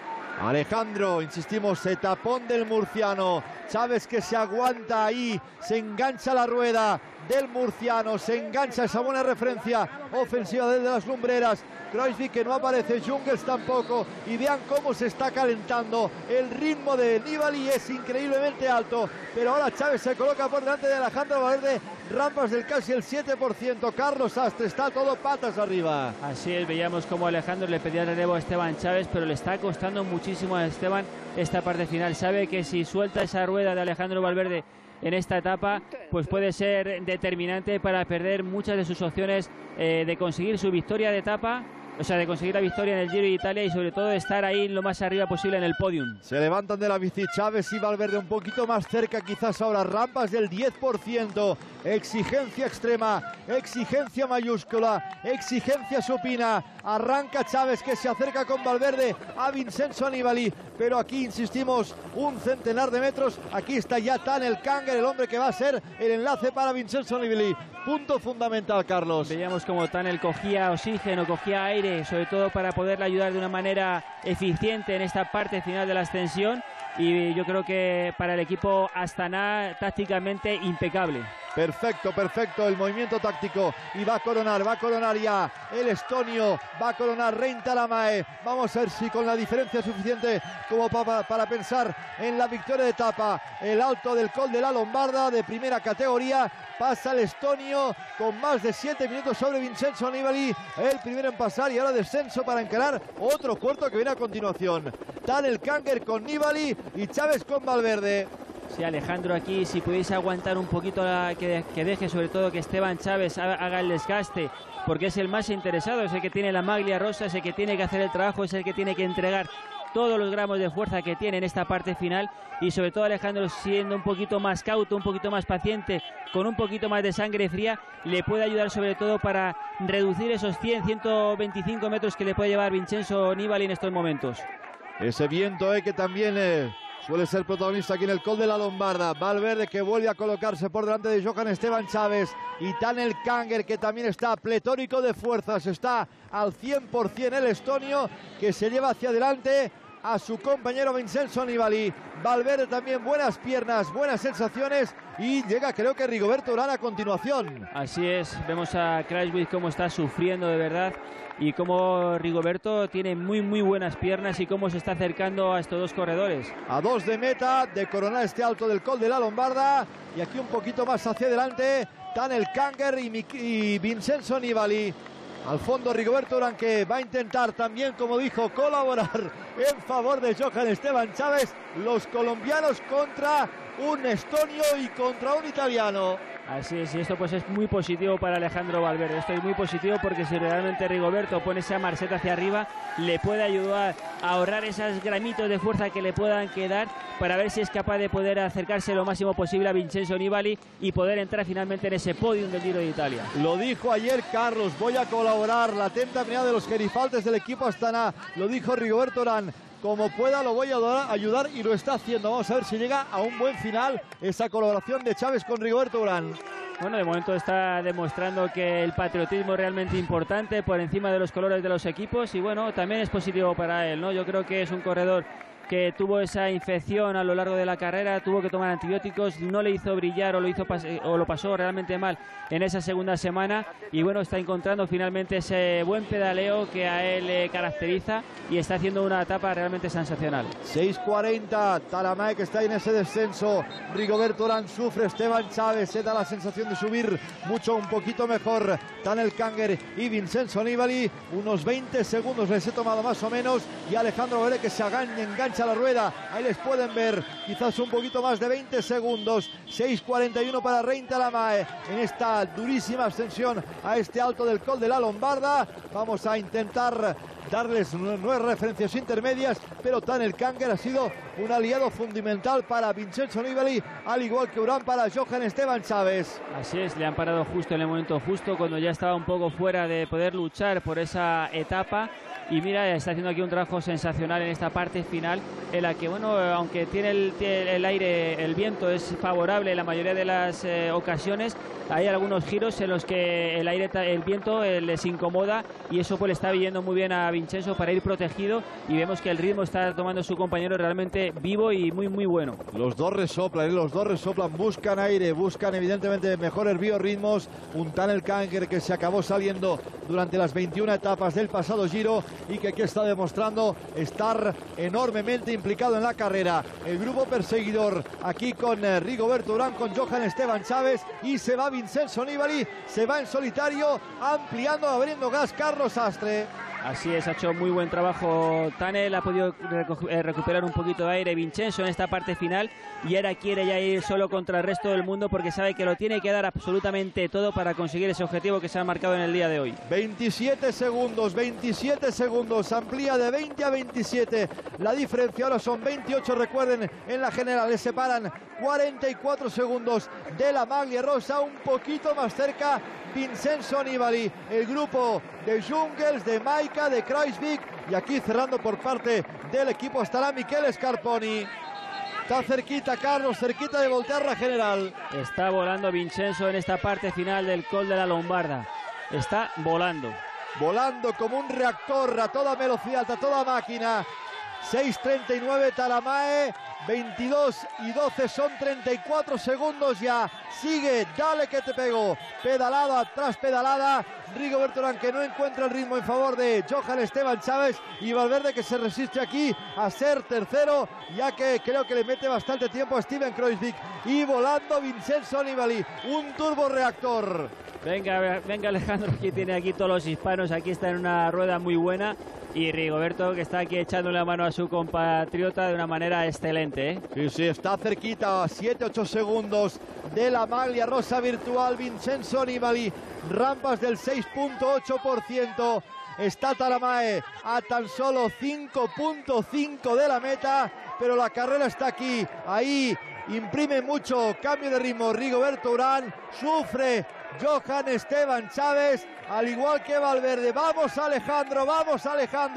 Speaker 1: Alejandro, insistimos, etapón del murciano. Chaves que se aguanta ahí, se engancha la rueda del murciano, se engancha esa buena referencia ofensiva desde las lumbreras. Kruijswijk que no aparece, Jungels tampoco, y vean cómo se está calentando. El ritmo de Nibali es increíblemente alto, pero ahora Chaves se coloca por delante de Alejandro Valverde, rampas del casi el siete por ciento. Carlos Sastre, está todo patas arriba.
Speaker 2: Así es, veíamos como Alejandro le pedía el relevo a Esteban Chaves, pero le está costando muchísimo a Esteban esta parte final. Sabe que si suelta esa rueda de Alejandro Valverde en esta etapa, pues puede ser determinante para perder muchas de sus opciones eh, de conseguir su victoria de etapa, o sea, de conseguir la victoria en el Giro de Italia y sobre todo de estar ahí lo más arriba posible en el podium.
Speaker 1: Se levantan de la bici Chaves y Valverde un poquito más cerca quizás ahora, rampas del diez por ciento, exigencia extrema, exigencia mayúscula, exigencia supina. Arranca Chaves, que se acerca con Valverde a Vincenzo Nibali, pero aquí insistimos, un centenar de metros. Aquí está ya Tunnel Känger, el hombre que va a ser el enlace para Vincenzo Nibali. Punto fundamental, Carlos.
Speaker 2: Veíamos como Tunnel cogía oxígeno, cogía aire, sobre todo para poderle ayudar de una manera eficiente en esta parte final de la ascensión, y yo creo que para el equipo Astana tácticamente impecable.
Speaker 1: Perfecto, perfecto el movimiento táctico, y va a coronar, va a coronar ya el estonio, va a coronar Rein Taaramäe. Vamos a ver si con la diferencia suficiente como para, para pensar en la victoria de etapa. El alto del Col de la Lombarda de primera categoría, pasa el estonio con más de siete minutos sobre Vincenzo Nibali, el primero en pasar, y ahora descenso para encarar otro corto que viene a continuación. Tunnel Känger con Nibali y Chaves con Valverde.
Speaker 2: Sí, Alejandro, aquí si pudiese aguantar un poquito la, que, que deje sobre todo que Esteban Chaves haga, haga el desgaste, porque es el más interesado, es el que tiene la maglia rosa, es el que tiene que hacer el trabajo, es el que tiene que entregar todos los gramos de fuerza que tiene en esta parte final, y sobre todo Alejandro siendo un poquito más cauto, un poquito más paciente, con un poquito más de sangre fría, le puede ayudar sobre todo para reducir esos cien, ciento veinticinco metros que le puede llevar Vincenzo Nibali en estos momentos.
Speaker 1: Ese viento eh, que también eh, suele ser protagonista aquí en el Col de la Lombarda. Valverde, que vuelve a colocarse por delante de Johan Esteban Chaves, y Tanel Kanger, que también está pletórico de fuerzas, está al cien por cien el estonio, que se lleva hacia adelante a su compañero Vincenzo Nibali. Valverde también buenas piernas, buenas sensaciones, y llega creo que Rigoberto Urán a continuación.
Speaker 2: Así es, vemos a Kruijswijk cómo está sufriendo de verdad y cómo Rigoberto tiene muy muy buenas piernas y cómo se está acercando a estos dos corredores.
Speaker 1: A dos de meta de coronar este alto del Col de la Lombarda, y aquí un poquito más hacia adelante Tanel Kanger y, y Vincenzo Nibali. Al fondo Rigoberto Urán, que va a intentar también, como dijo, colaborar en favor de Johan Esteban Chaves. Los colombianos contra un estonio y contra un italiano.
Speaker 2: Así es, y esto pues es muy positivo para Alejandro Valverde. Esto es muy positivo porque si realmente Rigoberto pone esa marcheta hacia arriba, le puede ayudar a ahorrar esos gramitos de fuerza que le puedan quedar, para ver si es capaz de poder acercarse lo máximo posible a Vincenzo Nibali y poder entrar finalmente en ese podium del Giro de Italia.
Speaker 1: Lo dijo ayer Carlos, voy a colaborar, la atenta mirada de los gerifaltes del equipo Astana. Lo dijo Rigoberto Urán, como pueda lo voy a ayudar, y lo está haciendo. Vamos a ver si llega a un buen final esa colaboración de Chaves con Rigoberto Urán.
Speaker 2: Bueno, de momento está demostrando que el patriotismo es realmente importante por encima de los colores de los equipos, y bueno, también es positivo para él, ¿no? Yo creo que es un corredor que tuvo esa infección a lo largo de la carrera, tuvo que tomar antibióticos, no le hizo brillar o lo hizo o lo pasó realmente mal en esa segunda semana, y bueno, está encontrando finalmente ese buen pedaleo que a él le caracteriza y está haciendo una etapa realmente sensacional.
Speaker 1: seis cuarenta, Talamae, que está en ese descenso. Rigoberto Urán sufre, Esteban Chaves se da la sensación de subir mucho, un poquito mejor Tanel Kanger y Vincenzo Nibali. Unos veinte segundos les he tomado más o menos, y Alejandro Valverde, que se engancha a la rueda, ahí les pueden ver, quizás un poquito más de veinte segundos. Seis cuarenta y uno para Rein Talamae en esta durísima ascensión a este alto del Col de la Lombarda. Vamos a intentar darles nuevas referencias intermedias, pero Tanel Kanger ha sido un aliado fundamental para Vincenzo Nibali, al igual que Urán para Johan Esteban Chaves.
Speaker 2: Así es, le han parado justo en el momento justo, cuando ya estaba un poco fuera de poder luchar por esa etapa. Y mira, está haciendo aquí un trabajo sensacional en esta parte final, en la que, bueno, aunque tiene el, tiene el aire, el viento es favorable en la mayoría de las eh, ocasiones, hay algunos giros en los que el aire, el viento eh, les incomoda, y eso pues le está viniendo muy bien a Vincenzo para ir protegido, y vemos que el ritmo está tomando su compañero realmente vivo y muy muy bueno.
Speaker 1: Los dos resoplan, ¿eh? los dos resoplan, buscan aire, buscan evidentemente mejores biorritmos. Un Tanel Kanger que se acabó saliendo durante las veintiuna etapas del pasado Giro, y que aquí está demostrando estar enormemente implicado en la carrera. El grupo perseguidor aquí con eh, Rigoberto Urán, con Johan Esteban Chaves, y se va Vincenzo Nibali, se va en solitario, ampliando, abriendo gas Carlos Astre.
Speaker 2: Así es, ha hecho muy buen trabajo Tanel, ha podido recuperar un poquito de aire Vincenzo en esta parte final, y ahora quiere ya ir solo contra el resto del mundo, porque sabe que lo tiene que dar absolutamente todo para conseguir ese objetivo que se ha marcado en el día de hoy.
Speaker 1: veintisiete segundos, veintisiete segundos, amplía de veinte a veintisiete, la diferencia ahora son veintiocho, recuerden, en la general les separan cuarenta y cuatro segundos de la maglia rosa, un poquito más cerca Vincenzo Nibali, el grupo de Jungels, de Maika, de Kruijswijk, y aquí cerrando por parte del equipo estará Michele Scarponi. Está cerquita, Carlos, cerquita de voltear la general.
Speaker 2: Está volando Vincenzo en esta parte final del Col de la Lombarda. Está volando.
Speaker 1: Volando como un reactor a toda velocidad, a toda máquina. seis treinta y nueve Talamae, veintidós y doce son treinta y cuatro segundos ya. Sigue, dale que te pego. Pedalada tras pedalada. Rigoberto Urán, que no encuentra el ritmo en favor de Johan Esteban Chaves, y Valverde, que se resiste aquí a ser tercero, ya que creo que le mete bastante tiempo a Steven Kruijswijk. Y volando Vincenzo Nibali, un turboreactor.
Speaker 2: Venga, venga Alejandro, aquí tiene aquí todos los hispanos, aquí está en una rueda muy buena, y Rigoberto, que está aquí echando la mano a su compatriota de una manera excelente, ¿eh?
Speaker 1: Sí, sí, está cerquita, a siete ocho segundos de la maglia rosa virtual Vincenzo Nibali, rampas del seis punto ocho por ciento. Está Talamae a tan solo cinco punto cinco de la meta, pero la carrera está aquí, ahí imprime mucho cambio de ritmo Rigoberto Urán, sufre Johan Esteban Chaves, al igual que Valverde. Vamos Alejandro, vamos Alejandro,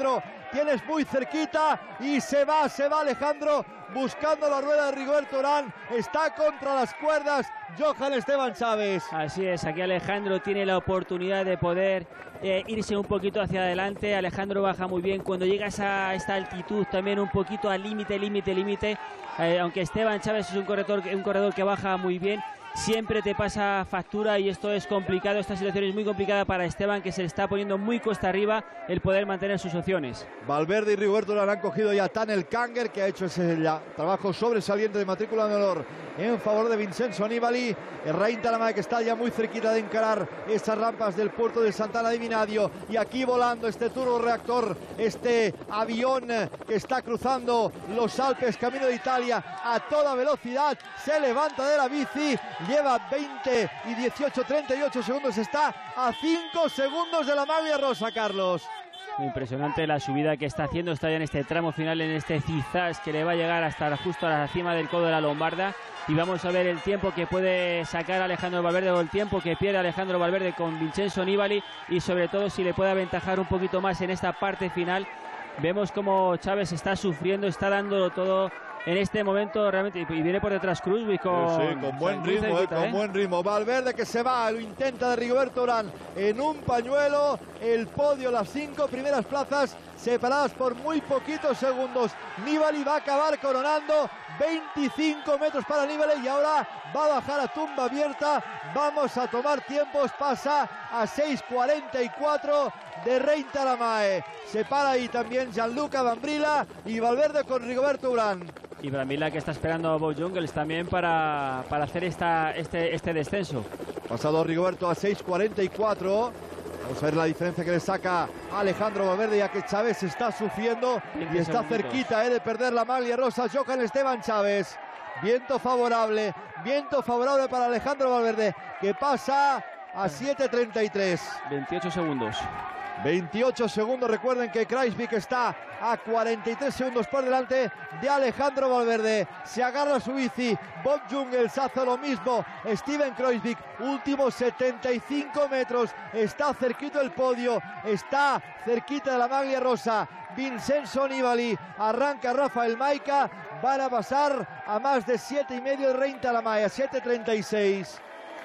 Speaker 1: tienes muy cerquita y se va, se va Alejandro buscando la rueda de Rigoberto Urán, está contra las cuerdas Johan Esteban Chaves.
Speaker 2: Así es, aquí Alejandro tiene la oportunidad de poder eh, irse un poquito hacia adelante. Alejandro baja muy bien cuando llegas a esta altitud, también un poquito al límite, límite, límite, eh, aunque Esteban Chaves es un corredor, un corredor que baja muy bien, siempre te pasa factura y esto es complicado, esta situación es muy complicada para Esteban, que se le está poniendo muy cuesta arriba el poder mantener sus opciones.
Speaker 1: Valverde y Rigoberto Urán han cogido ya Tanel Kanger, que ha hecho ese ya, trabajo sobresaliente de matrícula de honor en favor de Vincenzo Nibali. Rein Taramay, que está ya muy cerquita de encarar estas rampas del puerto de Sant'Anna di Vinagno, y aquí volando este turboreactor, este avión que está cruzando los Alpes camino de Italia a toda velocidad, se levanta de la bici, lleva veinte y dieciocho, treinta y ocho segundos, está a cinco segundos de la maglia rosa, Carlos.
Speaker 2: Impresionante la subida que está haciendo, está ya en este tramo final, en este zigzag que le va a llegar hasta justo a la cima del codo de la Lombarda, y vamos a ver el tiempo que puede sacar Alejandro Valverde o el tiempo que pierde Alejandro Valverde con Vincenzo Nibali, y sobre todo si le puede aventajar un poquito más en esta parte final. Vemos como Chaves está sufriendo, está dándolo todo en este momento realmente, y viene por detrás Kruijswijk con,
Speaker 1: sí, sí, con buen ritmo, cerquita, eh, con ¿eh? buen ritmo. Valverde que se va, lo intenta de Rigoberto Urán en un pañuelo, el podio, las cinco primeras plazas separadas por muy poquitos segundos. Nibali va a acabar coronando, veinticinco metros para Nibali, y ahora va a bajar a tumba abierta. Vamos a tomar tiempos, pasa a seis cuarenta y cuatro de Rein Taramay. Se para ahí también Gianluca Brambilla y Valverde con Rigoberto Urán.
Speaker 2: Y Brambilla que está esperando a Bob Jungels también para, para hacer esta, este, este descenso.
Speaker 1: Pasado Rigoberto a seis cuarenta y cuatro. Vamos a ver la diferencia que le saca Alejandro Valverde, ya que Chaves está sufriendo y está cerquita eh, de perder la maglia rosa. Johan Esteban Chaves. Viento favorable, viento favorable para Alejandro Valverde, que pasa a siete treinta y tres.
Speaker 2: veintiocho segundos.
Speaker 1: veintiocho segundos. Recuerden que Kruijswijk está a cuarenta y tres segundos por delante de Alejandro Valverde. Se agarra a su bici. Bob Jungels hace lo mismo. Steven Kruijswijk, últimos setenta y cinco metros. Está cerquito el podio. Está cerquita de la maglia rosa. Vincenzo Nibali. Arranca Rafael Majka. Van a pasar a más de siete y medio de Rein Taramay, a siete treinta y seis.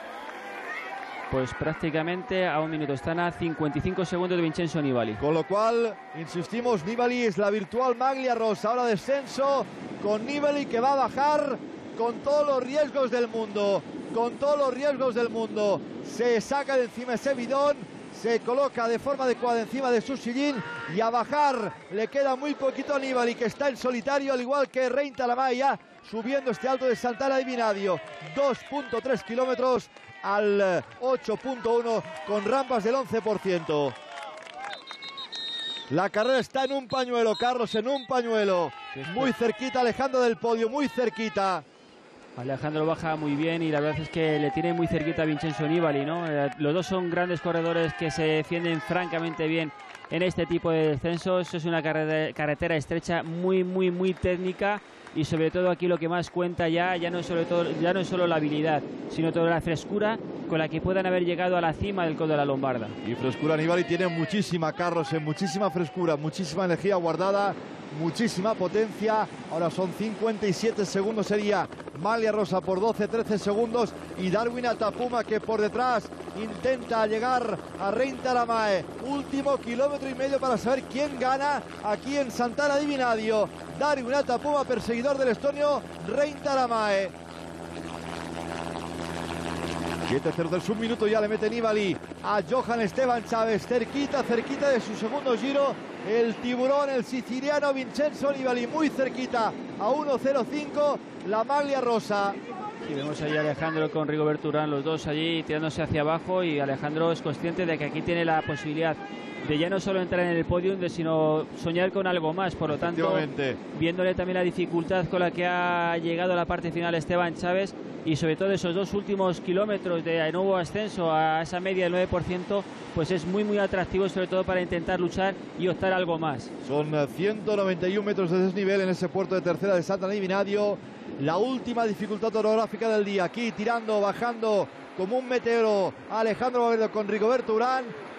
Speaker 2: Pues prácticamente a un minuto, están a cincuenta y cinco segundos de Vincenzo Nibali.
Speaker 1: Con lo cual, insistimos, Nibali es la virtual maglia rosa. Ahora descenso con Nibali, que va a bajar con todos los riesgos del mundo. Con todos los riesgos del mundo. Se saca de encima ese bidón, se coloca de forma adecuada encima de su sillín, y a bajar le queda muy poquito a Nibali, que está en solitario, al igual que Rein Taramay, ya subiendo este alto de Sant'Anna di Vinagno. dos punto tres kilómetros al ocho punto uno, con rampas del once por ciento. La carrera está en un pañuelo, Carlos, en un pañuelo. Muy cerquita Alejandro del podio, muy cerquita.
Speaker 2: Alejandro baja muy bien y la verdad es que le tiene muy cerquita a Vincenzo Nibali, ¿no? Eh, los dos son grandes corredores que se defienden francamente bien en este tipo de descensos. Es una carretera, carretera estrecha, muy, muy, muy técnica, y sobre todo aquí lo que más cuenta ya, ya no es sobre todo, ya no es solo la habilidad, sino toda la frescura con la que puedan haber llegado a la cima del codo de la Lombarda.
Speaker 1: Y frescura, Nibali tiene muchísima, Carlos, eh, muchísima frescura, muchísima energía guardada, muchísima potencia. Ahora son cincuenta y siete segundos, sería maglia rosa por doce trece segundos, y Darwin Atapuma, que por detrás intenta llegar a Rein Taramay. Último kilómetro y medio para saber quién gana aquí en Sant'Anna di Vinagno. Darwin Atapuma, perseguidor del estonio Rein Taramay. siete cero tres, un minuto ya le mete Nibali a Johan Esteban Chaves, cerquita, cerquita de su segundo giro. El tiburón, el siciliano Vincenzo Nibali, muy cerquita, a uno cero cinco, la maglia rosa.
Speaker 2: Y vemos ahí a Alejandro con Rigoberto Urán, los dos allí tirándose hacia abajo, y Alejandro es consciente de que aquí tiene la posibilidad de ya no solo entrar en el podium, sino soñar con algo más. Por lo tanto, viéndole también la dificultad con la que ha llegado a la parte final Esteban Chaves, y sobre todo esos dos últimos kilómetros de nuevo ascenso a esa media del nueve por ciento, pues es muy muy atractivo, sobre todo para intentar luchar y optar a algo más.
Speaker 1: Son ciento noventa y un metros de desnivel en ese puerto de tercera de Sant'Anna di Vinagno. La última dificultad orográfica del día, aquí tirando, bajando como un meteoro Alejandro Valverde con Rigoberto Urán.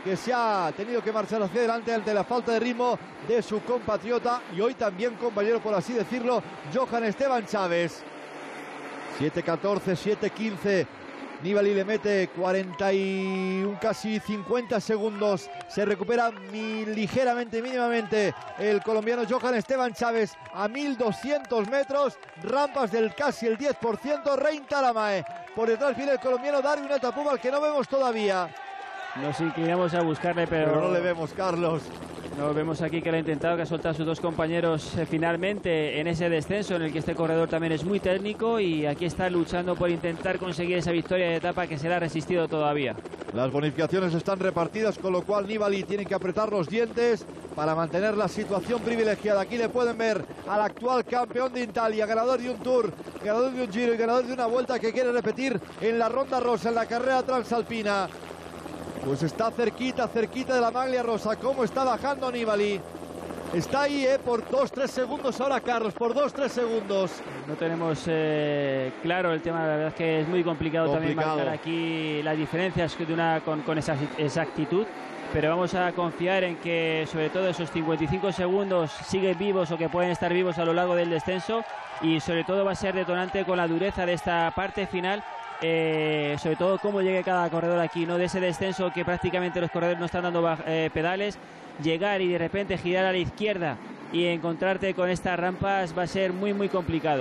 Speaker 1: que se ha tenido que marchar hacia adelante ante la falta de ritmo de su compatriota y hoy también compañero, por así decirlo, Johan Esteban Chaves. siete catorce, siete quince. Nibali le mete cuarenta y uno, casi cincuenta segundos. Se recupera mi, ligeramente, mínimamente el colombiano Johan Esteban Chaves a mil doscientos metros. Rampas del casi el diez por ciento. Rein Taramae. Por detrás viene el colombiano Darwin Atapuma, al que no vemos todavía.
Speaker 2: Nos inclinamos a buscarle, pero,
Speaker 1: pero no le vemos, Carlos.
Speaker 2: No vemos aquí que lo ha intentado, que ha soltado a sus dos compañeros eh, finalmente en ese descenso en el que este corredor también es muy técnico, y aquí está luchando por intentar conseguir esa victoria de etapa que se le ha resistido todavía.
Speaker 1: Las bonificaciones están repartidas, con lo cual Nibali tiene que apretar los dientes para mantener la situación privilegiada. Aquí le pueden ver al actual campeón de Italia, ganador de un Tour, ganador de un Giro y ganador de una Vuelta, que quiere repetir en la Ronda Rosa, en la carrera transalpina. Pues está cerquita, cerquita de la maglia rosa. ¿Cómo está bajando Nibali? Está ahí, ¿eh? Por dos tres segundos ahora, Carlos, por dos tres segundos.
Speaker 2: No tenemos eh, claro el tema, la verdad es que es muy complicado, complicado. también marcar aquí las diferencias de una, con, con esa exactitud. Pero vamos a confiar en que sobre todo esos cincuenta y cinco segundos siguen vivos, o que pueden estar vivos a lo largo del descenso, y sobre todo va a ser detonante con la dureza de esta parte final. Eh, sobre todo cómo llegue cada corredor aquí, ¿no? De ese descenso que prácticamente los corredores no están dando eh, pedales, llegar y de repente girar a la izquierda y encontrarte con estas rampas va a ser muy muy complicado.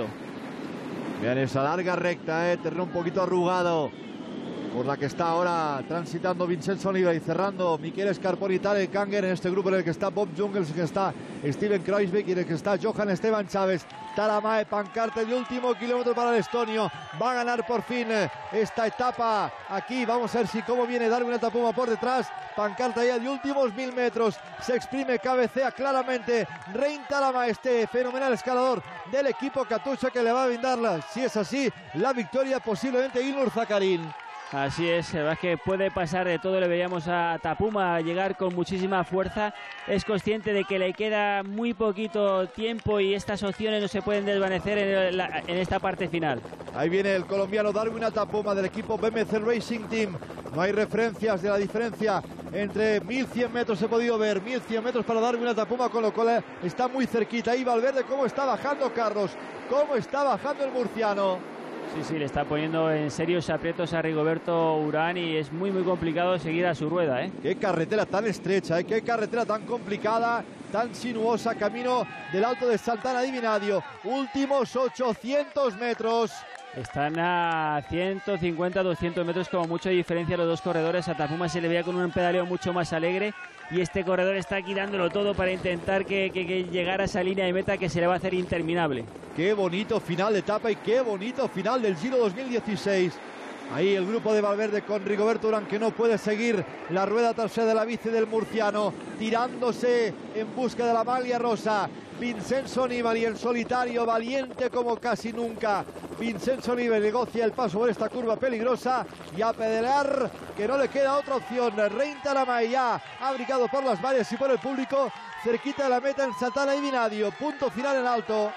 Speaker 1: Vean esa larga recta, eh, terreno un poquito arrugado, por la que está ahora transitando Vincenzo Nibali, cerrando Michele Scarponi, Tarek Kanger, en este grupo en el que está Bob Jungels, en el que está Steven Kruijswijk y en el que está Johan Esteban Chaves. Taramae, pancarte de último kilómetro para el estonio. Va a ganar por fin esta etapa aquí. Vamos a ver si cómo viene Darwin Atapuma por detrás. Pancarta ya de últimos mil metros. Se exprime, cabecea claramente Rein Taramae, este fenomenal escalador del equipo Katusha, que le va a brindarla, si es así, la victoria, posiblemente Ilnur Zakarin.
Speaker 2: Así es, la verdad es que puede pasar de todo. Le veíamos a Tapuma llegar con muchísima fuerza. Es consciente de que le queda muy poquito tiempo y estas opciones no se pueden desvanecer en, la, en esta parte final.
Speaker 1: Ahí viene el colombiano Darwin Atapuma del equipo B M C Racing Team. No hay referencias de la diferencia entre mil cien metros, he podido ver mil cien metros para Darwin Atapuma, con lo cual está muy cerquita. Ahí Valverde, cómo está bajando, Carlos, cómo está bajando el murciano.
Speaker 2: Sí, sí, le está poniendo en serios aprietos a Rigoberto Urán y es muy, muy complicado seguir a su rueda, ¿eh?
Speaker 1: Qué carretera tan estrecha, ¿eh? Qué carretera tan complicada, tan sinuosa, camino del Alto de Sant'Anna di Vinagdio. Últimos ochocientos metros.
Speaker 2: Están a ciento cincuenta, doscientos metros como mucho de diferencia los dos corredores. A Tapuma se le veía con un pedaleo mucho más alegre y este corredor está aquí dándolo todo para intentar que, que, que llegara a esa línea de meta que se le va a hacer interminable.
Speaker 1: Qué bonito final de etapa y qué bonito final del Giro dos mil dieciséis. Ahí el grupo de Valverde con Rigoberto Urán, que no puede seguir la rueda trasera de la bici del murciano, tirándose en busca de la maglia rosa. Vincenzo Nibali en solitario, valiente como casi nunca. Vincenzo Nibali negocia el paso por esta curva peligrosa y a pedalear, que no le queda otra opción. Rein Taramae ya abrigado por las vallas y por el público, cerquita de la meta en Sant'Anna di Vinagdio. Punto final en alto.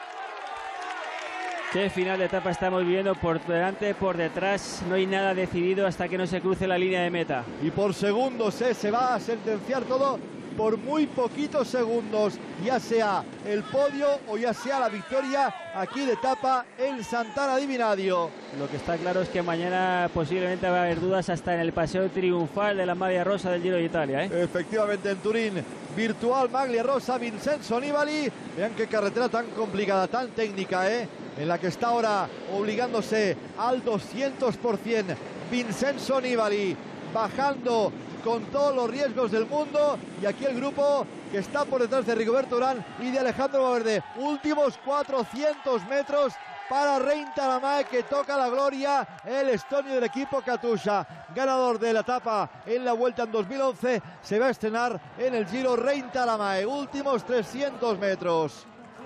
Speaker 2: Qué final de etapa estamos viviendo, por delante, por detrás, no hay nada decidido hasta que no se cruce la línea de meta.
Speaker 1: Y por segundos eh, se va a sentenciar todo, por muy poquitos segundos, ya sea el podio o ya sea la victoria aquí de etapa en Sant'Anna di Vinagdio.
Speaker 2: Lo que está claro es que mañana posiblemente va a haber dudas hasta en el paseo triunfal de la maglia rosa del Giro de Italia, ¿eh?
Speaker 1: Efectivamente, en Turín, virtual maglia rosa, Vincenzo Nibali. Vean qué carretera tan complicada, tan técnica, ¿eh? En la que está ahora obligándose al doscientos por ciento Vincenzo Nibali, bajando con todos los riesgos del mundo. Y aquí el grupo que está por detrás de Rigoberto Urán y de Alejandro Valverde. Últimos cuatrocientos metros para Rein Taramae, que toca la gloria, el estonio del equipo Katusha, ganador de la etapa en la Vuelta en dos mil once. Se va a estrenar en el Giro Rein Taramae. Últimos trescientos metros.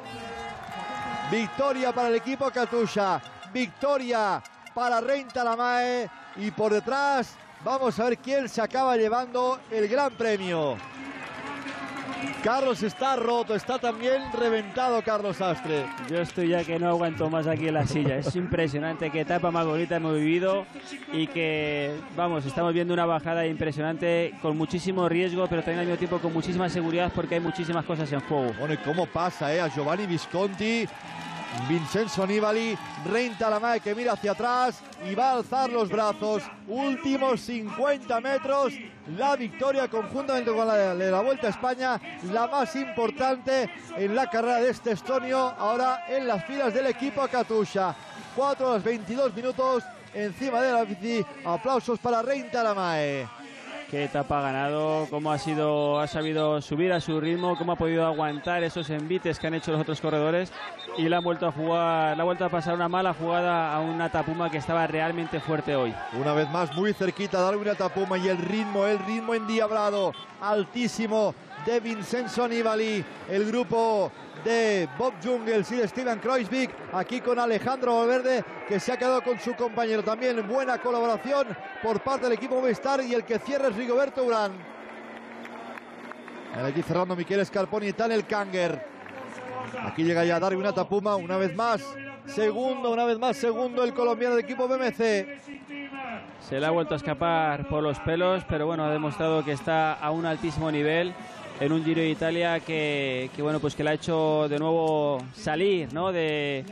Speaker 1: Victoria para el equipo Katusha, victoria para Rein Taramae, y por detrás vamos a ver quién se acaba llevando el gran premio. Carlos está roto, está también reventado Carlos Sastre.
Speaker 2: Yo estoy ya que no aguanto más aquí en la silla. Es impresionante qué etapa más bonita hemos vivido y que, vamos, estamos viendo una bajada impresionante con muchísimo riesgo, pero también al mismo tiempo con muchísima seguridad porque hay muchísimas cosas en juego.
Speaker 1: Bueno, ¿y cómo pasa eh, a Giovanni Visconti? Vincenzo Nibali, Rein Taaramäe que mira hacia atrás y va a alzar los brazos. Últimos cincuenta metros, la victoria conjuntamente con la de la Vuelta a España, la más importante en la carrera de este estonio, ahora en las filas del equipo Katusha. cuatro horas veintidós minutos encima de la bici. Aplausos para Rein Taaramäe.
Speaker 2: Qué etapa ha ganado, cómo ha sido, ha sabido subir a su ritmo, cómo ha podido aguantar esos envites que han hecho los otros corredores y le han vuelto a jugar, le ha vuelto a pasar una mala jugada a una Tapuma que estaba realmente fuerte hoy.
Speaker 1: Una vez más muy cerquita Darwin Tapuma y el ritmo, el ritmo endiablado, altísimo de Vincenzo Nibali, el grupo de Bob Jungels y de Steven Kruijswijk, aquí con Alejandro Valverde que se ha quedado con su compañero. También buena colaboración por parte del equipo Movistar y el que cierra es Rigoberto Urán. Aquí cerrando Michele Scarponi, está en el Kanger. Aquí llega ya Darwin Tapuma, una vez más segundo, una vez más segundo el colombiano del equipo B M C.
Speaker 2: Se le ha vuelto a escapar por los pelos, pero bueno, ha demostrado que está a un altísimo nivel en un Giro de Italia que, que bueno, pues que le ha hecho de nuevo salir, ¿no? De,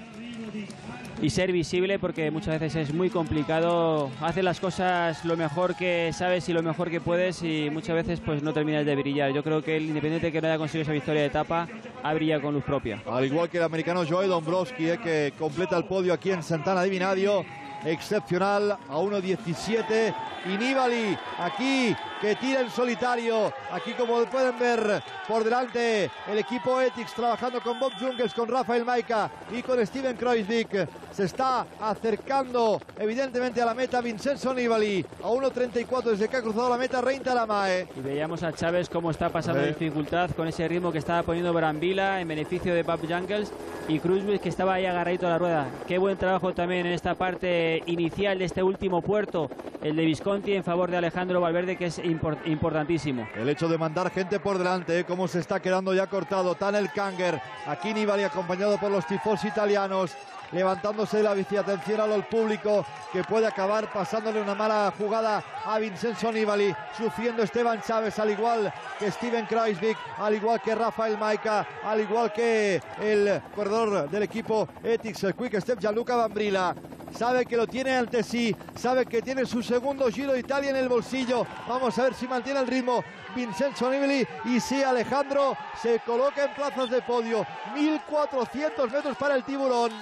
Speaker 2: y ser visible, porque muchas veces es muy complicado. Hace las cosas lo mejor que sabes y lo mejor que puedes y muchas veces pues no terminas de brillar. Yo creo que el independiente de que no haya conseguido esa victoria de etapa ha brillado con luz propia.
Speaker 1: Al igual que el americano Joe Dombrowski, eh, que completa el podio aquí en Sant'Anna di Vinagio. Excepcional a uno diecisiete. Y Nibali aquí que tira en solitario. Aquí, como pueden ver, por delante el equipo Etixx trabajando con Bob Jungels, con Rafael Majka y con Steven Kruijswijk. Se está acercando evidentemente a la meta Vincenzo Nibali a uno treinta y cuatro desde que ha cruzado la meta Rein Taaramäe.
Speaker 2: Y veíamos a Chávez cómo está pasando dificultad con ese ritmo que estaba poniendo Brambilla en beneficio de Bob Jungels y Kruijswijk, que estaba ahí agarradito a la rueda. Qué buen trabajo también en esta parte inicial de este último puerto, el de Visconti en favor de Alejandro Valverde, que es import importantísimo.
Speaker 1: El hecho de mandar gente por delante, ¿eh? Cómo se está quedando ya cortado. Tan el Kanger, aquí Nibali acompañado por los tifosi italianos, levantándose de la bici. Atención al público que puede acabar pasándole una mala jugada a Vincenzo Nibali, sufriendo Esteban Chávez, al igual que Steven Kruijswijk, al igual que Rafael Majka, al igual que el corredor del equipo Etixx, el Quick Step, Gianluca Brambilla. Sabe que lo tiene ante sí, sabe que tiene su segundo Giro de Italia en el bolsillo. Vamos a ver si mantiene el ritmo Vincenzo Nibali, y sí, Alejandro se coloca en plazas de podio. mil cuatrocientos metros para el tiburón.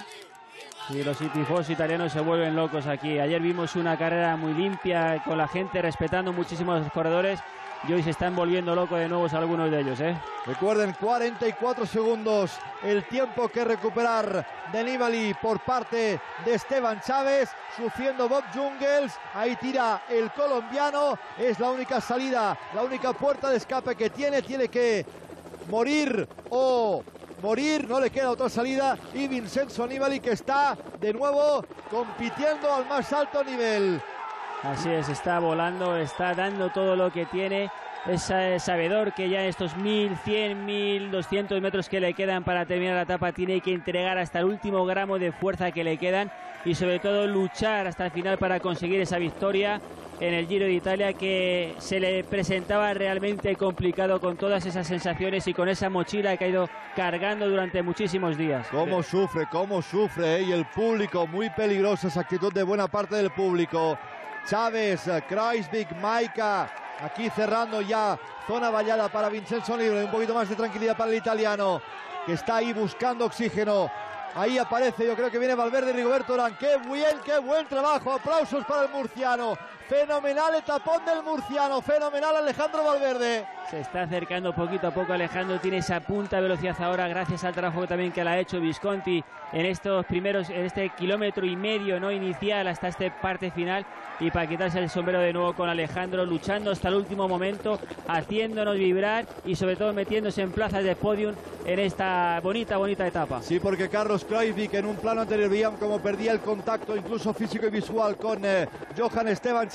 Speaker 2: Y los tifosi italianos se vuelven locos aquí. Ayer vimos una carrera muy limpia, con la gente respetando muchísimo a los corredores, y hoy se están volviendo locos de nuevo algunos de ellos, ¿eh?
Speaker 1: Recuerden, cuarenta y cuatro segundos el tiempo que recuperar de Nibali por parte de Esteban Chávez, sufriendo Bob Jungels. Ahí tira el colombiano, es la única salida, la única puerta de escape que tiene. Tiene que morir o morir, no le queda otra salida. Y Vincenzo Nibali, que está de nuevo compitiendo al más alto nivel.
Speaker 2: Así es, está volando, está dando todo lo que tiene. Es sabedor que ya estos mil cien, mil doscientos metros que le quedan para terminar la etapa tiene que entregar hasta el último gramo de fuerza que le quedan y sobre todo luchar hasta el final para conseguir esa victoria en el Giro de Italia, que se le presentaba realmente complicado con todas esas sensaciones y con esa mochila que ha ido cargando durante muchísimos días.
Speaker 1: Cómo sufre, cómo sufre, ¿eh? Y el público, muy peligrosa esa actitud de buena parte del público. Chávez, Kruijswijk, Majka, aquí cerrando ya zona vallada para Vincenzo Nibali. Un poquito más de tranquilidad para el italiano, que está ahí buscando oxígeno. Ahí aparece, yo creo que viene Valverde y Rigoberto Urán. ¡Qué bien, qué buen trabajo! Aplausos para el murciano. Fenomenal etapón del murciano, fenomenal Alejandro Valverde.
Speaker 2: Se está acercando poquito a poco Alejandro, tiene esa punta de velocidad ahora gracias al trabajo también que le ha hecho Visconti en estos primeros, en este kilómetro y medio no inicial hasta esta parte final, y para quitarse el sombrero de nuevo con Alejandro, luchando hasta el último momento, haciéndonos vibrar y sobre todo metiéndose en plazas de podium en esta bonita, bonita etapa.
Speaker 1: Sí, porque Carlos Kruijswijk en un plano anterior veían cómo perdía el contacto incluso físico y visual con eh, Johan Esteban Chávez.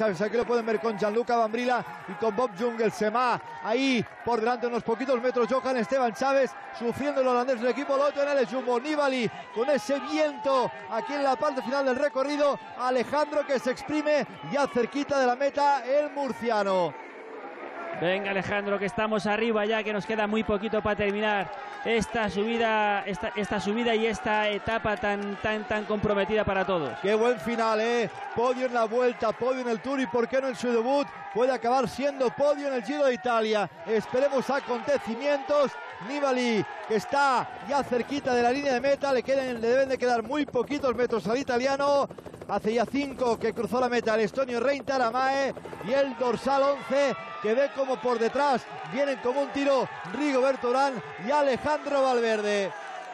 Speaker 1: Chávez. Aquí lo pueden ver con Gianluca Bambrilla y con Bob Jungelsema. Ahí por delante unos poquitos metros Johan Esteban Chávez, sufriendo el holandés del equipo Lotto en el Jumbo. Nibali con ese viento aquí en la parte final del recorrido. Alejandro que se exprime ya cerquita de la meta, el murciano.
Speaker 2: Venga, Alejandro, que estamos arriba ya, que nos queda muy poquito para terminar esta subida, esta, esta subida y esta etapa tan, tan, tan comprometida para todos.
Speaker 1: Qué buen final, ¿eh? Podio en la Vuelta, podio en el Tour y por qué no en su debut puede acabar siendo podio en el Giro de Italia. Esperemos acontecimientos. Nibali, que está ya cerquita de la línea de meta, le, queden, le deben de quedar muy poquitos metros al italiano. Hace ya cinco que cruzó la meta el estonio Rein Taramae y el dorsal once que ve como por detrás vienen como un tiro Rigoberto Urán y Alejandro Valverde.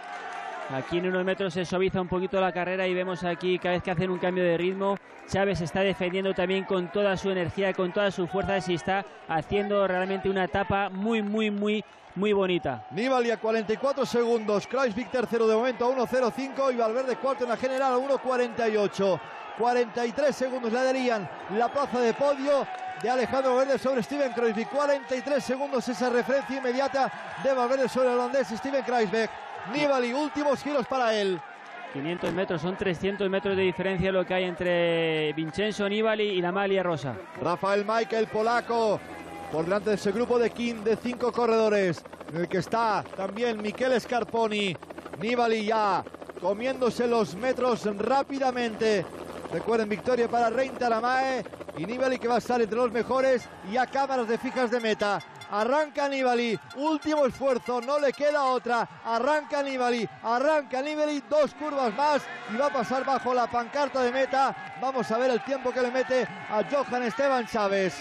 Speaker 2: Aquí en unos metros se suaviza un poquito la carrera y vemos aquí cada vez que hacen un cambio de ritmo, Chávez está defendiendo también con toda su energía, con toda su fuerza y está haciendo realmente una etapa muy, muy, muy, muy bonita.
Speaker 1: Nibali a cuarenta y cuatro segundos, Kruijswijk tercero de momento a uno cero cinco y Valverde cuarto en la general a uno cuarenta y ocho. cuarenta y tres segundos le darían la plaza de podio de Alejandro Valverde sobre Steven Kruijswijk. cuarenta y tres segundos esa referencia inmediata de Valverde sobre el holandés Steven Kruijswijk. Nibali, últimos giros para él.
Speaker 2: quinientos metros, son trescientos metros de diferencia lo que hay entre Vincenzo Nibali y la maglia rosa.
Speaker 1: Rafael Majka, el polaco, por delante de ese grupo de King de cinco corredores, en el que está también Michele Scarponi. Nibali ya comiéndose los metros rápidamente. Recuerden, victoria para Rein Taramae y Nibali que va a estar entre los mejores y a cámaras de fijas de meta. Arranca Nibali, último esfuerzo, no le queda otra. Arranca Nibali, arranca Nibali, dos curvas más y va a pasar bajo la pancarta de meta. Vamos a ver el tiempo que le mete a Johan Esteban Chávez.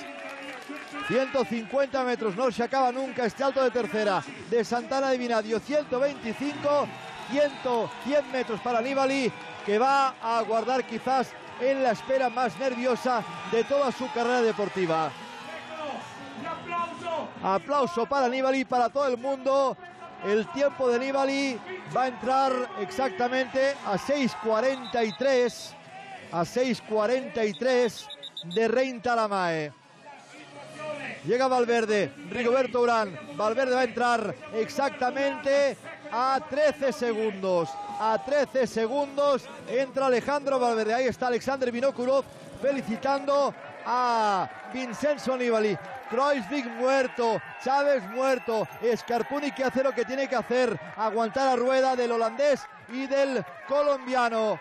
Speaker 1: ciento cincuenta metros, no se acaba nunca este alto de tercera de Santana de Vinadio. ciento veinticinco, cien metros para Nibali, que va a aguardar quizás en la espera más nerviosa de toda su carrera deportiva. Aplauso para Nibali, para todo el mundo. El tiempo de Nibali va a entrar exactamente a seis cuarenta y tres, a seis cuarenta y tres de Rein Taramae. Llega Valverde, Rigoberto Urán. Valverde va a entrar exactamente a trece segundos. A trece segundos entra Alejandro Valverde. Ahí está Alexander Vinokurov felicitando a Vincenzo Nibali. Kruijswijk muerto, Chávez muerto, Scarponi que hace lo que tiene que hacer, aguantar la rueda del holandés y del colombiano.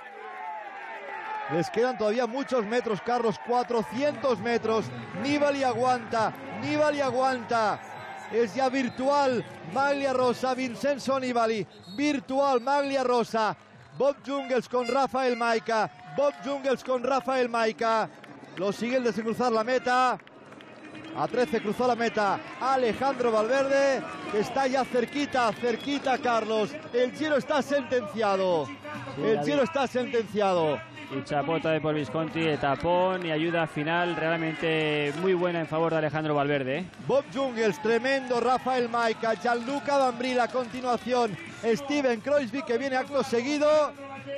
Speaker 1: Les quedan todavía muchos metros, Carlos, cuatrocientos metros. Nibali aguanta, Nibali aguanta. Es ya virtual maglia rosa, Vincenzo Nibali, virtual maglia rosa. Bob Jungels con Rafael Majka, Bob Jungels con Rafael Majka. Lo siguen desde cruzar la meta. A trece cruzó la meta Alejandro Valverde, que está ya cerquita, cerquita, Carlos. El Giro está sentenciado.
Speaker 2: Sí,
Speaker 1: el Giro está sentenciado.
Speaker 2: Y chapota de por Visconti, etapón y ayuda final realmente muy buena en favor de Alejandro Valverde, ¿eh?
Speaker 1: Bob Jungels, tremendo, Rafael Majka, Gianluca Bambrilla a continuación, Steven Kruijswijk que viene acto seguido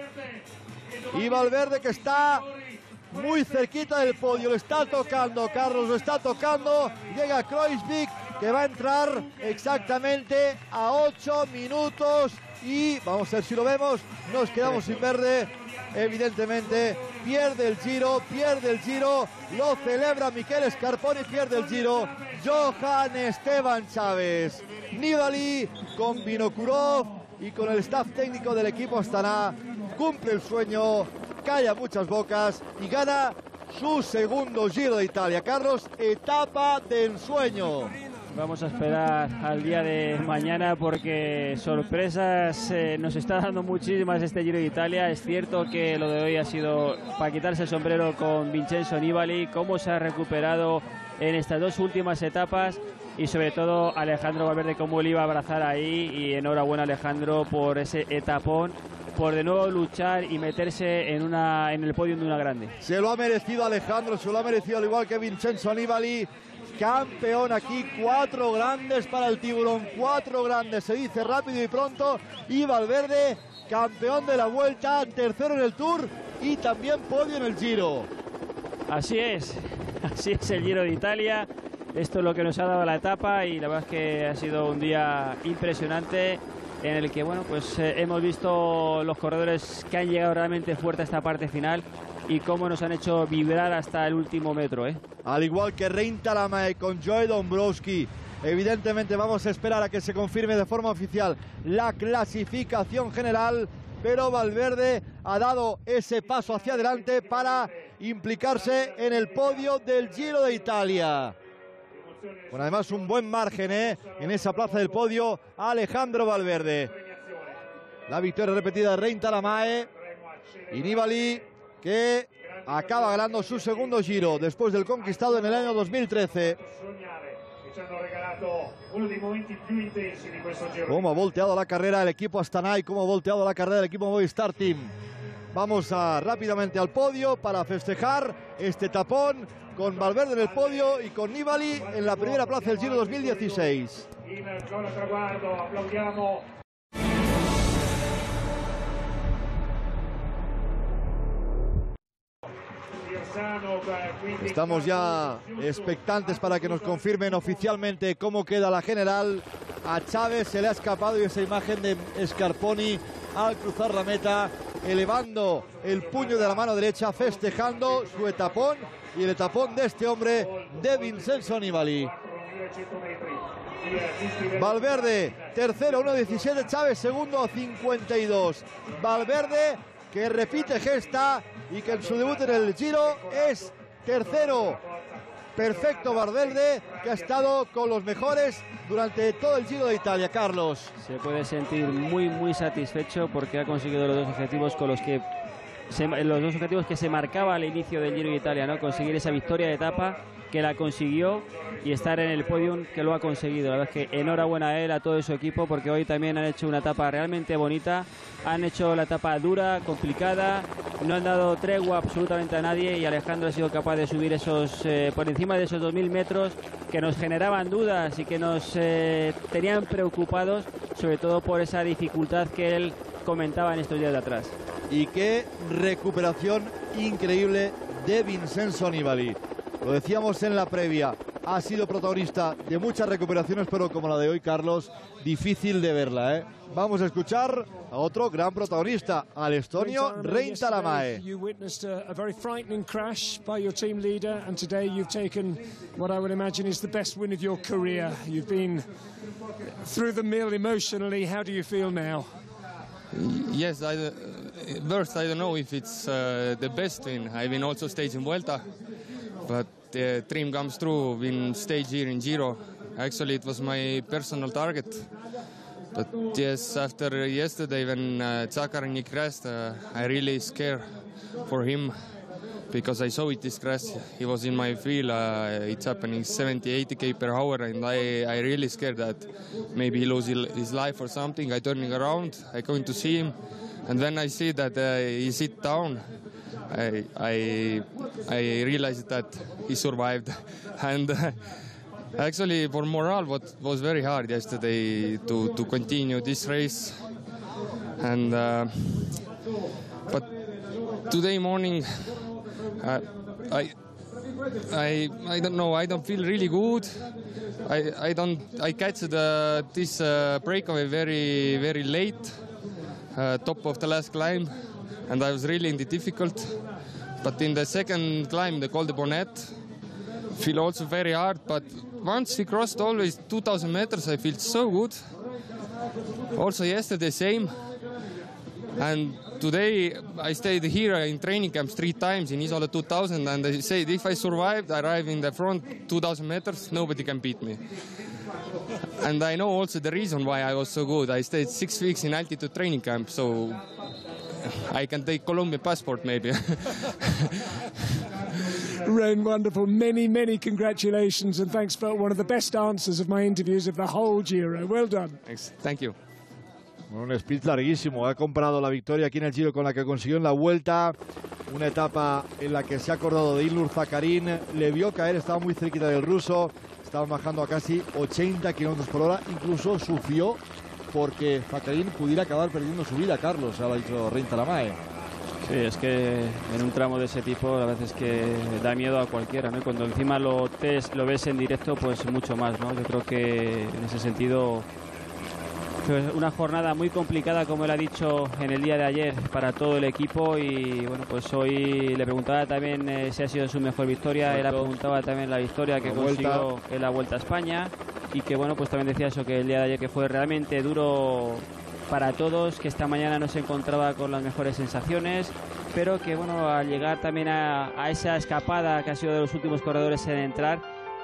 Speaker 1: y Valverde que está muy cerquita del podio, lo está tocando, Carlos, lo está tocando. Llega Kruijswijk que va a entrar exactamente a ocho minutos y vamos a ver si lo vemos, nos quedamos sin verde. Evidentemente pierde el Giro, pierde el Giro, lo celebra Michele Scarponi, pierde el Giro Johan Esteban Chávez. Nibali con Vinokurov y con el staff técnico del equipo Astana cumple el sueño, calla muchas bocas y gana su segundo Giro de Italia. Carlos, etapa de ensueño.
Speaker 2: Vamos a esperar al día de mañana porque sorpresas eh, nos está dando muchísimas este Giro de Italia. Es cierto que lo de hoy ha sido para quitarse el sombrero con Vincenzo Nibali, cómo se ha recuperado en estas dos últimas etapas y sobre todo Alejandro Valverde, cómo le iba a abrazar ahí. Y enhorabuena, Alejandro, por ese etapón, por de nuevo luchar y meterse en, una, en el podio de una grande.
Speaker 1: Se lo ha merecido Alejandro, se lo ha merecido al igual que Vincenzo Nibali. Campeón aquí, cuatro grandes para el tiburón, cuatro grandes, se dice rápido y pronto. Y Valverde, campeón de la Vuelta, tercero en el Tour y también podio en el Giro.
Speaker 2: Así es, así es el Giro de Italia. Esto es lo que nos ha dado la etapa y la verdad es que ha sido un día impresionante en el que, bueno, pues eh, hemos visto los corredores que han llegado realmente fuerte a esta parte final y cómo nos han hecho vibrar hasta el último metro, ¿eh?
Speaker 1: Al igual que Rein Talamay con Joey Dombrowski. Evidentemente vamos a esperar a que se confirme de forma oficial la clasificación general, pero Valverde ha dado ese paso hacia adelante para implicarse en el podio del Giro de Italia. Con además un buen margen ¿eh? en esa plaza del podio, Alejandro Valverde. La victoria repetida de Rein Talamay y Nibali, que acaba ganando su segundo Giro después del conquistado en el año dos mil trece. Cómo ha volteado la carrera el equipo Astana y cómo ha volteado la carrera el equipo Movistar Team. Vamos a, rápidamente al podio para festejar este tapón con Valverde en el podio y con Nibali en la primera plaza del Giro dos mil dieciséis. Estamos ya expectantes para que nos confirmen oficialmente cómo queda la general. A Chávez se le ha escapado y esa imagen de Scarponi al cruzar la meta, elevando el puño de la mano derecha, festejando su etapón y el etapón de este hombre, de Vincenzo Nibali. Valverde, tercero, uno diecisiete, Chávez segundo, cincuenta y dos. Valverde, que repite gesta y que en su debut en el Giro es tercero. Perfecto Valverde, que ha estado con los mejores durante todo el Giro de Italia, Carlos.
Speaker 2: Se puede sentir muy, muy satisfecho porque ha conseguido los dos objetivos con los que se, los dos objetivos que se marcaba al inicio del Giro de Italia, ¿no? Conseguir esa victoria de etapa, que la consiguió, y estar en el podium, que lo ha conseguido. La verdad es que enhorabuena a él, a todo su equipo, porque hoy también han hecho una etapa realmente bonita. Han hecho la etapa dura, complicada, no han dado tregua absolutamente a nadie, y Alejandro ha sido capaz de subir esos eh, por encima de esos dos mil metros que nos generaban dudas y que nos eh, tenían preocupados, sobre todo por esa dificultad que él comentaba en estos días de atrás.
Speaker 1: Y qué recuperación increíble de Vincenzo Nibali. Lo decíamos en la previa, ha sido protagonista de muchas recuperaciones, pero como la de hoy, Carlos, difícil de verla, ¿eh? Vamos a escuchar a otro gran protagonista, al estonio Rein Talamay.
Speaker 3: You witnessed a, a very frightening crash by your team leader, and today you've taken what I would imagine is the best win of your career. You've been through the mill emotionally. How do you feel now?
Speaker 4: Yes, I, uh, first I don't know if it's uh, the best win. I've been also stage in Vuelta, but the dream comes true, win stage here in Giro. Actually, it was my personal target. But yes, after yesterday when uh, Zakarin crashed, uh, I really scared for him because I saw it this crash. He was in my field. Uh, it's happening seventy, eighty k per hour, and I, I really scared that maybe he loses his life or something. I turning around, I going to see him, and when I see that uh, he sit down, I, I, I realized that he survived. And uh, actually, for morale, what was very hard yesterday to, to continue this race. And uh, but today morning, uh, I, I, I don't know. I don't feel really good. I, I don't. I catch the this uh, breakaway very, very late, uh, top of the last climb, and I was really in the difficult. But in the second climb, the Col de Bonnet, feel also very hard. But once we crossed always two thousand meters, I feel so good. Also yesterday, same. And today, I stayed here in training camps three times in Isola two thousand, and I said if I survived, I arrive in the front two thousand meters, nobody can beat me. And I know also the reason why I was so good. I stayed six weeks in altitude training camp, so I can take Colombian passport maybe.
Speaker 3: Rein, wonderful. Many, many congratulations, and thanks for one of the best answers of my interviews of the whole Giro. Well done.
Speaker 4: Thanks. Thank you.
Speaker 1: Un sprint larguísimo. Ha comparado la victoria aquí en el Giro con la que consiguió en la Vuelta. Una etapa en la que se ha acordado de Ilnur Zakarin. Le vio caer, estaba muy cerquita del ruso. Estaba bajando a casi ochenta kilómetros por hora. Incluso sufrió porque Zakarin pudiera acabar perdiendo su vida, Carlos. Ha dicho Rein Talamay.
Speaker 2: Sí, es que en un tramo de ese tipo la verdad es que da miedo a cualquiera, ¿no? Y cuando encima lo, tes, lo ves en directo, pues mucho más, ¿no? Yo creo que en ese sentido fue una jornada muy complicada, como él ha dicho en el día de ayer, para todo el equipo. Y bueno, pues hoy le preguntaba también eh, si ha sido su mejor victoria. Él apuntaba también la victoria que la consiguió vuelta. en la Vuelta a España, y que bueno, pues también decía eso, que el día de ayer que fue realmente duro para todos, que esta mañana no se encontraba con las mejores sensaciones, pero que bueno, al llegar también a, a esa escapada que ha sido de los últimos corredores en entrar,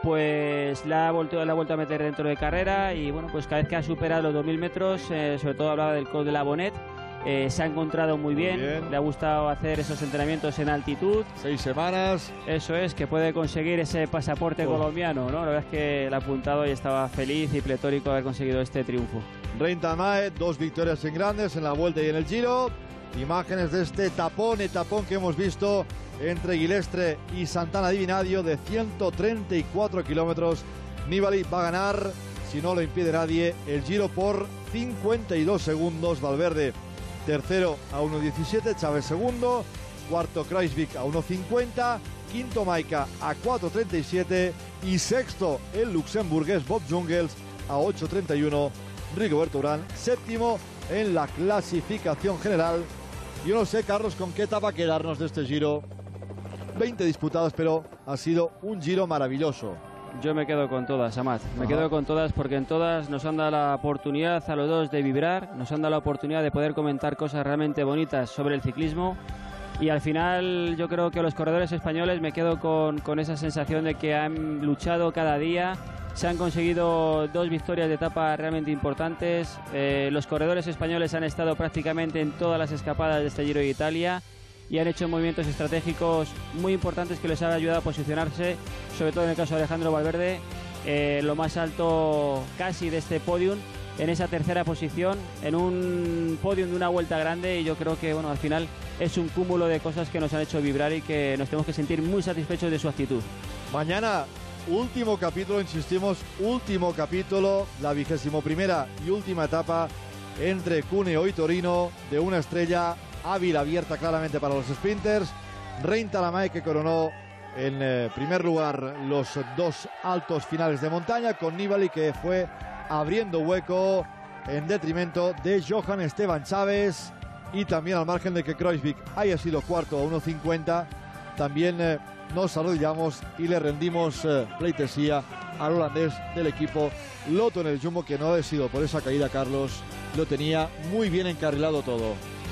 Speaker 2: pues la ha vuelto, la ha vuelto a meter dentro de carrera. Y bueno, pues cada vez que ha superado los dos mil metros, eh, sobre todo hablaba del Col de la Bonnet, eh, se ha encontrado muy bien, muy bien, le ha gustado hacer esos entrenamientos en altitud.
Speaker 1: Seis semanas.
Speaker 2: Eso es, que puede conseguir ese pasaporte oh. colombiano, ¿no? La verdad es que el apuntado y estaba feliz y pletórico de haber conseguido este triunfo.
Speaker 1: Rein Tamae, dos victorias en grandes en la Vuelta y en el Giro. Imágenes de este tapón, etapón que hemos visto entre Guilestre y Santana Divinadio de ciento treinta y cuatro kilómetros. Nibali va a ganar, si no lo impide nadie, el Giro por cincuenta y dos segundos. Valverde tercero a uno diecisiete, Chávez segundo, cuarto Kruijswijk a uno cincuenta, quinto Maika a cuatro treinta y siete y sexto el luxemburgués Bob Jungels a ocho treinta y uno. Rigoberto Urán séptimo en la clasificación general. Yo no sé, Carlos, con qué etapa quedarnos de este Giro. veinte disputadas, pero ha sido un Giro maravilloso.
Speaker 2: Yo me quedo con todas, Amat. Me Ajá. quedo con todas porque en todas nos han dado la oportunidad a los dos de vibrar, nos han dado la oportunidad de poder comentar cosas realmente bonitas sobre el ciclismo. Y al final yo creo que los corredores españoles, me quedo con, con esa sensación de que han luchado cada día. Se han conseguido dos victorias de etapa realmente importantes. Eh, los corredores españoles han estado prácticamente en todas las escapadas de este Giro de Italia y han hecho movimientos estratégicos muy importantes que les han ayudado a posicionarse, sobre todo en el caso de Alejandro Valverde, eh, lo más alto casi de este podium, en esa tercera posición, en un podium de una vuelta grande. Y yo creo que bueno, al final es un cúmulo de cosas que nos han hecho vibrar y que nos tenemos que sentir muy satisfechos de su actitud.
Speaker 1: Mañana, último capítulo, insistimos, último capítulo, la vigésimo primera y última etapa entre Cuneo y Torino, de una estrella, Ávila abierta claramente para los sprinters. Rein Tamae, que coronó en eh, primer lugar los dos altos finales de montaña, con Nibali, que fue abriendo hueco en detrimento de Johan Esteban Chávez, y también al margen de que Kruijswijk haya sido cuarto a uno cincuenta, también eh, nos arrodillamos y le rendimos eh, pleitesía al holandés del equipo Lotto en el Jumbo, que no ha sido por esa caída, Carlos, lo tenía muy bien encarrilado todo.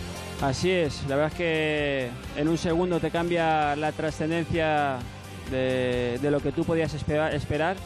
Speaker 2: Así es, la verdad es que en un segundo te cambia la trascendencia de, de lo que tú podías esperar, esperar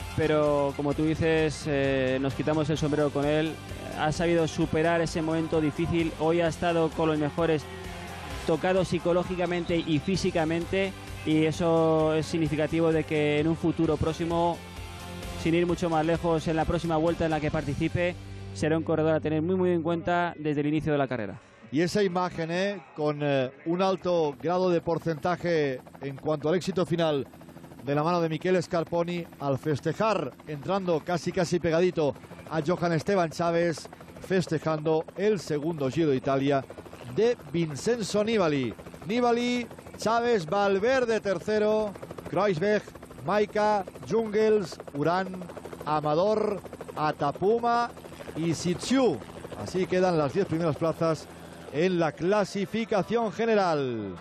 Speaker 2: pero como tú dices, eh, nos quitamos el sombrero con él. Ha sabido superar ese momento difícil, hoy ha estado con los mejores, tocado psicológicamente y físicamente, y eso es significativo de que en un futuro próximo, sin ir mucho más lejos, en la próxima vuelta en la que participe, será un corredor a tener muy muy en cuenta desde el inicio de la carrera.
Speaker 1: Y esa imagen, ¿eh? con eh, un alto grado de porcentaje en cuanto al éxito final, de la mano de Michele Scarponi, al festejar, entrando casi casi pegadito a Johan Esteban Chávez, festejando el segundo Giro de Italia de Vincenzo Nibali. Nibali, Chávez, Valverde tercero, Kruijswijk, Maika, Jungels, Urán, Amador, Atapuma y Sitsiu. Así quedan las diez primeras plazas en la clasificación general.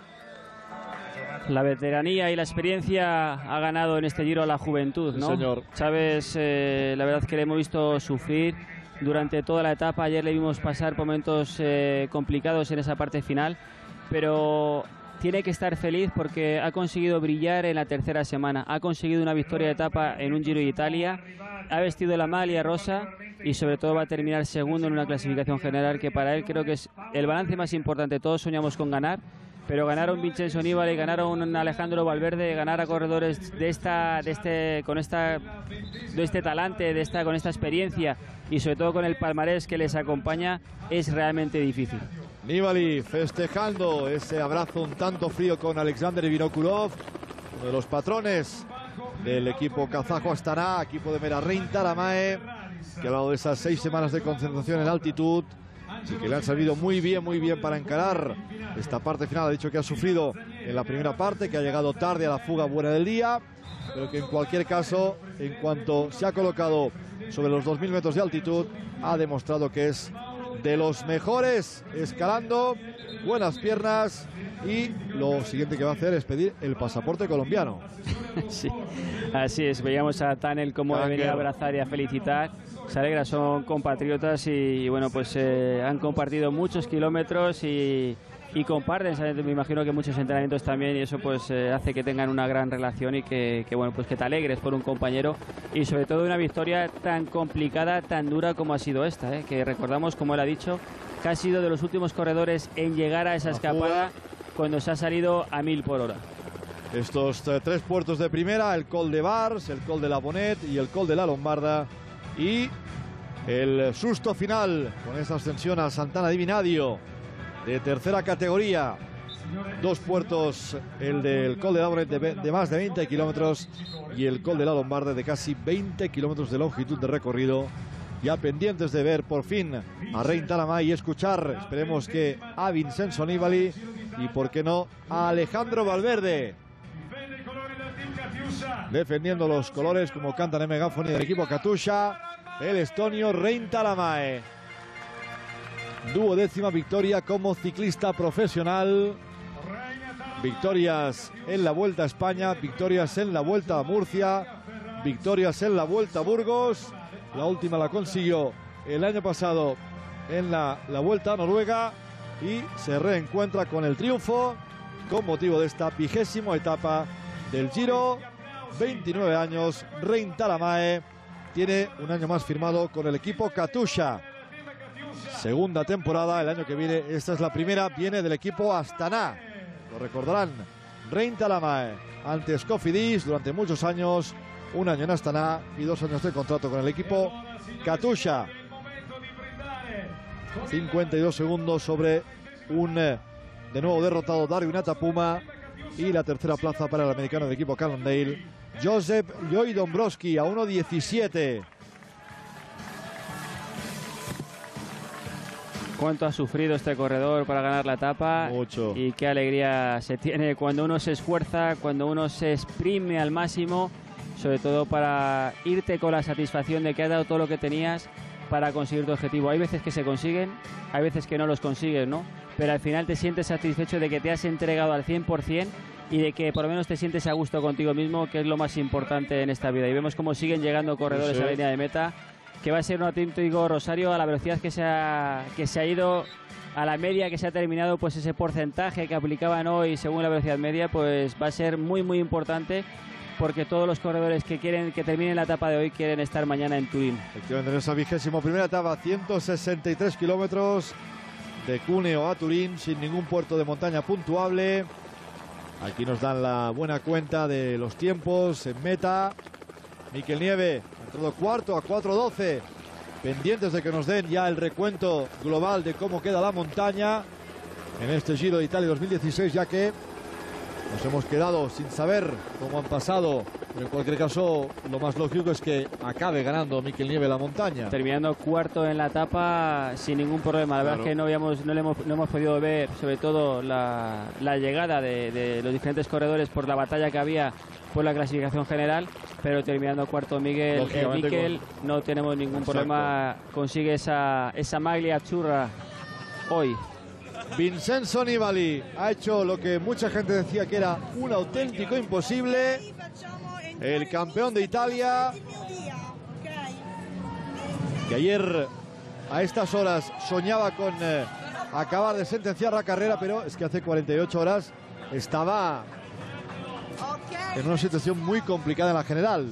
Speaker 2: La veteranía y la experiencia ha ganado en este Giro a la juventud, ¿no?
Speaker 1: Sí, señor.
Speaker 2: Chávez, eh, la verdad es que le hemos visto sufrir durante toda la etapa. Ayer le vimos pasar momentos eh, complicados en esa parte final, pero tiene que estar feliz porque ha conseguido brillar en la tercera semana. Ha conseguido una victoria de etapa en un Giro de Italia, ha vestido la maglia rosa y sobre todo va a terminar segundo en una clasificación general que para él creo que es el balance más importante. Todos soñamos con ganar, pero ganar a un Vincenzo Nibali, ganar a un Alejandro Valverde, ganar a corredores de esta, de este, con esta, de este talante, de esta, con esta experiencia y sobre todo con el palmarés que les acompaña, es realmente difícil.
Speaker 1: Nibali festejando ese abrazo un tanto frío con Alexander Vinokurov, uno de los patrones del equipo kazajo Astana, equipo de Rein Tamae, que ha hablado de esas seis semanas de concentración en altitud y que le han salido muy bien, muy bien para encarar esta parte final. Ha dicho que ha sufrido en la primera parte, que ha llegado tarde a la fuga buena del día, pero que en cualquier caso, en cuanto se ha colocado sobre los dos mil metros de altitud, ha demostrado que es de los mejores escalando, buenas piernas, y lo siguiente que va a hacer es pedir el pasaporte colombiano.
Speaker 2: Sí, así es. Veíamos a Tanel como venía a abrazar y a felicitar. Se alegra, son compatriotas y, y bueno, pues eh, han compartido muchos kilómetros y, y comparten, ¿sabes? Me imagino que muchos entrenamientos también, y eso pues eh, hace que tengan una gran relación y que, que bueno, pues que te alegres por un compañero, y sobre todo una victoria tan complicada, tan dura como ha sido esta, ¿eh? Que recordamos, como él ha dicho, que ha sido de los últimos corredores en llegar a esa escapada cuando se ha salido a mil por hora.
Speaker 1: Estos eh, tres puertos de primera, el Col de Bars, el Col de la Bonet y el Col de la Lombarda, y el susto final con esta ascensión a Sant'Anna di Vinadiò de tercera categoría. Dos puertos, el del Col de la Bonet de, de más de veinte kilómetros y el Col de la Lombarda de casi veinte kilómetros de longitud de recorrido. Ya pendientes de ver por fin a Rein Talamay y escuchar, esperemos que a Vincenzo Nibali y por qué no a Alejandro Valverde, defendiendo los colores como cantan en megáfono del equipo Katusha, el estonio Rein Talamay. Duodécima victoria como ciclista profesional. Victorias en la Vuelta a España, victorias en la Vuelta a Murcia, victorias en la Vuelta a Burgos. La última la consiguió el año pasado en la, la Vuelta a Noruega, y se reencuentra con el triunfo con motivo de esta vigésima etapa del Giro. veintinueve años, Rein Talamay tiene un año más firmado con el equipo Katusha. Segunda temporada, el año que viene, esta es la primera, viene del equipo Astana. Lo recordarán, Rein Talamay, antes Cofidis, durante muchos años, un año en Astana y dos años de contrato con el equipo Katusha. cincuenta y dos segundos sobre un de nuevo derrotado Darwin Atapuma, y la tercera plaza para el americano del equipo Cannondale, Joseph Joy Dombrowski, a uno diecisiete.
Speaker 2: Cuánto ha sufrido este corredor para ganar la etapa.
Speaker 1: Mucho.
Speaker 2: Y qué alegría se tiene cuando uno se esfuerza, cuando uno se exprime al máximo, sobre todo para irte con la satisfacción de que has dado todo lo que tenías para conseguir tu objetivo. Hay veces que se consiguen, hay veces que no los consigues, ¿no? Pero al final te sientes satisfecho de que te has entregado al cien por cien y de que por lo menos te sientes a gusto contigo mismo, que es lo más importante en esta vida. Y vemos cómo siguen llegando corredores sí, sí. a la línea de meta, que va a ser un auténtico Rosario a la velocidad que se ha, que se ha ido, a la media que se ha terminado, pues ese porcentaje que aplicaban hoy según la velocidad media, pues va a ser muy muy importante, porque todos los corredores que quieren que terminen la etapa de hoy quieren estar mañana en Turín.
Speaker 1: Efectivamente, en esa vigésima primera etapa, ciento sesenta y tres kilómetros de Cuneo a Turín, sin ningún puerto de montaña puntuable. Aquí nos dan la buena cuenta de los tiempos en meta. Mikel Nieve, entrado cuarto a cuatro doce. Pendientes de que nos den ya el recuento global de cómo queda la montaña en este Giro de Italia dos mil dieciséis, ya que nos hemos quedado sin saber cómo han pasado. Pero en cualquier caso, lo más lógico es que acabe ganando Mikel Nieve la montaña.
Speaker 2: Terminando cuarto en la etapa sin ningún problema. La claro. verdad es que no, habíamos, no, le hemos, no hemos podido ver, sobre todo, la, la llegada de, de los diferentes corredores por la batalla que había por la clasificación general. Pero terminando cuarto Miguel, eh, Mikel, con... no tenemos ningún Exacto. problema. Consigue esa, esa maglia churra hoy.
Speaker 1: Vincenzo Nibali ha hecho lo que mucha gente decía que era un auténtico imposible. El campeón de Italia, que ayer a estas horas soñaba con eh, acabar de sentenciar la carrera, pero es que hace cuarenta y ocho horas estaba en una situación muy complicada en la general.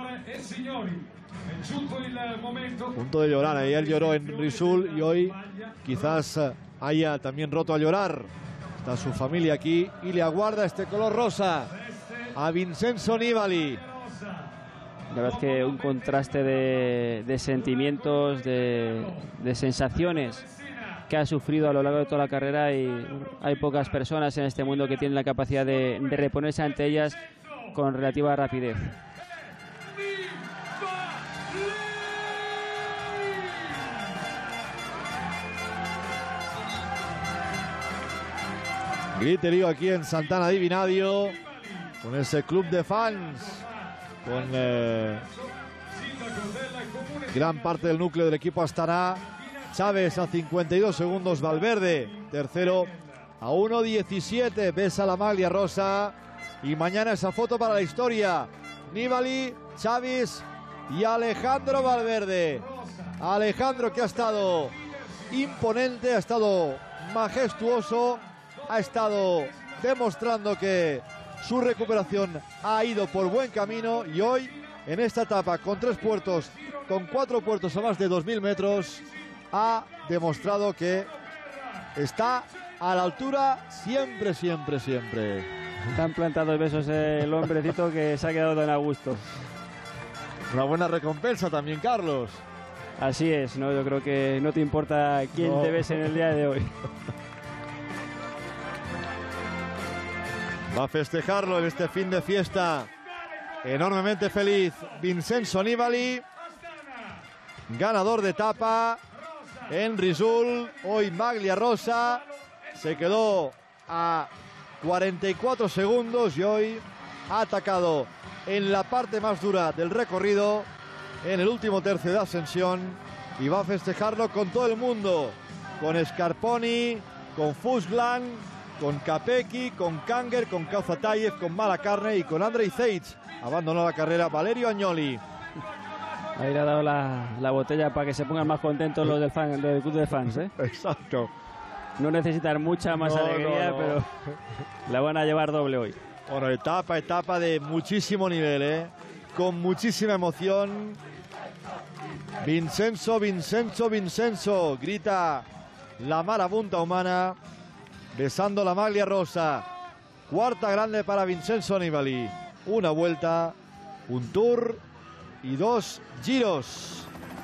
Speaker 1: Punto de llorar, ayer lloró en Risul y hoy quizás haya también roto a llorar. Está su familia aquí y le aguarda este color rosa a Vincenzo Nibali.
Speaker 2: La verdad es que un contraste de, de sentimientos, de, de sensaciones que ha sufrido a lo largo de toda la carrera, y hay pocas personas en este mundo que tienen la capacidad de, de reponerse ante ellas con relativa rapidez.
Speaker 1: Griterío aquí en Sant'Anna di Vinadio, con ese club de fans, con eh, gran parte del núcleo del equipo Astana. Chávez a cincuenta y dos segundos, Valverde tercero a uno diecisiete, besa la maglia rosa. Y mañana esa foto para la historia: Nibali, Chávez y Alejandro Valverde. Alejandro, que ha estado imponente, ha estado majestuoso, ha estado demostrando que su recuperación ha ido por buen camino, y hoy en esta etapa con tres puertos, con cuatro puertos a más de dos mil metros, ha demostrado que está a la altura siempre, siempre, siempre.
Speaker 2: Te han plantado besos el hombrecito que se ha quedado tan a gusto.
Speaker 1: Una buena recompensa también, Carlos.
Speaker 2: Así es, ¿no? Yo creo que no te importa quién no. te bese en el día de hoy.
Speaker 1: Va a festejarlo en este fin de fiesta. Enormemente feliz Vincenzo Nibali, ganador de etapa en Risoul. Hoy maglia rosa, se quedó a cuarenta y cuatro segundos y hoy ha atacado en la parte más dura del recorrido, en el último tercio de ascensión, y va a festejarlo con todo el mundo, con Scarponi, con Fuslan, con Capecchi, con Kanger, con Kauzatayev, con Malacarne y con Andrei Zeitz. Abandonó la carrera Valerio Agnoli.
Speaker 2: Ahí le ha dado la, la botella para que se pongan más contentos los del, fan, del club de fans, ¿eh?
Speaker 1: Exacto.
Speaker 2: No necesitan mucha más no, alegría, no, no. pero la van a llevar doble hoy.
Speaker 1: Bueno, etapa, etapa de muchísimo nivel, ¿eh? Con muchísima emoción. Vincenzo, Vincenzo, Vincenzo, grita la marabunta humana, besando la maglia rosa. Cuarta grande para Vincenzo Nibali. Una vuelta, un tour y dos giros.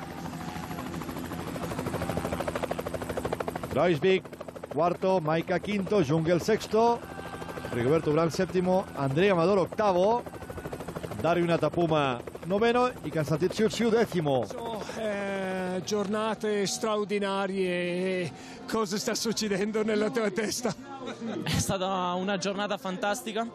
Speaker 1: Kruijswijk cuarto, Maika quinto, Jungel sexto, Rigoberto Urán séptimo, Andrea Amador octavo, Dario Natapuma noveno y Konstantin Ciurciu decimo.
Speaker 3: Eh, giornate straordinarie, cosa sta succedendo nella tua testa?
Speaker 5: È stata una giornata fantastica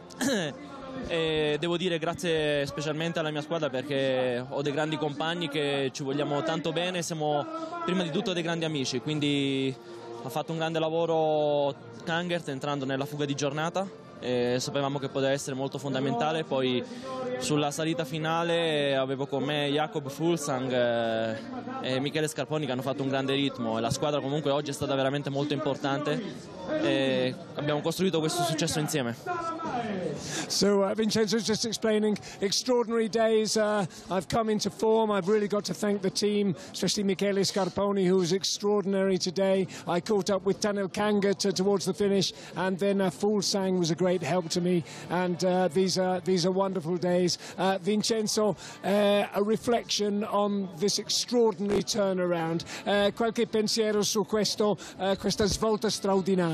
Speaker 5: e devo dire grazie specialmente alla mia squadra, perché ho dei grandi compagni che ci vogliamo tanto bene, siamo prima di tutto dei grandi amici, quindi ha fatto un grande lavoro Kangert entrando nella fuga di giornata. E sapevamo che poteva essere molto fondamentale. Poi sulla salita finale avevo con me Jakob Fuglsang eh, e Michele Scarponi che hanno fatto un grande ritmo, e la squadra comunque oggi è stata veramente molto importante e abbiamo costruito questo successo insieme.
Speaker 3: So uh, Vincenzo's just explaining extraordinary days. uh, I've come into form. I've really got to thank the team, especially Michele Scarponi, who was extraordinary today. I caught up with Tanel Kangert uh, towards the finish, and then uh, Fuglsang was a great help to me, and uh, these are these are wonderful days. uh, Vincenzo, uh, a reflection on this extraordinary turnaround, uh, qualche pensiero su questo, uh, questa svolta straordinaria?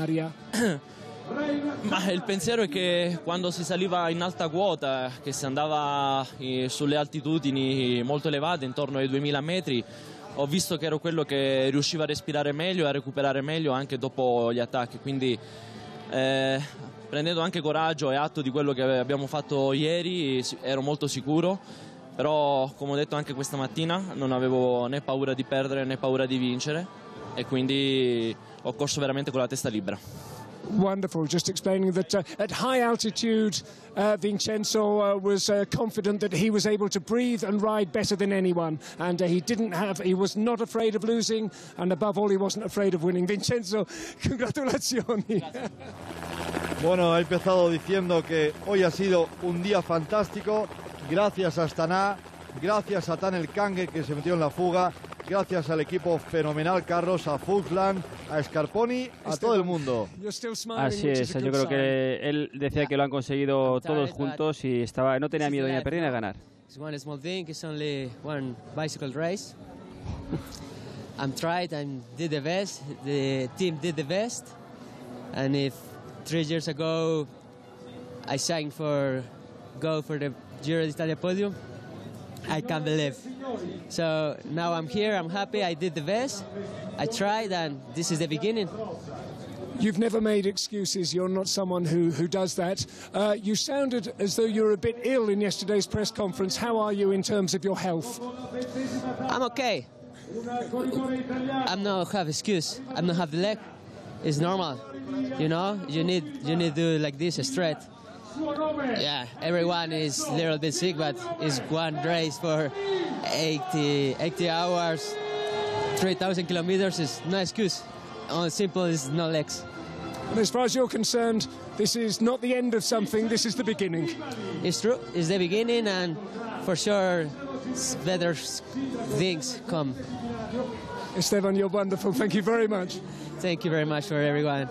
Speaker 5: Ma il pensiero è che quando si saliva in alta quota, che si andava eh, sulle altitudini molto elevate, intorno ai duemila metri, ho visto che ero quello che riusciva a respirare meglio e a recuperare meglio anche dopo gli attacchi, quindi eh, prendendo anche coraggio e atto di quello che abbiamo fatto ieri, ero molto sicuro, però come ho detto anche questa mattina non avevo né paura di perdere né paura di vincere, e quindi ho corso veramente con la testa libera.
Speaker 3: Wonderful. Just explaining that uh, at high altitude, uh, Vincenzo uh, was uh, confident that he was able to breathe and ride better than anyone, and uh, he didn't have, he was not afraid of losing, and above all, he wasn't afraid of winning. Vincenzo, congratulazioni.
Speaker 1: Bueno, ha empezado diciendo que hoy ha sido un día fantástico, gracias a Astana, gracias a Tanel Kangert, que se metió en la fuga, gracias al equipo fenomenal, Carlos, a Fuglsang, a Scarponi, a todo el mundo.
Speaker 2: Así es, yo creo que él decía que lo han conseguido todos juntos y estaba, no tenía miedo ni a perder ni a ganar.
Speaker 6: It's one small thing, it's only one bicycle race. I'm tried, I did the best, the team did the best, and if three years ago I signed for go for the Giro d'Italia podium, I can't believe. So now I'm here, I'm happy, I did the best, I tried, and this is the beginning.
Speaker 3: You've never made excuses. You're not someone who, who does that. Uh, you sounded as though you were a bit ill in yesterday's press conference. How are you in terms of your health?
Speaker 6: I'm okay. I'm not have excuse. I'm not have the leg. It's normal. You know, you need you need to do like this straight. Yeah, everyone is a little bit sick, but it's one race for eighty, eighty hours, three thousand kilometers is no excuse. All simple is no legs.
Speaker 3: And as far as you're concerned, this is not the end of something, this is the beginning.
Speaker 6: It's true, it's the beginning, and for sure better things come.
Speaker 3: Esteban, you're wonderful. Thank you very much.
Speaker 6: Thank you very much for everyone.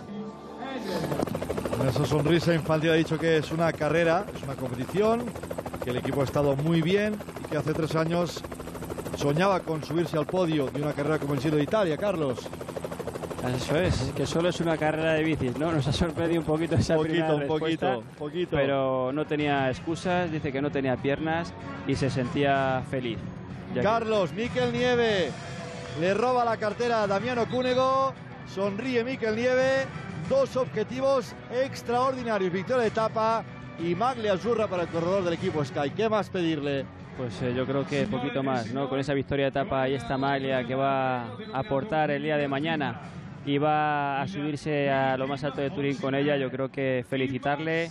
Speaker 1: Con esa sonrisa infantil ha dicho que es una carrera, es una competición, que el equipo ha estado muy bien y que hace tres años soñaba con subirse al podio de una carrera como el Giro de Italia. Carlos.
Speaker 2: Eso es, que solo es una carrera de bicis, ¿no? Nos ha sorprendido un poquito esa
Speaker 1: poquito,
Speaker 2: primera
Speaker 1: un
Speaker 2: respuesta,
Speaker 1: poquito, poquito.
Speaker 2: Pero no tenía excusas, dice que no tenía piernas y se sentía feliz.
Speaker 1: Carlos, que... Mikel Nieve le roba la cartera a Damiano Cunego, sonríe Mikel Nieve, dos objetivos extraordinarios, victoria de etapa y maglia azzurra para el corredor del equipo Sky. ¿Qué más pedirle?
Speaker 2: Pues eh, yo creo que poquito más, ¿no? Con esa victoria de etapa y esta maglia que va a aportar el día de mañana y va a subirse a lo más alto de Turín con ella, yo creo que felicitarle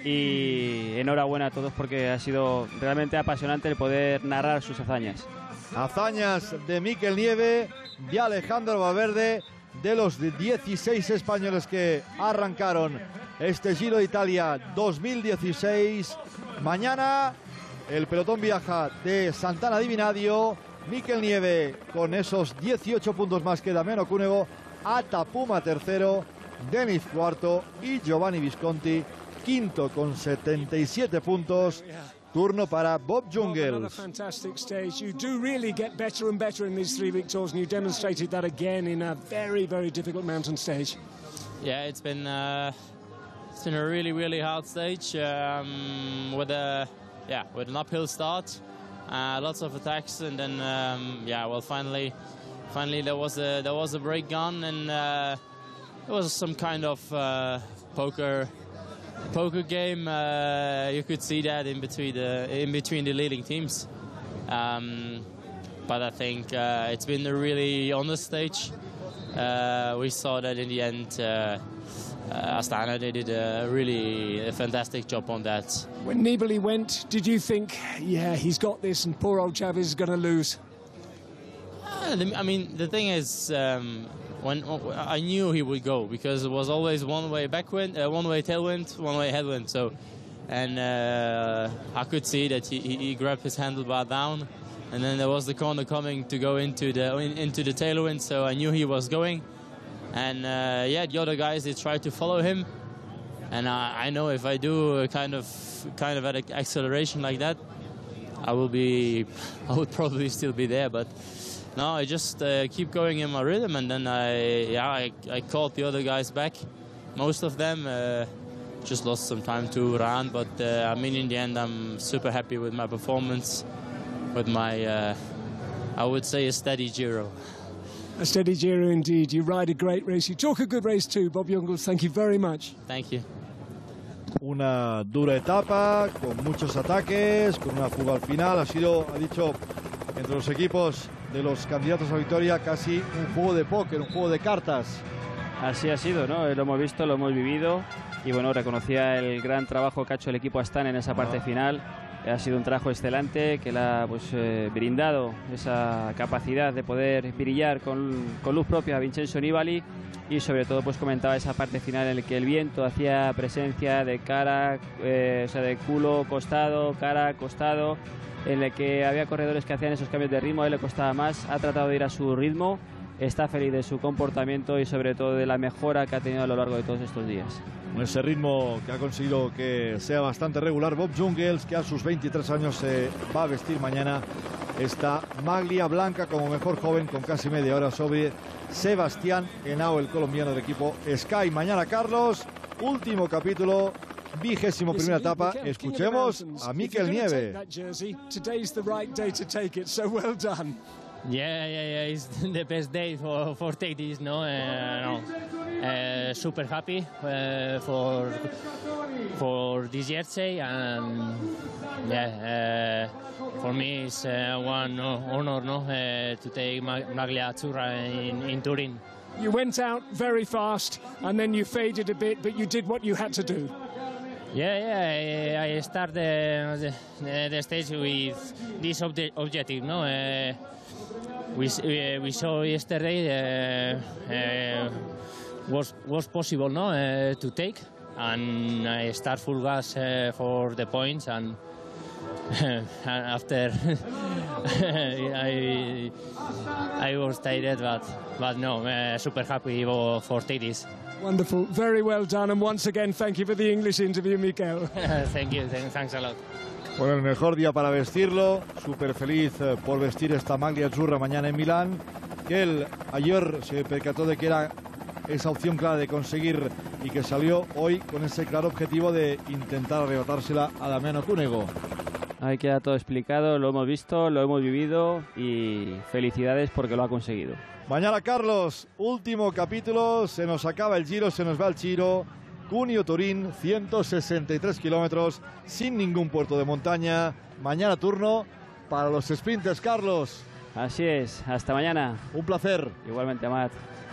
Speaker 2: y enhorabuena a todos porque ha sido realmente apasionante el poder narrar sus hazañas.
Speaker 1: Hazañas de Mikel Nieve, de Alejandro Valverde, de los dieciséis españoles que arrancaron este Giro de Italia dos mil dieciséis. Mañana el pelotón viaja de Sant'Anna di Vinagio, Mikel Nieve con esos dieciocho puntos más que Damiano Cunego, Atapuma tercero, Denis cuarto y Giovanni Visconti quinto con setenta y siete puntos. Turno para Bob Jungels.
Speaker 3: Fantastic stage. You do really get better and better in these three-week tours, and you demonstrated that again in a very, very difficult mountain stage.
Speaker 5: Yeah, it's been uh, it's been a really, really hard stage um, with a yeah with an uphill start, uh, lots of attacks, and then um, yeah, well, finally, finally there was a there was a break gone, and uh, it was some kind of uh, poker. Poker game, uh, you could see that in between the in between the leading teams, um, but I think uh, it's been a really honest stage. Uh, we saw that in the end, uh, uh, Astana they did a really a fantastic job on that.
Speaker 3: When Nibali went, did you think, yeah, he's got this, and poor old Chavez is going to lose?
Speaker 5: Uh, I mean, the thing is. Um, When I knew he would go because it was always one way backwind, uh, one way tailwind, one way headwind. So, and uh, I could see that he, he grabbed his handlebar down, and then there was the corner coming to go into the in, into the tailwind. So I knew he was going, and uh, yeah, the other guys they tried to follow him, and I, I know if I do a kind of kind of at acceleration like that, I will be, I would probably still be there, but. No, I just uh, keep going in my rhythm, and then I, yeah, I, I called the other guys back. Most of them uh, just lost some time to run, but uh, I mean, in the end, I'm super happy with my performance, with my, uh, I would say, a steady Giro.
Speaker 3: A steady Giro indeed. You ride a great race. You talk a good race too, Bob Jungels. Thank you very much.
Speaker 5: Thank you.
Speaker 1: Una dura etapa, con muchos ataques, con una fuga al final. Ha sido, ha dicho, entre los equipos de los candidatos a victoria, casi un juego de póker, un juego de cartas.
Speaker 2: Así ha sido, ¿no? Lo hemos visto, lo hemos vivido y bueno, reconocía el gran trabajo que ha hecho el equipo Astana en esa parte ah. final. Ha sido un trabajo excelente que le ha pues, eh, brindado esa capacidad de poder brillar con, con luz propia a Vincenzo Nibali y sobre todo pues comentaba esa parte final en la que el viento hacía presencia de cara, eh, o sea, de culo, costado, cara, costado, en el que había corredores que hacían esos cambios de ritmo, a él le costaba más, ha tratado de ir a su ritmo, está feliz de su comportamiento y sobre todo de la mejora que ha tenido a lo largo de todos estos días.
Speaker 1: Con ese ritmo que ha conseguido que sea bastante regular Bob Jungels, que a sus veintitrés años se va a vestir mañana esta maglia blanca como mejor joven con casi media hora sobre Sebastián Henao, el colombiano del equipo Sky. Mañana, Carlos, último capítulo, vigésimo primera etapa. Escuchemos a Mikel Nieve.
Speaker 7: Yeah, yeah, yeah. It's the best day for for take this, no? Uh, no. uh, super happy uh, for for this jersey, and yeah, uh, for me it's uh, one honor, no, uh, to take Maglia Azzurra in, in Turin.
Speaker 3: You went out very fast and then you faded a bit, but you did what you had to do.
Speaker 7: Yeah, yeah, I, I start the, the, the stage with this obje objective, no? Uh, we, we, we saw yesterday uh, uh, was was possible, no, uh, to take, and I start full gas uh, for the points, and after I I was tired, but but no, uh, super happy for, for take this.
Speaker 3: Wonderful, very well done, and once again thank you for the English interview, Mikel.
Speaker 7: Thank you, thanks a lot.
Speaker 1: Bueno, el mejor día para vestirlo, súper feliz eh, por vestir esta maglia azzurra mañana en Milán, que él ayer se percató de que era esa opción clara de conseguir y que salió hoy con ese claro objetivo de intentar arrebatársela a Damiano Cunego.
Speaker 2: Ahí queda todo explicado, lo hemos visto, lo hemos vivido y felicidades porque lo ha conseguido.
Speaker 1: Mañana, Carlos, último capítulo, se nos acaba el Giro, se nos va el Giro. Cuneo-Turín, ciento sesenta y tres kilómetros, sin ningún puerto de montaña. Mañana turno para los sprinters, Carlos.
Speaker 2: Así es, hasta mañana.
Speaker 1: Un placer.
Speaker 2: Igualmente, Amat.